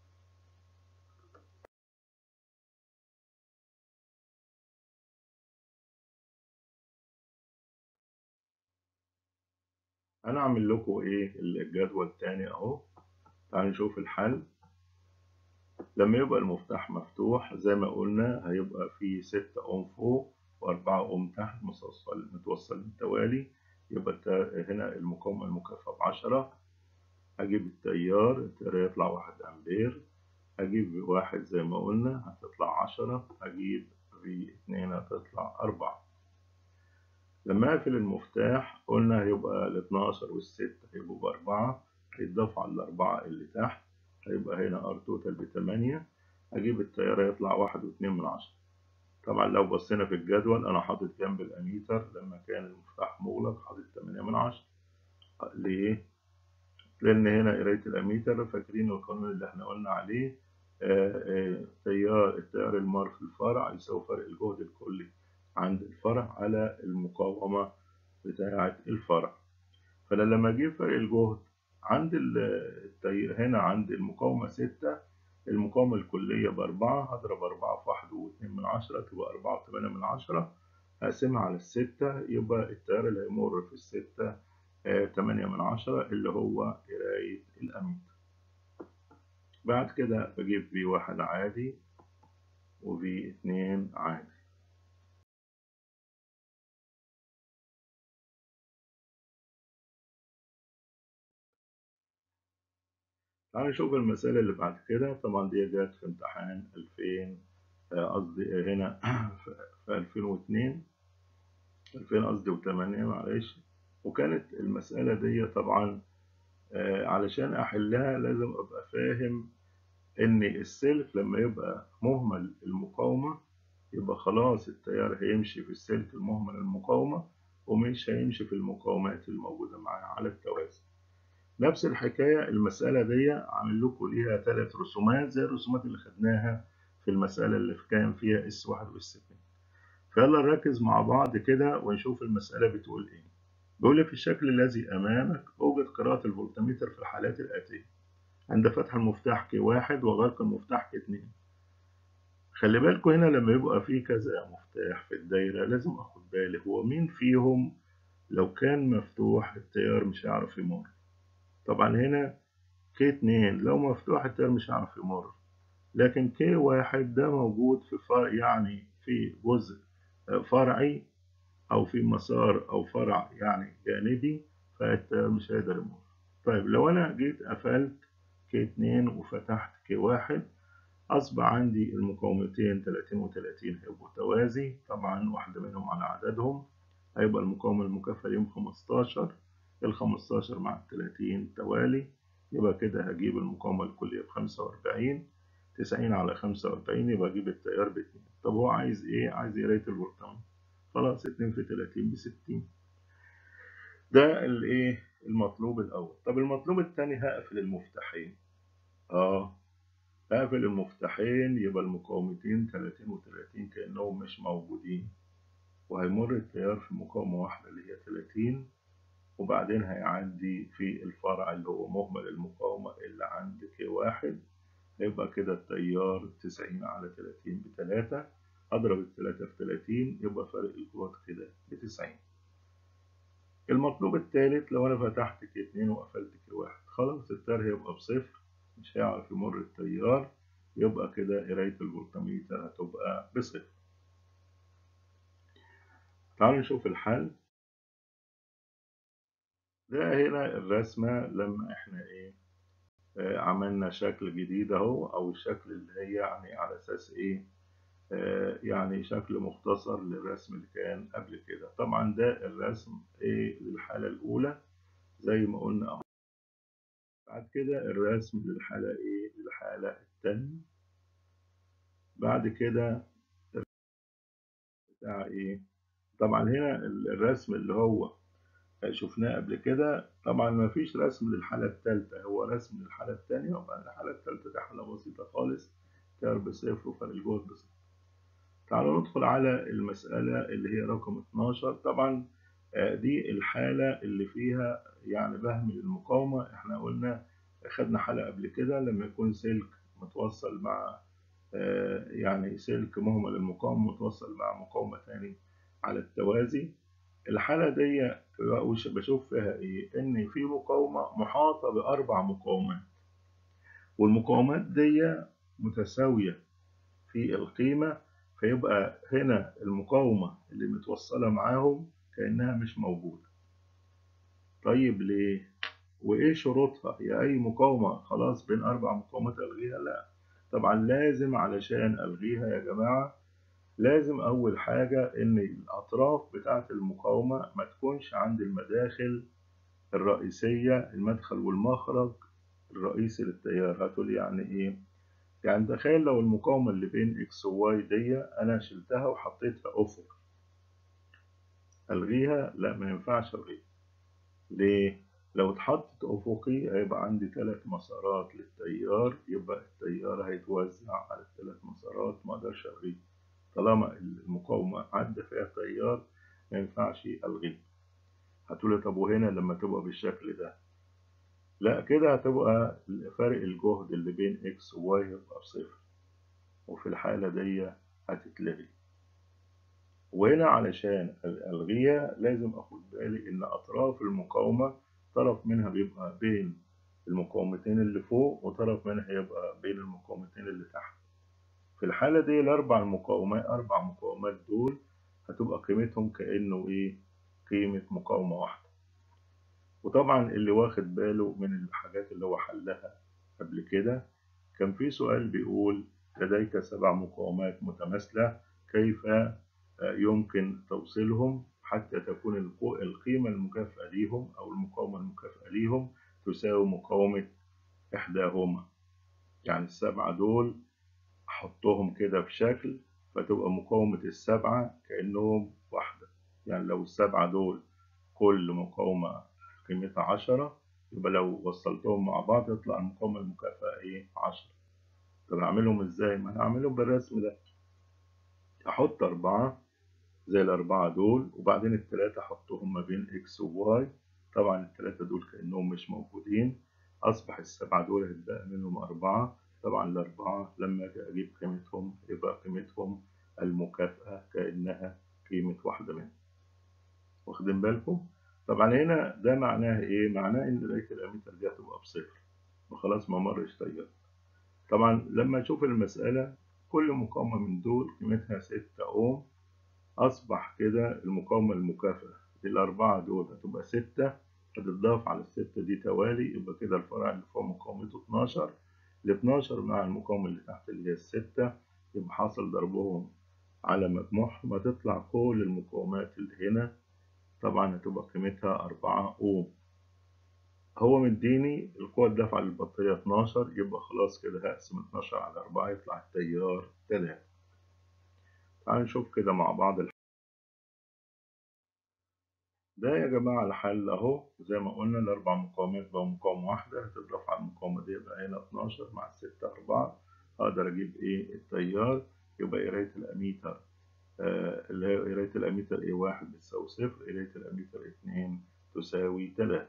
انا اعمل لكم الجدول تاني اهو. تعالوا نشوف الحل. لما يبقى المفتاح مفتوح زي ما قلنا هيبقى فيه 6 اوم فوق و4 اوم تحت متوصل بالتوالي. يبقى هنا المقاومة المكافئة ب10. هجيب التيار يطلع 1 أمبير. هجيب واحد زي ما قلنا هتطلع 10. هجيب في 2 هتطلع 4. لما أقفل المفتاح قلنا هيبقى ال 12 وال6 هيبقوا ب4، هيتضاف على الأربعة اللي تحت، هيبقى هنا ار توتال ب8. هجيب التيار هيطلع 1.2. طبعا لو بصينا في الجدول أنا حاطط جنب الأميتر لما كان المفتاح مغلق حاطط 8. ليه؟ لأن هنا قراية الأميتر فاكرين القانون اللي احنا قلنا عليه، التيار المار في الفرع يساوي فرق الجهد الكلي عند الفرع على المقاومة بتاعة الفرع. فأنا لما أجيب فرق الجهد عند هنا عند المقاومة 6، المقاومة الكلية ب4، هضرب 4 في 1.2 تبقى 4.8. هقسمها على 6 يبقى التيار اللي هيمر في 6 8 اللي هو قراية الأميتر. بعد كده بجيب V1 عادي وV2 عادي. تعالوا نشوف المسألة اللي بعد كده. طبعا دي جت في امتحان 2000، قصدي هنا في 2002، 2000 قصدي و8 معلش. وكانت المسألة دي طبعا علشان أحلها لازم أبقى فاهم إن السلك لما يبقى مهمل المقاومة يبقى خلاص التيار هيمشي في السلك المهمل المقاومة ومش هيمشي في المقاومات الموجودة معاه على التوازي. نفس الحكاية المسألة دي عامل لكم ليها 3 رسومات زي الرسومات اللي خدناها في المسألة اللي كان فيها S1 وS2. فيلا نركز مع بعض كده ونشوف المسألة بتقول إيه. بيقول لي في الشكل الذي أمامك أوجد قراءة الفولتميتر في الحالات الآتية: عند فتح المفتاح K1 وغلق المفتاح K2. خلي بالكوا هنا لما يبقى في كذا مفتاح في الدايرة لازم أخد بالي هو مين فيهم لو كان مفتوح التيار مش هيعرف يمر. طبعا هنا K2 لو مفتوح التيار مش هيعرف يمر، لكن K1 ده موجود في يعني في جزء فرعي أو في مسار أو فرع يعني جانبي، فالتيار مش هيقدر يمر. طيب لو أنا جيت قفلت K2 وفتحت K1 أصبح عندي المقاومتين 30 و30 هيبقوا توازي، طبعا واحدة منهم على عددهم هيبقى المقاومة المكافئة ليهم 15، ال15 مع ال30 توالي، يبقى كده هجيب المقاومة الكلية ب45، 90 على 45 يبقى أجيب التيار ب2. طب هو عايز إيه؟ عايز قراية الفولتميتر. خلاص 2 في 30 ب60. ده الإيه؟ المطلوب الأول. طب المطلوب الثاني هقفل المفتاحين. هقفل المفتاحين يبقى المقاومتين 30 و30 كأنهم مش موجودين، وهيمر التيار في مقاومة واحدة اللي هي 30، وبعدين هيعدي في الفرع اللي هو مهمل المقاومة اللي عند K1. هيبقى كده التيار 90 على 30 ب3، أضرب ال3 في 30 يبقى فرق الجهد كده ب90. المطلوب الثالث لو أنا فتحت K2 وقفلت K1 خلاص التيار هيبقى بصفر، مش هيعرف يمر التيار، يبقى كده قراية الفولتميتر هتبقى بصفر. تعالوا نشوف الحل. ده هنا الرسمة لما احنا ايه عملنا شكل جديد اهو، او الشكل اللي هي يعني على اساس ايه يعني شكل مختصر للرسم اللي كان قبل كده. طبعا ده الرسم ايه للحالة الاولى زي ما قلنا اهو. بعد كده الرسم للحالة ايه للحالة الثانية. بعد كده بتاع ايه. طبعا هنا الرسم اللي هو شفناه قبل كده طبعا ما فيش رسم للحالة الثالثة، هو رسم للحالة الثانية، وبعد الحالة الثالثة دي حالة بسيطة خالص، تيار بصفر وفرق الجهد بصفر. تعالوا ندخل على المسألة اللي هي رقم 12. طبعا دي الحالة اللي فيها يعني بهمل المقاومة. احنا قلنا خدنا حالة قبل كده لما يكون سلك متوصل مع يعني سلك مهمل المقاومة متوصل مع مقاومة تاني على التوازي. الحالة دي بشوف فيها إيه؟ إن في مقاومة محاطة بأربع مقاومات، والمقاومات دي متساوية في القيمة، فيبقى هنا المقاومة اللي متوصلة معاهم كأنها مش موجودة. طيب ليه؟ وإيه شروطها؟ هي أي مقاومة خلاص بين أربع مقاومات ألغيها؟ لا، طبعا لازم علشان ألغيها يا جماعة لازم أول حاجة إن الأطراف بتاعة المقاومة ما تكونش عند المداخل الرئيسية، المدخل والمخرج الرئيسي للتيار. هتقول يعني إيه؟ يعني تخيل لو المقاومة اللي بين إكس وواي دي أنا شلتها وحطيتها أفق، ألغيها؟ لا، ما ينفعش ألغيها. ليه؟ لو اتحطت أفقي هيبقى عندي 3 مسارات للتيار، يبقى التيار هيتوزع على ال3 مسارات، ما أقدرش ألغيه. طالما المقاومة عدى فيها تيار ما ينفعش ألغيه. هتقولي طب وهنا لما تبقى بالشكل ده؟ لا، كده هتبقى فرق الجهد اللي بين اكس وواي هيبقى بصفر، وفي الحالة دي هتتلغي. وهنا علشان ألغيها لازم أخد بالي إن أطراف المقاومة طرف منها بيبقى بين المقاومتين اللي فوق وطرف منها يبقى بين المقاومتين اللي تحت. في الحالة دي أربع مقاومات دول هتبقى قيمتهم كأنه إيه؟ قيمة مقاومة واحدة. وطبعا اللي واخد باله من الحاجات اللي هو حلها قبل كده، كان في سؤال بيقول لديك 7 مقاومات متماثلة، كيف يمكن توصيلهم حتى تكون القيمة المكافئة ليهم أو المقاومة المكافئة ليهم تساوي مقاومة إحداهما. يعني ال7 دول أحطهم كده في شكل فتبقى مقاومة ال7 كأنهم واحدة. يعني لو ال7 دول كل مقاومة قيمتها 10، يبقى لو وصلتهم مع بعض يطلع المقاومة المكافئة إيه؟ 10. طب أعملهم إزاي؟ ما أنا هعملهم بالرسم ده. أحط 4 زي ال4 دول، وبعدين ال3 أحطهم ما بين إكس وواي. طبعا ال3 دول كأنهم مش موجودين، أصبح ال7 دول هيتبقى منهم 4. طبعا ال4 لما أجي أجيب قيمتهم يبقى قيمتهم المكافأة كأنها قيمة واحدة منهم. واخدين بالكم؟ طبعا هنا ده معناه إيه؟ معناه إن دايرة الأميتر دي هتبقى بصفر وخلاص ما مرش تيار. طبعا لما أشوف المسألة كل مقاومة من دول قيمتها 6 أوم، أصبح كده المقاومة المكافئة لل4 دول هتبقى 6، هتتضاف على ال6 دي توالي، يبقى كده الفرع اللي فوق مقاومته 12، ال12 مع المقاومة اللي تحت اللي هي ال6، يبقى حاصل ضربهم على مجموعهم هتطلع كل المقاومات اللي هنا. طبعا هتبقى قيمتها 4 أوم. هو مديني القوة الدافعة للبطارية 12، يبقى خلاص كده هقسم 12 على 4 يطلع التيار 3. تعالوا نشوف كده مع بعض. ده يا جماعة الحل أهو. زي ما قلنا ال4 مقاومات بقوا مقاومة واحدة، هتضاف على المقاومة دي يبقى هنا 12 مع 6 4. أقدر أجيب إيه؟ التيار. يبقى قراية الأميتر اللي هي قراية الأميتر A1 بتساوي 0، قراية الأميتر 2 تساوي 3.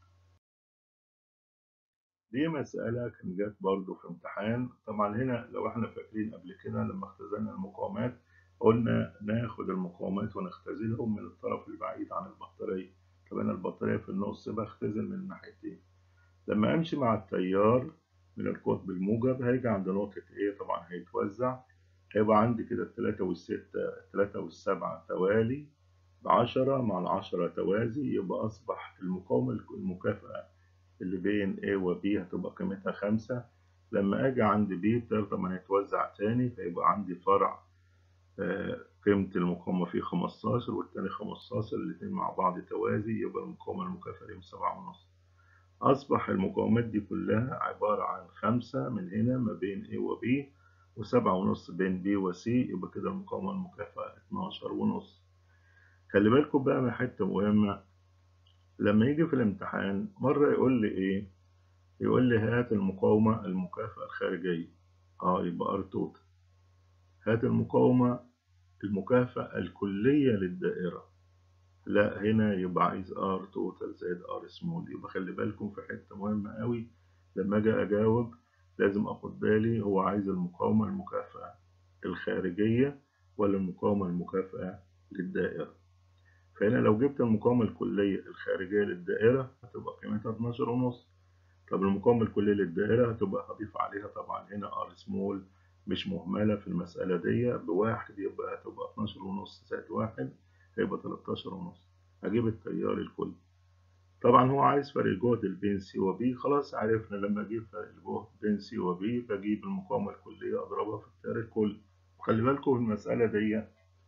دي مسألة كان جات برضه في امتحان. طبعا هنا لو احنا فاكرين قبل كده لما اختزلنا المقاومات قلنا ناخد المقاومات ونختزلهم من الطرف البعيد عن البطارية. طب انا البطارية في النص بختزل من الناحيتين. لما امشي مع التيار من القطب الموجب هيجي عند نقطة ايه؟ طبعا هيتوزع. هيبقى عندي كده ال3 وال7 توالي، 10 مع 10 توازي، يبقى أصبح المقاومة المكافئة اللي بين A و B هتبقى قيمتها 5. لما أجي عند B طبعا هيتوزع تاني، فيبقى عندي فرع قيمة المقاومة فيه 15 والتاني 15، الاتنين مع بعض توازي، يبقى المقاومة المكافئة ليهم 7.5. أصبح المقاومات دي كلها عبارة عن 5 من هنا ما بين A و B، و7.5 بين B و C، يبقى كده المقاومة المكافئة 12.5. خلي بالكم بقى من حتة مهمة. لما يجي في الامتحان مرة يقول لي إيه؟ يقول لي هات المقاومة المكافئة الخارجية، يبقى ار توتال. هات المقاومة المكافئة الكلية للدائرة، لا هنا يبقى عايز ار توتال زائد ار سمول. يبقى خلي بالكم في حتة مهمة قوي، لما اجي اجاوب لازم اخد بالي هو عايز المقاومة المكافئة الخارجية ولا المقاومة المكافئة للدائرة. فهنا لو جبت المقاومة الكلية الخارجية للدائرة هتبقى قيمتها 12.5. طب المقاومة الكلية للدائرة هتبقى هضيف عليها طبعا هنا ار سمول مش مهملة في المسألة دي بواحد، يبقى هتبقى 12.5 زائد 1 هيبقى 13.5. هجيب التيار الكلي. طبعا هو عايز فرق الجهد بين سي وبي، خلاص عرفنا لما اجيب فرق الجهد بين سي وبي بجيب المقاومة الكلية اضربها في التيار الكلي. وخلي بالكم في المسألة دي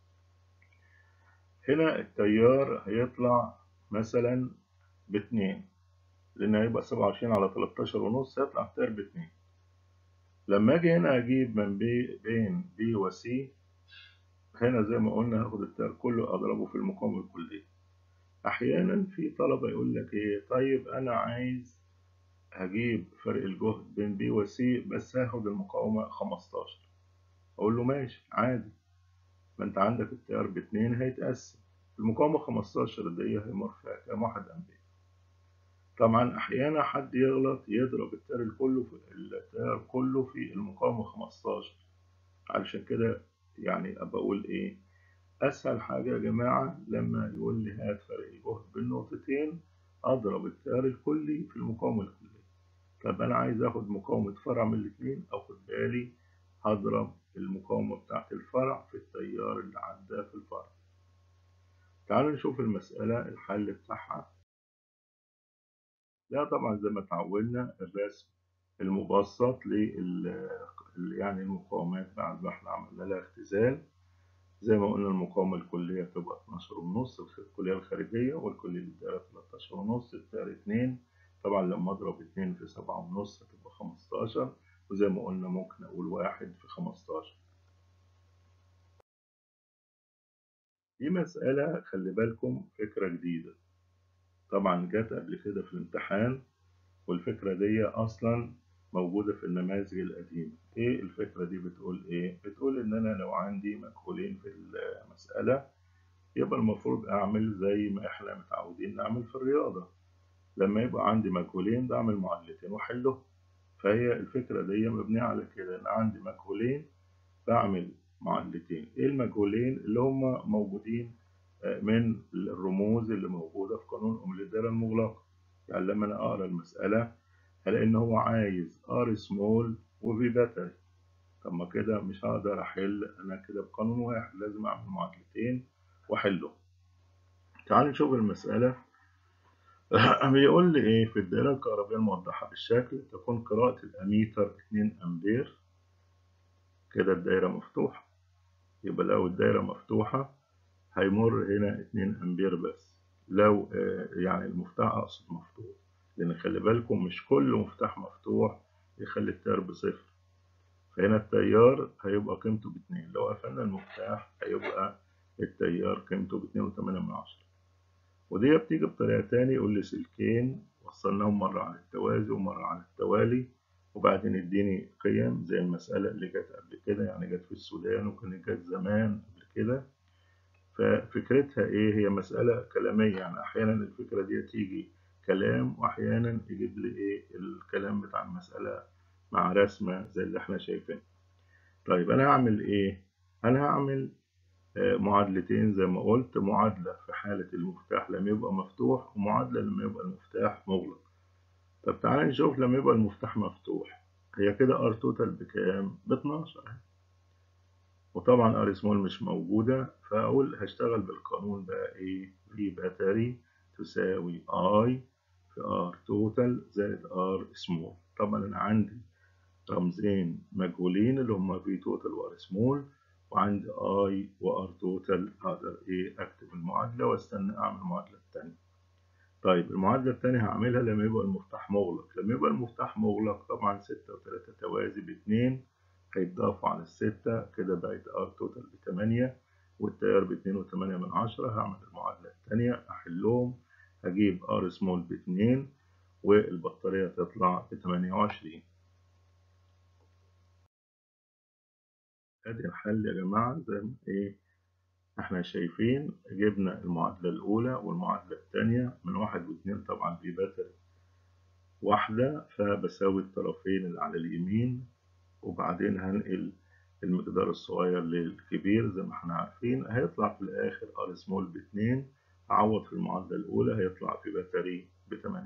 هنا التيار هيطلع مثلا ب2، لأن هيبقى 27 على 13.5 هيطلع التيار ب2. لما اجي هنا اجيب من بين بي وسي، هنا زي ما قلنا هاخد التيار كله اضربه في المقاومة الكلية. احيانا في طلبة يقول لك ايه؟ طيب انا عايز هجيب فرق الجهد بين بي وسي بس هاخد المقاومة 15. اقول له ماشي عادي، ما انت عندك التيار ب2 هيتقسم، المقاومة 15 دي هيمر فيها كام؟ 1 امبير. طبعا احيانا حد يغلط يضرب التيار كله في المقاومة 15. علشان كده يعني بقول ايه؟ اسهل حاجة يا جماعة لما يقول لي هات فرق الجهد بين نقطتين اضرب التيار الكلي في المقاومة الكلية. طب أنا عايز آخد مقاومة فرع من الاتنين، أخد بالي هضرب المقاومة بتاعت الفرع في التيار اللي عدى في الفرع. تعالوا نشوف المسألة الحل بتاعها. لا طبعا زي ما اتعودنا الرسم المبسط يعني المقاومات بعد ما احنا عملنا لها اختزال. زي ما قلنا المقاومة الكلية تبقى 12.5، الكلية الخارجية والكلية للدائرة 13.5، التيار 2. طبعا لما أضرب 2 في 7.5 هتبقى 15، وزي ما قلنا ممكن أقول 1 في 15. دي مسألة خلي بالكم فكرة جديدة، طبعا جت قبل كده في الامتحان، والفكرة دي أصلا موجودة في النماذج القديمة. إيه الفكرة دي بتقول إيه؟ بتقول إن أنا لو عندي مجهولين في المسألة يبقى المفروض أعمل زي ما إحنا متعودين نعمل في الرياضة، لما يبقى عندي مجهولين بعمل معادلتين وأحلهم. فهي الفكرة دي مبنية على كده، إن عندي مجهولين بعمل معادلتين. إيه المجهولين؟ اللي هم موجودين من الرموز اللي موجودة في قانون أم الدالة المغلقة. يعني لما أنا أقرأ المسألة هلاقي إن هو عايز R سمول وفي باتري. طب ما كده مش هقدر أحل أنا كده بقانون واحد، لازم أعمل معادلتين وأحله. تعال نشوف المسألة. بيقول لي إيه؟ في الدائرة الكهربائية الموضحة بالشكل تكون قراءة الأميتر 2 أمبير. كده الدائرة مفتوحة، يبقى لو الدائرة مفتوحة هيمر هنا 2 أمبير بس. لو يعني المفتاح أقصد مفتوح، لأن خلي بالكم مش كل مفتاح مفتوح يخلي التيار بصفر. فهنا التيار هيبقى قيمته ب2، لو قفلنا المفتاح هيبقى التيار قيمته ب2.8. ودي بتيجي بطريقة تاني، يقول لي سلكين وصلناهم مرة على التوازي ومرة على التوالي، وبعدين يديني قيم زي المسألة اللي جت قبل كده، يعني جت في السودان وكانت جت زمان قبل كده. ففكرتها إيه؟ هي مسألة كلامية، يعني أحيانا الفكرة دي تيجي كلام، وأحيانا يجيب لي إيه الكلام بتاع المسألة مع رسمة زي اللي إحنا شايفين. طيب أنا هعمل إيه؟ أنا هعمل معادلتين زي ما قلت، معادلة في حالة المفتاح لما يبقى مفتوح، ومعادلة لما يبقى المفتاح مغلق. طب تعالى نشوف لما يبقى المفتاح مفتوح، هي كده ار توتال بكام؟ ب12. وطبعا ار سمول مش موجودة، فأقول هشتغل بالقانون بقى إيه؟ في باتري تساوي اي في ار توتال زائد ار سمول. طبعا أنا عندي رمزين مجهولين اللي هما في توتال وار سمول، وعندي اي وار توتال. اقدر ايه اكتب المعادله واستنى اعمل المعادله الثانيه. طيب المعادله الثانيه هعملها لما يبقى المفتاح مغلق. لما يبقى المفتاح مغلق طبعا 6 و3 توازي ب2 هيتضافوا على الستة، كده بقت ار توتال ب8 والتيار ب2.8. هعمل المعادله الثانيه احلهم، هجيب ار سمول ب2 والبطاريه تطلع ب28. ادي الحل يا جماعة زي ما ايه احنا شايفين. جبنا المعادلة الأولى والمعادلة الثانية من 1 و2، طبعا في باتري واحدة فبساوي الطرفين اللي على اليمين، وبعدين هنقل المقدار الصغير للكبير زي ما احنا عارفين. هيطلع في الآخر ار سمول ب2، أعوض في المعادلة الأولى هيطلع في باتري ب8.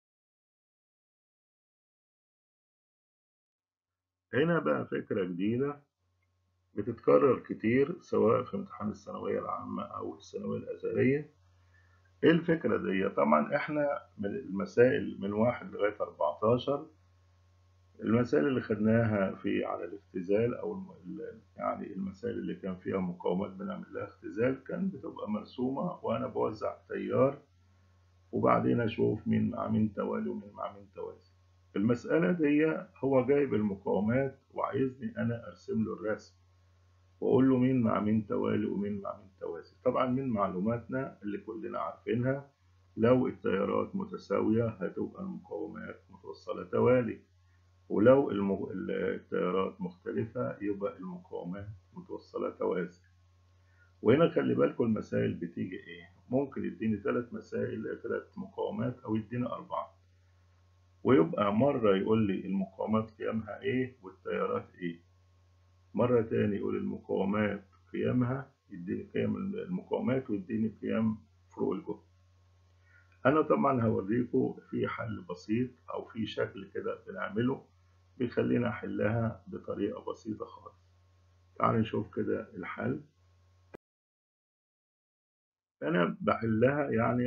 هنا بقى فكرة جديدة بتتكرر كتير سواء في امتحان الثانوية العامة أو الثانوية الأزهرية. ايه الفكرة دي؟ طبعا احنا من المسائل من 1 لغاية 14، المسائل اللي خدناها في على الاختزال او يعني المسائل اللي كان فيها مقاومات بنعمل لها اختزال كانت بتبقى مرسومة وانا بوزع تيار، وبعدين اشوف مين مع مين توالي ومين مع مين توازي. المسألة دي هو جايب المقاومات وعايزني انا ارسم له الرسم، واقول له مين مع مين توالي ومين مع مين توازي. طبعا من معلوماتنا اللي كلنا عارفينها، لو التيارات متساوية هتبقى المقاومات متوصلة توالي، ولو التيارات مختلفة يبقى المقاومات متوصلة توازي. وهنا خلي بالكم المسائل بتيجي ايه؟ ممكن يديني 3 مسائل 3 مقاومات او يديني 4، ويبقى مرة يقول لي المقاومات قيمها ايه والتيارات ايه، مرة تاني يقول المقاومات قيمها، يديني قيم المقاومات ويديني قيم فروق الجهد. أنا طبعا هوريكم في حل بسيط أو في شكل كده بنعمله بيخلينا أحلها بطريقة بسيطة خالص. تعالوا نشوف كده الحل. أنا بحلها يعني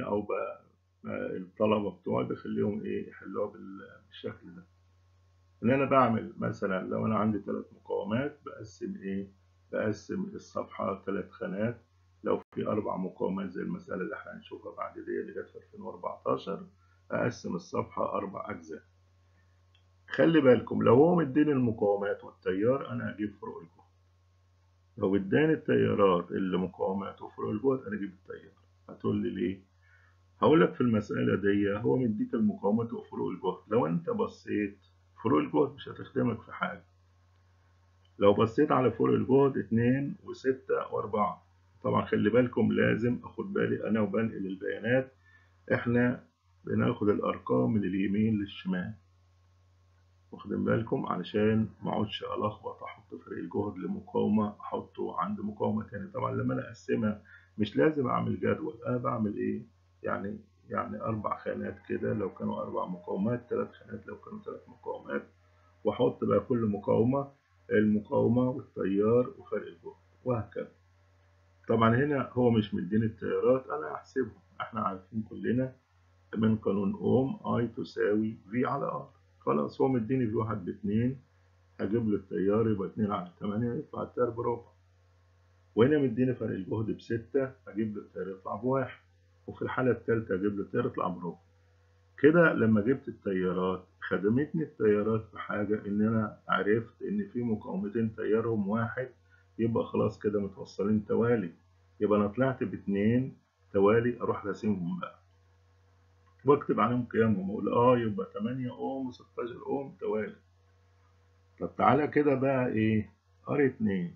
الطلبة بتوعي بخليهم إيه يحلوها بالشكل ده. إن أنا بعمل مثلا لو أنا عندي 3 مقاومات بقسم إيه؟ بقسم الصفحة 3 خانات. لو في 4 مقاومات زي المسألة اللي إحنا هنشوفها بعد دي اللي جت في 2014 أقسم الصفحة 4 أجزاء. خلي بالكم لو هو مديني المقاومات والتيار أنا هجيب فروق الجهد. لو اداني التيارات اللي مقاومات وفروق الجهد أنا أجيب التيار. هتقول لي ليه؟ هقول لك في المسألة دي هو مديك المقاومات وفروق الجهد. لو أنت بصيت فروق الجهد مش هتخدمك في حاجة. لو بصيت على فروق الجهد 2 و6 و4. طبعا خلي بالكم لازم أخد بالي أنا وبنقل البيانات. إحنا بناخد الأرقام من اليمين للشمال. واخدين بالكم علشان ما اقعدش الخبط احط فرق الجهد لمقاومه احطه عند مقاومه تاني. طبعا لما انا اقسمها مش لازم اعمل جدول. انا بعمل ايه يعني؟ يعني 4 خانات كده لو كانوا 4 مقاومات، 3 خانات لو كانوا 3 مقاومات، واحط بقى كل مقاومه المقاومه والتيار وفرق الجهد وهكذا. طبعا هنا هو مش مديني التيارات انا هحسبهم. احنا عارفين كلنا من قانون اوم اي تساوي في على ار. خلاص هو مديني في واحد ب2 هجيب له التيار يبقى 2/8 يطلع التيار بربع. وهنا مديني فرق الجهد ب6 هجيب له التيار يطلع بواحد. وفي الحالة التالتة هجيب له التيار يطلع بربع. كده لما جبت التيارات خدمتني التيارات في حاجة إن أنا عرفت إن في مقاومتين تيارهم واحد. يبقى خلاص كده متوصلين توالي. يبقى أنا طلعت ب2 توالي أروح راسمهم بقى واكتب عليهم قيمهم واقول يبقى 8 اوم و16 اوم توالي. طب تعالى كده بقى ايه ار2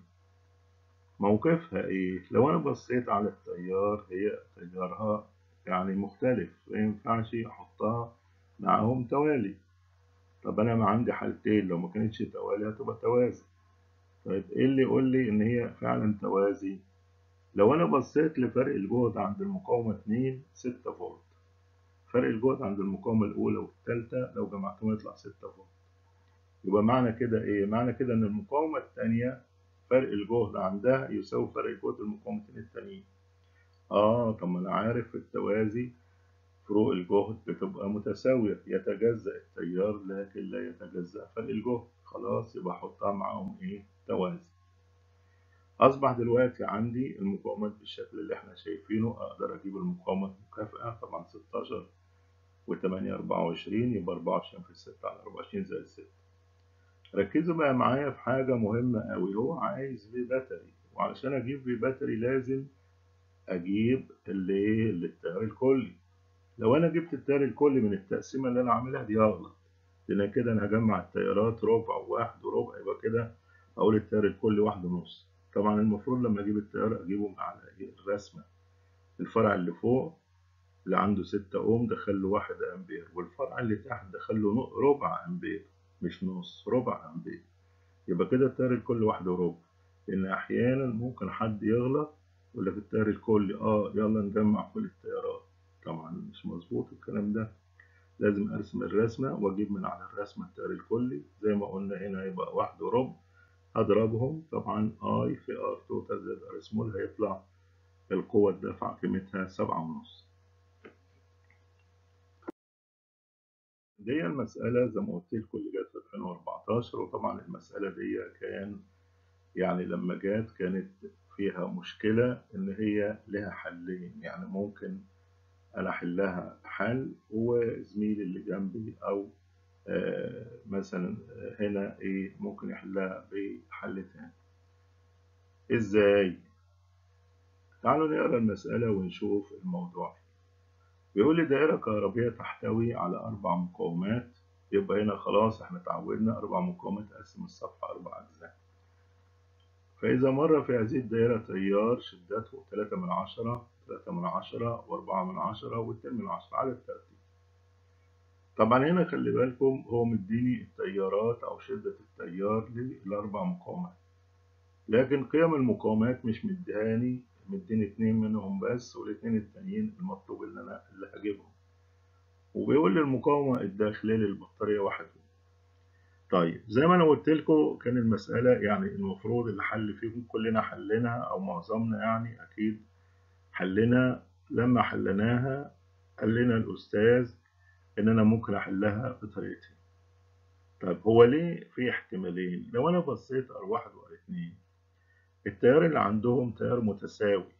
موقفها ايه؟ لو انا بصيت على التيار هي تيارها يعني مختلف ما ينفعش احطها معاهم توالي. طب انا ما عندي حالتين لو ما كانتش توالي هتبقى توازي. طيب ايه اللي يقول لي ان هي فعلا توازي؟ لو انا بصيت لفرق الجهد عند المقاومة 2 6 فولت. فرق الجهد عند المقاومة الأولى والثالثة لو جمعتهم يطلع 6 فولت. يبقى معنى كده إيه؟ معنى كده إن المقاومة التانية فرق الجهد عندها يساوي فرق جهد المقاومتين التانيين. طب ما أنا عارف في التوازي فروق الجهد بتبقى متساوية يتجزأ التيار لكن لا يتجزأ فرق الجهد. خلاص يبقى أحطها معاهم إيه؟ توازي. أصبح دلوقتي عندي المقاومات بالشكل اللي إحنا شايفينه. أقدر أجيب المقاومة المكافئة طبعا 16 و8 24 يبقى 24 في 6 على 24 زائد 6. ركزوا بقى معايا في حاجة مهمة أوي. هو عايز في باتري وعلشان أجيب في باتري لازم أجيب التيار الكلي. لو أنا جبت التيار الكلي من التقسيمة اللي أنا عاملها دي هغلط. لأن كده أنا هجمع التيارات ربع وواحد وربع يبقى كده أقول التيار الكلي 1.5. طبعا المفروض لما أجيب التيار أجيبه على الرسمة. الفرع اللي فوق اللي عنده 6 أوم دخل له 1 أمبير والفرع اللي تحت دخل له ربع أمبير مش نص ربع أمبير. يبقى كده التيار الكلي 1.25. لأن أحيانا ممكن حد يغلط يقول لك التيار الكلي يلا نجمع كل التيارات. طبعا مش مظبوط الكلام ده. لازم أرسم الرسمة وأجيب من على الرسمة التيار الكلي زي ما قلنا هنا يبقى 1.25. هضربهم طبعا I في R توتال زائد R سمول هيطلع القوة الدافعة قيمتها 7.5. دي المسألة زي ما قلت لكم اللي جت في 2014. وطبعا المسألة دي كان يعني لما جت كانت فيها مشكلة إن هي لها حلين. يعني ممكن أنا أحلها حل وزميلي اللي جنبي أو مثلا هنا ممكن يحلها بحل تاني. إزاي؟ تعالوا نقرأ المسألة ونشوف الموضوع. بيقول لي دائرة كهربية تحتوي على 4 مقاومات. يبقى هنا خلاص احنا اتعودنا 4 مقاومات أقسم الصفحة 4 أجزاء. فإذا مر في هذه الدائرة تيار شدته 3/10 3/10 و4/10 و2/10 على الترتيب. طبعا هنا خلي بالكم هو مديني التيارات أو شدة التيار لل4 مقاومات. لكن قيم المقاومات مش مديهاني. مديني 2 منهم بس والاتنين التانيين المطلوب اللي هجيبهم. وبيقول لي المقاومة الداخلية للبطارية 1 أوم. طيب زي ما أنا قلت لكم كان المسألة يعني المفروض اللي حل فيهم كلنا حليناها أو معظمنا يعني أكيد حلينا. لما حليناها قال لنا الأستاذ إن أنا ممكن أحلها بطريقتين. طب هو ليه في احتمالين؟ لو أنا بصيت R1 وR2 التيار اللي عندهم تيار متساوي،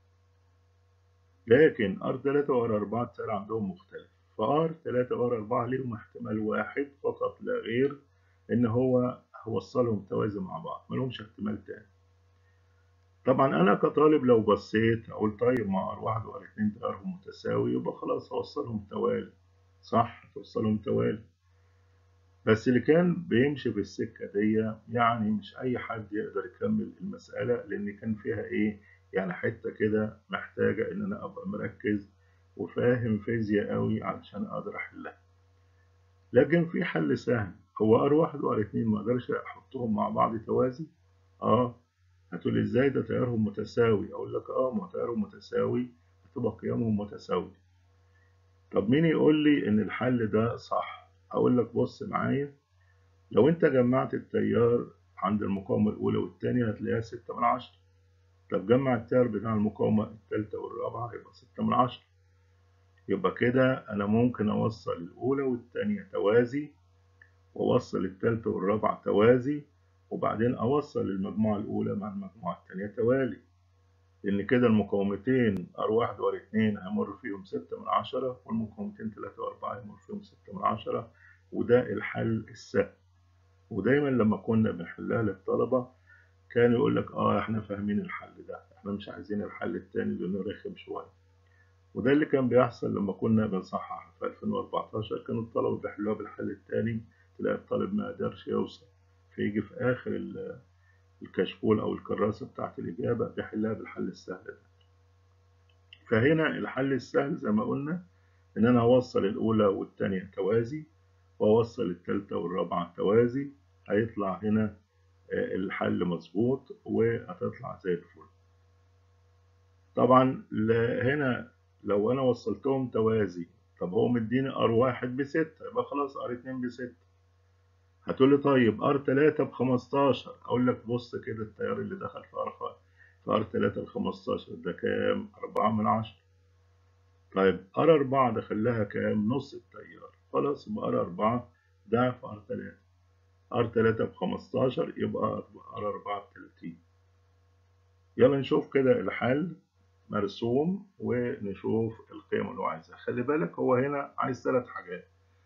لكن R3 وR4 التيار عندهم مختلف، فR3 وR4 ليهم احتمال واحد فقط لا غير إن هو هوصلهم توازي مع بعض، ملهمش احتمال تاني. طبعا أنا كطالب لو بصيت أقول طيب ما R1 وR2 تيارهم متساوي يبقى خلاص هوصلهم توالي، صح؟ توصلهم توالي. بس اللي كان بيمشي في السكة دي يعني مش أي حد يقدر يكمل المسألة، لأن كان فيها إيه يعني حتة كده محتاجة إن أنا أبقى مركز وفاهم فيزياء قوي علشان أقدر أحلها. لكن في حل سهل، هو R1 وR2 ما أقدرش أحطهم مع بعض توازي؟ هتقول إزاي ده تيارهم متساوي؟ أقول لك ما تيارهم متساوي هتبقى قيمهم متساوية. طب مين يقول لي إن الحل ده صح؟ أقول لك بص معايا، لو انت جمعت التيار عند المقاومة الأولى والتانية هتلاقيها 6/10. طب جمع التيار بتاع المقاومة التالتة والرابعة يبقى 6/10. يبقى كده أنا ممكن أوصل الأولى والتانية توازي، وأوصل التالتة والرابعة توازي، وبعدين أوصل المجموعة الأولى مع المجموعة التانية توالي، لأن كده المقاومتين R1 وR2 هيمر فيهم 6/10، والمقاومتين 3 و4 هيمر فيهم 6/10، وده الحل السهل. ودايما لما كنا بنحلها للطلبة كان يقول لك احنا فاهمين الحل ده، احنا مش عايزين الحل التاني لانه رخم شوية. وده اللي كان بيحصل لما كنا بنصحح في 2014، كان الطلبة بيحلوها بالحل التاني، تلاقي الطالب ما قدرش يوصل، فيجي في آخر الكشكول أو الكراسة بتاعت الإجابة بيحلها بالحل السهل ده. فهنا الحل السهل زي ما قلنا إن أنا أوصل الأولى والتانية توازي، وأوصل التالتة والرابعة توازي، هيطلع هنا الحل مظبوط وهتطلع زي الفل. طبعا هنا لو انا وصلتهم توازي، طب هو مديني R1 ب6 يبقى خلاص R2 ب6. هتقولي طيب R3 ب15، اقول لك بص كده التيار اللي دخل في R3 ب15 ده كام؟ 4/10. طيب R4 دخل لها كام؟ نص التيار، خلاص يبقى R4 ضعف R3. R3 ب15 يبقى R4 ب30. يلا نشوف كده الحل مرسوم ونشوف القيم اللي هو عايزها. خلي بالك هو هنا عايز 3 حاجات،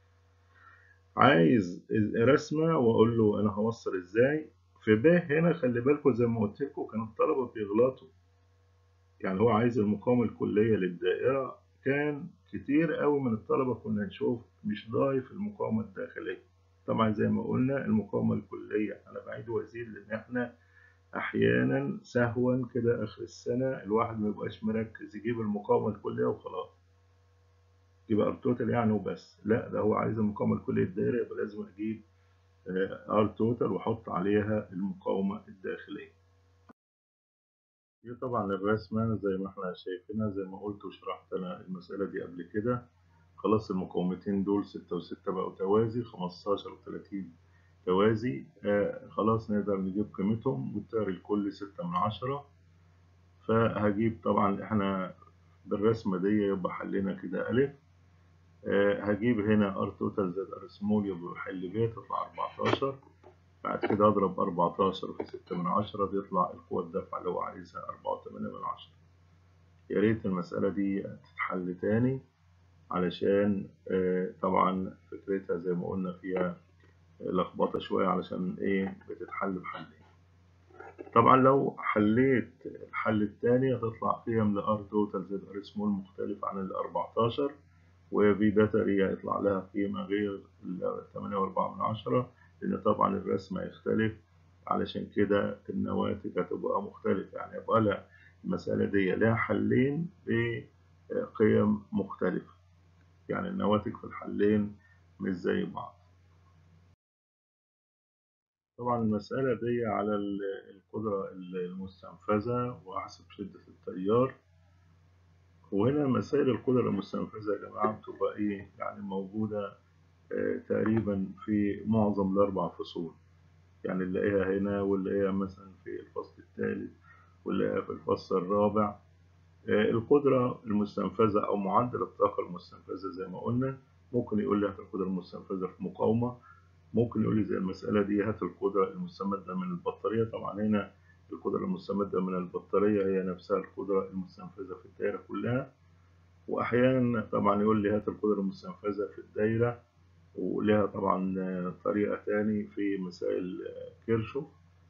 عايز رسمة وأقول له أنا هوصل إزاي. في ب هنا خلي بالكم زي ما قلت لكم كان الطلبة بيغلطوا، يعني هو عايز المقاومة الكلية للدائرة، كان كتير قوي من الطلبة كنا نشوف مش ضايف المقاومة الداخلية. طبعا زي ما قلنا المقاومة الكلية أنا بعيد وأزيد لأن إحنا أحيانا سهوا كده آخر السنة الواحد ما يبقاش مركز يجيب المقاومة الكلية وخلاص، يبقى ار توتال يعني وبس. لا ده هو عايز المقاومة الكلية الدائرة، يبقى لازم أجيب ار توتال وأحط عليها المقاومة الداخلية. دي طبعا الرسمة زي ما احنا شايفينها، زي ما قلت وشرحت أنا المسألة دي قبل كده. خلاص المقاومتين دول 6 و6 بقوا توازي، 15 و30 توازي. خلاص نقدر نجيب قيمتهم، والتيار الكلي 6/10. فهجيب طبعا احنا بالرسمة دي يبقى حلنا كده ألف. هجيب هنا ار توتال زائد ار سمول يبقى حل ب تطلع 14. بعد كده اضرب 14 في 6/10 بيطلع القوة الدافعة اللي هو عايزها 4.8. يا ريت المسألة دي تتحل تاني علشان طبعا فكرتها زي ما قلنا فيها لخبطة شوية، علشان ايه بتتحل بحلين. طبعا لو حليت الحل التاني هتطلع قيم لار توتال زائد ار سمول مختلف عن ال 14، وفي باتري هيطلع لها قيمة غير ال 8.4، لأن طبعا الرسم هيختلف، علشان كده النواتج هتبقى مختلفة. يعني يبقى لها المسألة دي لها حلين بقيم مختلفة، يعني النواتج في الحلين مش زي بعض. طبعا المسألة دي على القدرة المستنفذة وحسب شدة التيار، وهنا مسائل القدرة المستنفذة يا جماعة بتبقى إيه يعني موجودة تقريبا في معظم الأربع فصول، يعني نلاقيها هنا ونلاقيها مثلا في الفصل الثالث ونلاقيها في الفصل الرابع. القدرة المستنفذة أو معدل الطاقة المستنفذة زي ما قلنا، ممكن يقول لي هات القدرة المستنفذة في مقاومة، ممكن يقول لي زي المسألة دي هات القدرة المستمدة من البطارية. طبعا هنا القدرة المستمدة من البطارية هي نفسها القدرة المستنفذة في الدائرة كلها. وأحيانا طبعا يقول لي هات القدرة المستنفذة في الدائرة، ولها طبعا طريقة تاني في مسائل كيرشوف.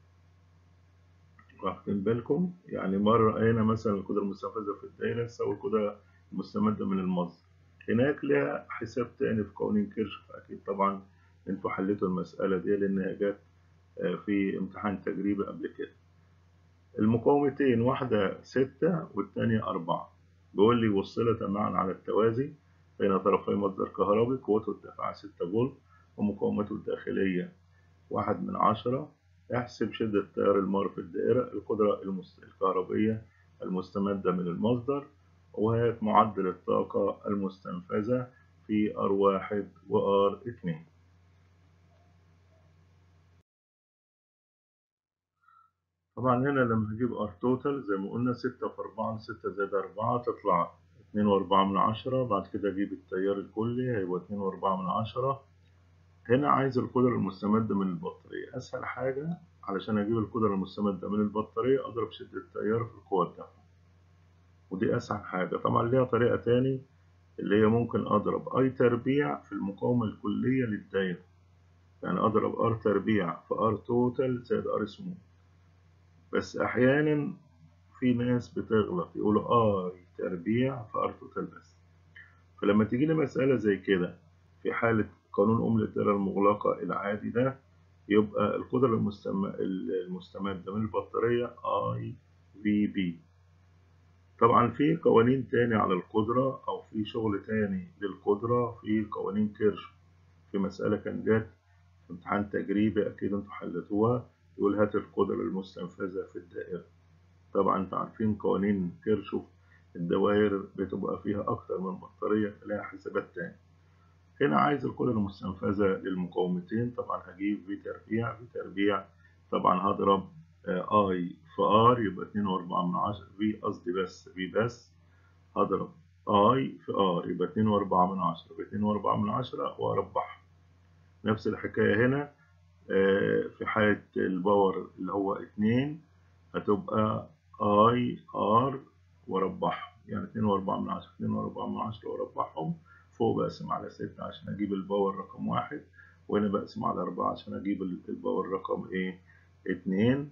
واخدين بالكم؟ يعني مرة هنا مثلا القدرة المستنفذة في الدائرة تساوي القدرة المستمدة من المصدر، هناك لها حساب تاني في قوانين كيرشوف. أكيد طبعا انتوا حليتوا المسألة دي لأنها جت في امتحان تجريبي قبل كده. المقاومتين واحدة 6 والتانية 4، بيقول لي وصلتا معا على التوازي بين طرفي مصدر كهربي قوته الدافعة 6 فولت ومقاومته الداخلية 1/10. احسب شدة تيار المار في الدائرة، القدرة الكهربية المستمدة من المصدر، وهات معدل الطاقة المستنفذة في R1 و R2. طبعا هنا لما هجيب ار توتال زي ما قلنا 6 في 4 6 زائد 4 تطلع 2.4. بعد كده اجيب التيار الكلي هيبقى 2.4. هنا عايز القدرة المستمدة من البطارية. أسهل حاجة علشان أجيب القدرة المستمدة من البطارية أضرب شدة التيار في القوة الدافعة، ودي أسهل حاجة. طبعا ليها طريقة تاني اللي هي ممكن أضرب أي تربيع في المقاومة الكلية للدايرة، يعني أضرب ار تربيع في ار توتال زائد ار سمول. بس أحيانا في ناس بتغلط يقولوا اي تربيع في ار توتال بس. فلما تيجي لي مسألة زي كده في حالة قانون أم الدائرة المغلقة العادي ده، يبقى القدرة المستمدة من البطارية اي في بي. طبعا في قوانين تاني على القدرة أو في شغل تاني للقدرة في قوانين كيرشوف. في مسألة كان جت في امتحان تجريبي أكيد انتوا حلتوها، يقول هات القدرة المستنفذة في الدائرة. طبعا انتوا عارفين قوانين كيرشوف الدوائر بتبقى فيها أكتر من بطارية لها حسابات تاني. هنا عايز القدرة المستنفذة للمقاومتين، طبعا هجيب في تربيع في تربيع، طبعا هضرب اي في ار يبقى 2.4 في، قصدي بس في بس، هضرب اي في ار يبقى 2.4 ب 2.4 واربعها. نفس الحكاية هنا في حالة الباور اللي هو 2 هتبقى اي ار واربعهم، يعني 2.4 2.4 واربعهم. فوق بقسم على 6 عشان اجيب الباور رقم 1، وهنا بقسم على 4 عشان اجيب الباور رقم ايه 2.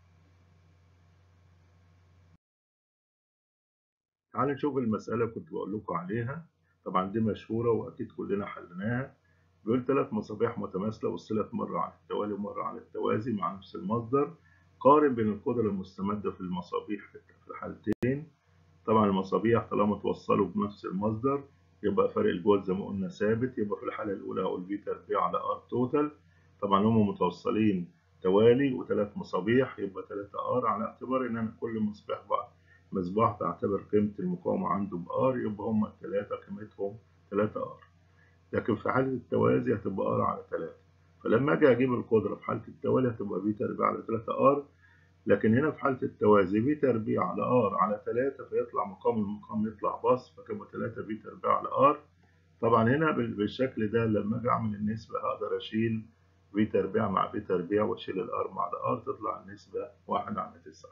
تعالوا نشوف المسألة كنت بقول لكم عليها. طبعا دي مشهورة وأكيد كلنا حلناها. بيقول 3 مصابيح متماثلة وصلت مرة على التوالي ومرة على التوازي مع نفس المصدر، قارن بين القدرة المستمدة في المصابيح في الحالتين. طبعا المصابيح طالما توصلوا بنفس المصدر يبقى فرق الجهد زي ما قلنا ثابت، يبقى في الحالة الأولى هقول في تربيع على ار توتال. طبعا هم متوصلين توالي وثلاث مصابيح يبقى 3 ار، على اعتبار ان انا كل مصباح تعتبر قيمة المقاومة عنده بار، يبقى هم الثلاثة قيمتهم 3 ار. لكن في حالة التوازي هتبقى ار على 3. فلما اجي اجيب القدرة في حالة التوالي هتبقى في تربيع على 3 ار، لكن هنا في حالة التوازي في تربيع على ار على 3، فيطلع المقام يطلع باص، فتبقى 3 في تربيع على ار. طبعا هنا بالشكل ده لما اجي اعمل النسبة هقدر اشيل في تربيع مع في تربيع واشيل الار مع الار، تطلع النسبة 1/9.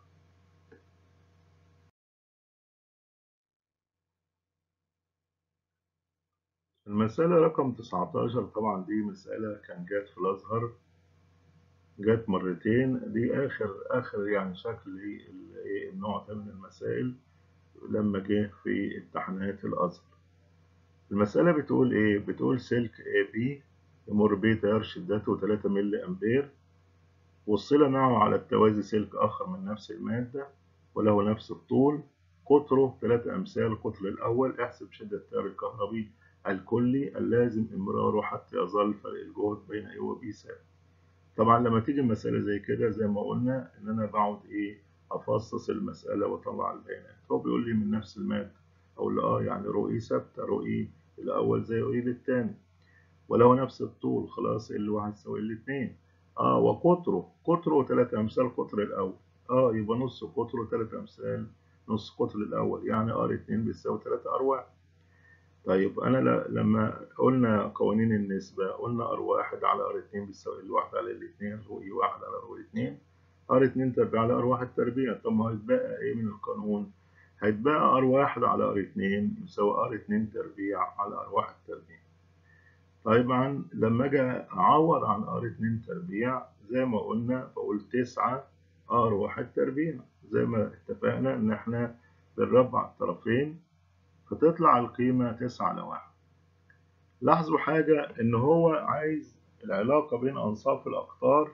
المسألة رقم 19 طبعا دي مسألة كان جات في الأزهر، جات مرتين. دي آخر يعني شكل النوع ده من المسائل لما جه في امتحانات الأزهر. المسألة بتقول إيه؟ بتقول سلك AB يمر به تيار شدته 3 ملي أمبير، وصل معه على التوازي سلك آخر من نفس المادة وله نفس الطول، قطره 3 أمثال قطر الأول. احسب شدة التيار الكهربي الكلي اللازم إمراره حتى يظل فرق الجهد بين A و B ثابت. طبعا لما تيجي مسألة زي كده زي ما قلنا إن أنا بقعد أفصص المسألة وأطلع البيانات. هو بيقول لي من نفس المادة أقول له يعني رو إي ثابتة، رو إي الأول زي رو إي للتاني، ولو نفس الطول خلاص ال1 تساوي الاتنين. وقطره 3 أمثال قطر الأول، يبقى نص قطره 3 أمثال نص قطر الأول، يعني R2 بيساوي 3 R1. طيب أنا لما قلنا قوانين النسبة قلنا R1 على R2 بيساوي الواحد على الاتنين، رو إي واحد على رو اتنين، R2 تربيع على R1 تربيع. طب ما هيتبقى إيه من القانون؟ هيتبقى R1 على R2 يساوي R2 تربيع على R1 تربيع. طبعا لما اجي اعوض عن R2 تربيع زي ما قلنا بقول 9 R1 تربيع، زي ما اتفقنا ان احنا بنربع الطرفين فتطلع القيمة 9 ل1. لاحظوا حاجة، ان هو عايز العلاقة بين انصاف الاقطار،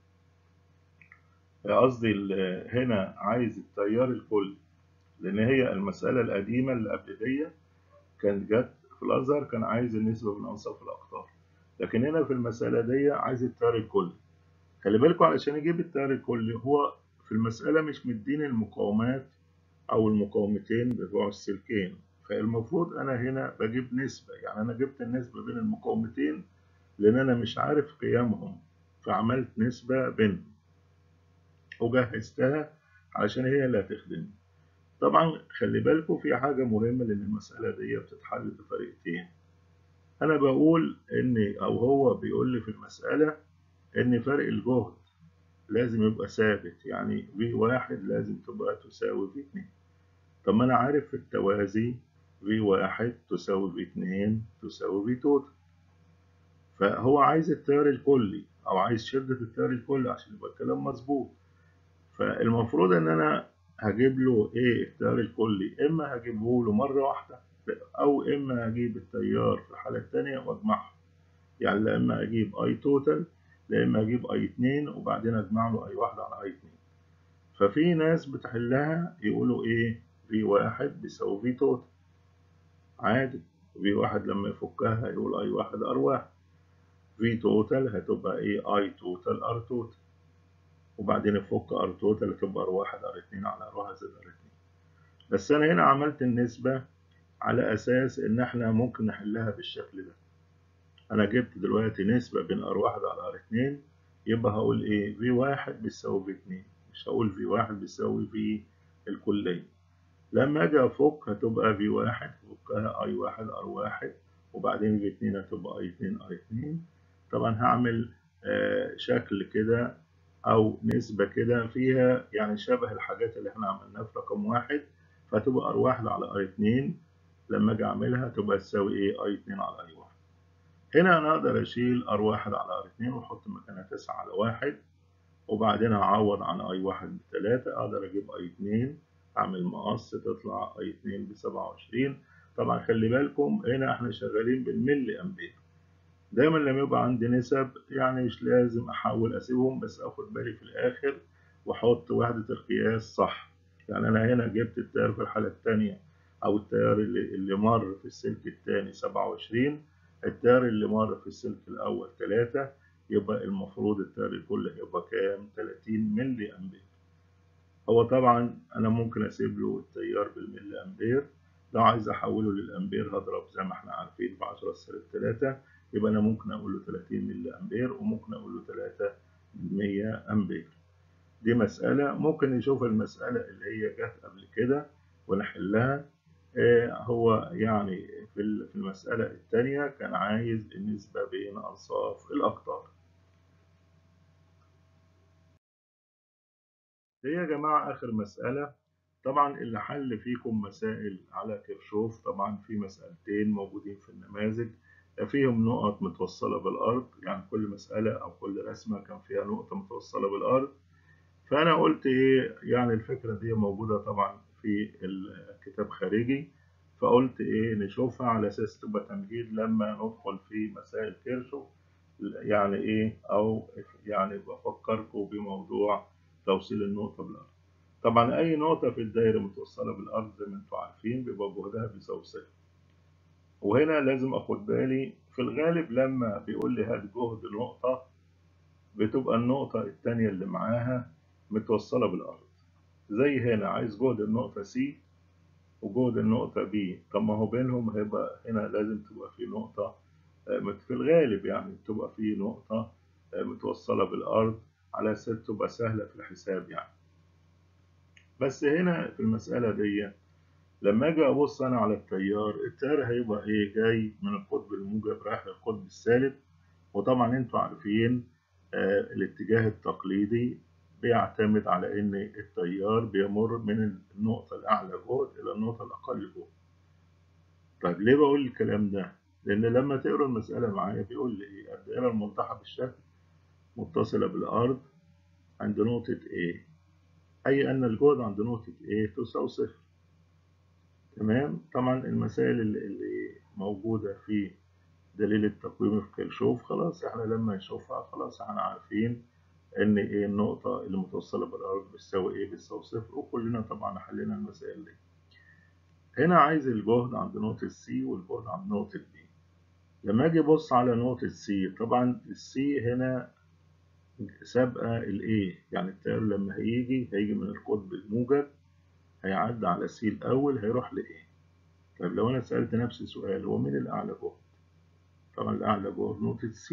قصدي هنا عايز التيار الكلي، لان هي المسألة القديمة اللي قبل دي كانت جت في الازهر كان عايز النسبة بين انصاف الاقطار، لكن هنا في المسألة دي عايز التيار الكلي. خلي بالكوا علشان يجيب التيار الكلي هو في المسألة مش مديني المقاومات أو المقاومتين بتوع السلكين، فالمفروض أنا هنا بجيب نسبة، يعني أنا جبت النسبة بين المقاومتين لأن أنا مش عارف قيمهم، فعملت نسبة بينهم وجهزتها علشان هي اللي هتخدمني. طبعا خلي بالكوا في حاجة مهمة لأن المسألة دي بتتحل بطريقتين. أنا بقول إن أو هو بيقول لي في المسألة إن فرق الجهد لازم يبقى ثابت، يعني V1 لازم تبقى تساوي V2. طب ما أنا عارف في التوازي V1 تساوي V2 تساوي V توتال، فهو عايز التيار الكلي أو عايز شدة التيار الكلي عشان يبقى الكلام مظبوط. فالمفروض إن أنا هجيب له إيه التيار الكلي، إما هجيبه له مرة واحدة أو إما هجيب التيار في الحالة التانية وأجمعهم، يعني لا إما أجيب I توتال لا إما أجيب I2 وبعدين أجمع له I1 على I2. ففي ناس بتحلها يقولوا ايه V1 بيساوي V توتال عادي، V1 لما يفكها يقول I1 R1، V توتال هتبقى ايه I توتال R توتال، وبعدين يفك R توتال هتبقى R1 R2 على R1 زائد R2. بس انا هنا عملت النسبة على اساس ان احنا ممكن نحلها بالشكل ده. انا جبت دلوقتي نسبة بين R1 على R2، يبقى هقول ايه V1 بيساوي V2، مش هقول V1 بيساوي V الكلية. لما اجي افك هتبقى V1 فكها I1 R1 وبعدين V2 هتبقى I2 R2. طبعا هعمل شكل كده او نسبة كده فيها يعني شبه الحاجات اللي احنا عملناها في رقم 1، فتبقى R1 على R2 لما اجي اعملها تبقى تساوي ايه I2 على I1. هنا انا اقدر اشيل R1 على R2 واحط مكانها 9 على 1، وبعدين اعوض عن I1 ب3، اقدر اجيب I2 اعمل مقص تطلع I2 ب27. طبعا خلي بالكم هنا احنا شغالين بالملي امبير، دايما لما يبقى عندي نسب يعني مش لازم احاول اسيبهم، بس اخد بالي في الاخر واحط وحدة القياس صح. يعني انا هنا جبت التيار في الحالة الثانية او التيار اللي مر في السلك الثاني 27، التيار اللي مر في السلك الاول 3، يبقى المفروض التيار الكلي هيبقى كام 30 ملي امبير. هو طبعا انا ممكن اسيب له التيار بالملي امبير، لو عايز احوله للامبير هضرب زي ما احنا عارفين ب 10 سالب 3، يبقى انا ممكن اقول له 30 ملي امبير وممكن اقول له 300 امبير. دي مسألة ممكن نشوف المسألة اللي هي جت قبل كده ونحلها. هو يعني في المسألة الثانية كان عايز النسبة بين أنصاف الأقطار. دي يا جماعة آخر مسألة. طبعا اللي حل فيكم مسائل على كيرشوف، طبعا في مسألتين موجودين في النماذج فيهم نقط متوصلة بالأرض، يعني كل مسألة أو كل رسمة كان فيها نقطة متوصلة بالأرض. فأنا قلت إيه يعني الفكرة دي موجودة طبعا في الكتاب خارجي، فقلت إيه نشوفها على أساس تبقى تمهيد لما ندخل في مسائل كيرشوف، يعني إيه أو يعني بفكركم بموضوع توصيل النقطة بالأرض. طبعا أي نقطة في الدايرة متوصلة بالأرض زي ما أنتم عارفين بيبقى جهدها بيساوي صفر. وهنا لازم أخد بالي في الغالب لما بيقول لي هات جهد نقطة بتبقى النقطة التانية اللي معاها متوصلة بالأرض. زي هنا عايز جهد النقطة C، وجهد النقطة B. طب ما هو بينهم هيبقى هنا لازم تبقى في نقطة في الغالب يعني تبقى في نقطة متوصلة بالأرض على أساس تبقى سهلة في الحساب يعني. بس هنا في المسألة دي لما أجي أبص أنا على التيار هيبقى إيه جاي من القطب الموجب رايح للقطب السالب. وطبعا أنتوا عارفين الاتجاه التقليدي بيعتمد على إن التيار بيمر من النقطة الأعلى جهد إلى النقطة الأقل جهد. طيب ليه بقول الكلام ده؟ لأن لما تقرأ المسألة معايا بيقول لي إيه؟ الدائرة الموضحة بالشكل متصلة بالأرض عند نقطة A، أي أن الجهد عند نقطة A تساوي صفر. تمام؟ طبعا المسائل اللي موجودة في دليل التقويم في كيرشوف خلاص احنا لما نشوفها خلاص احنا عارفين ان ايه النقطة اللي متوصلة بالأرض بتساوي ايه، بتساوي صفر، وكلنا طبعا حلينا المسائل دي. هنا عايز الجهد عند نقطة C والجهد عند نقطة B. لما اجي ابص على نقطة C، طبعا السي هنا سابقة الايه، يعني التيار لما هيجي من القطب الموجب هيعدي على C الأول هيروح لإيه. طيب لو أنا سألت نفسي سؤال هو مين الأعلى جهد؟ طبعا الأعلى جهد نقطة C.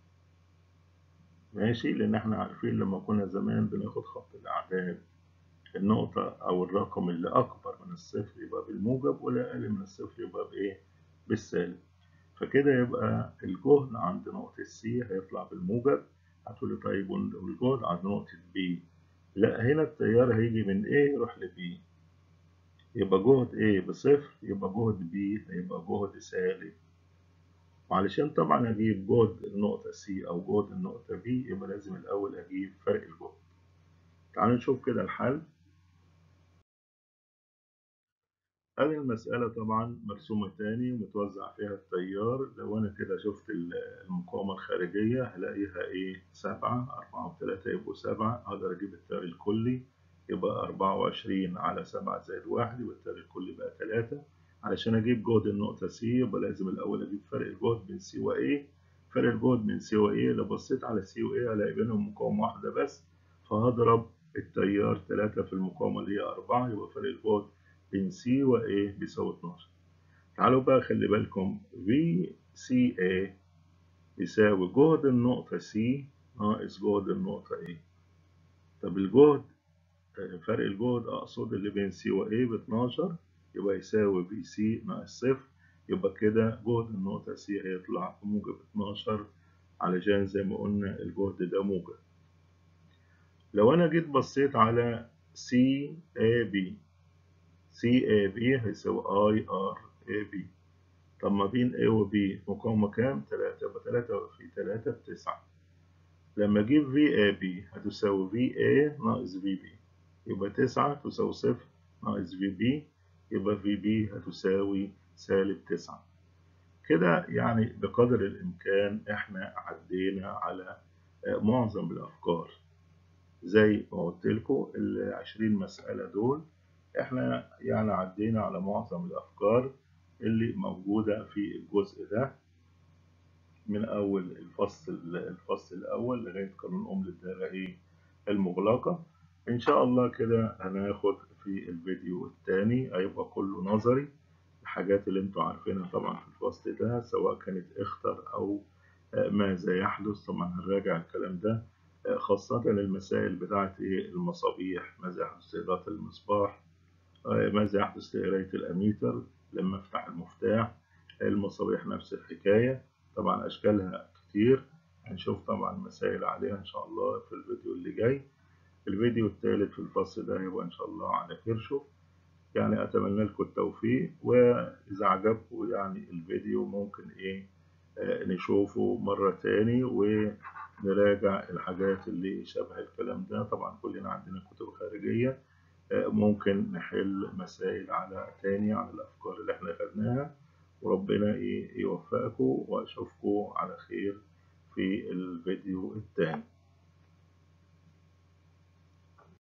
ماشي، لأن احنا عارفين لما كنا زمان بناخد خط الأعداد النقطة أو الرقم اللي أكبر من الصفر يبقى بالموجب واللي أقل من الصفر يبقى بإيه؟ بالسالب. فكده يبقى الجهد عند نقطة C هيطلع بالموجب. هتقولي طيب والجهد عند نقطة B؟ لا، هنا التيار هيجي من A يروح ل B، يبقى جهد A بصفر، يبقى جهد B هيبقى جهد سالب. وعلشان طبعا أجيب جهد النقطة C أو جهد النقطة B يبقى لازم الأول أجيب فرق الجهد. تعالوا نشوف كده الحل. هذه المسألة طبعا مرسومة تاني ومتوزع فيها التيار. لو أنا كده شفت المقاومة الخارجية هلاقيها إيه 7، 4 و3 يبقوا 7، أقدر أجيب التيار الكلي يبقى 24 على 7 زائد 1 يبقى التيار الكلي بقى 3. علشان أجيب جهد النقطة C يبقى لازم الأول أجيب فرق الجهد بين C و A. فرق الجهد بين C و A لو بصيت على C و A هلاقي بينهم مقاومة واحدة بس، فهضرب التيار 3 في المقاومة اللي هي 4 يبقى فرق الجهد بين C و A بيساوي 12. تعالوا بقى خلي بالكم VCA يساوي جهد النقطة C ناقص جهد النقطة A. طب الجهد فرق الجهد أقصد اللي بين C و A ب 12 يبقى يساوي VC ناقص صفر. يبقى كده جهد النقطة C هيطلع موجب 12 علشان زي ما قلنا الجهد ده موجب. لو أنا جيت بصيت على CAB، CAB هيساوي IRAB. طب ما بين A و B مقاومة كام؟ 3، يبقى 3 في 3 ب9. لما أجيب VAB هتساوي VA ناقص VB، يبقى 9 تساوي 0 ناقص VB يبقى VB هتساوي -9. كده يعني بقدر الإمكان إحنا عدينا على معظم الأفكار. زي ما قلت لكم ال20 مسألة دول إحنا يعني عدينا على معظم الأفكار اللي موجودة في الجزء ده من أول الفصل الأول لغاية قانون أم للدائرة المغلقة. إن شاء الله كده هناخد في الفيديو الثاني هيبقى كله نظري، الحاجات اللي انتوا عارفينها طبعا في الفصل ده سواء كانت اختر أو ماذا يحدث. طبعا هنراجع الكلام ده خاصة المسائل بتاعت المصابيح، ماذا يحدث لإضاءة المصباح، ماذا يحدث لقراية الأميتر لما أفتح المفتاح. المصابيح نفس الحكاية، طبعا أشكالها كتير، هنشوف طبعا مسائل عليها إن شاء الله في الفيديو اللي جاي. الفيديو الثالث في الفصل ده هيبقى إن شاء الله على كيرشوف. يعني أتمنى لكم التوفيق، وإذا عجبكم يعني الفيديو ممكن نشوفه مرة تاني ونراجع الحاجات اللي شبه الكلام ده. طبعا كلنا عندنا كتب خارجية ممكن نحل مسائل على تاني عن الأفكار اللي احنا خدناها. وربنا يوفقكم وأشوفكم على خير في الفيديو التاني.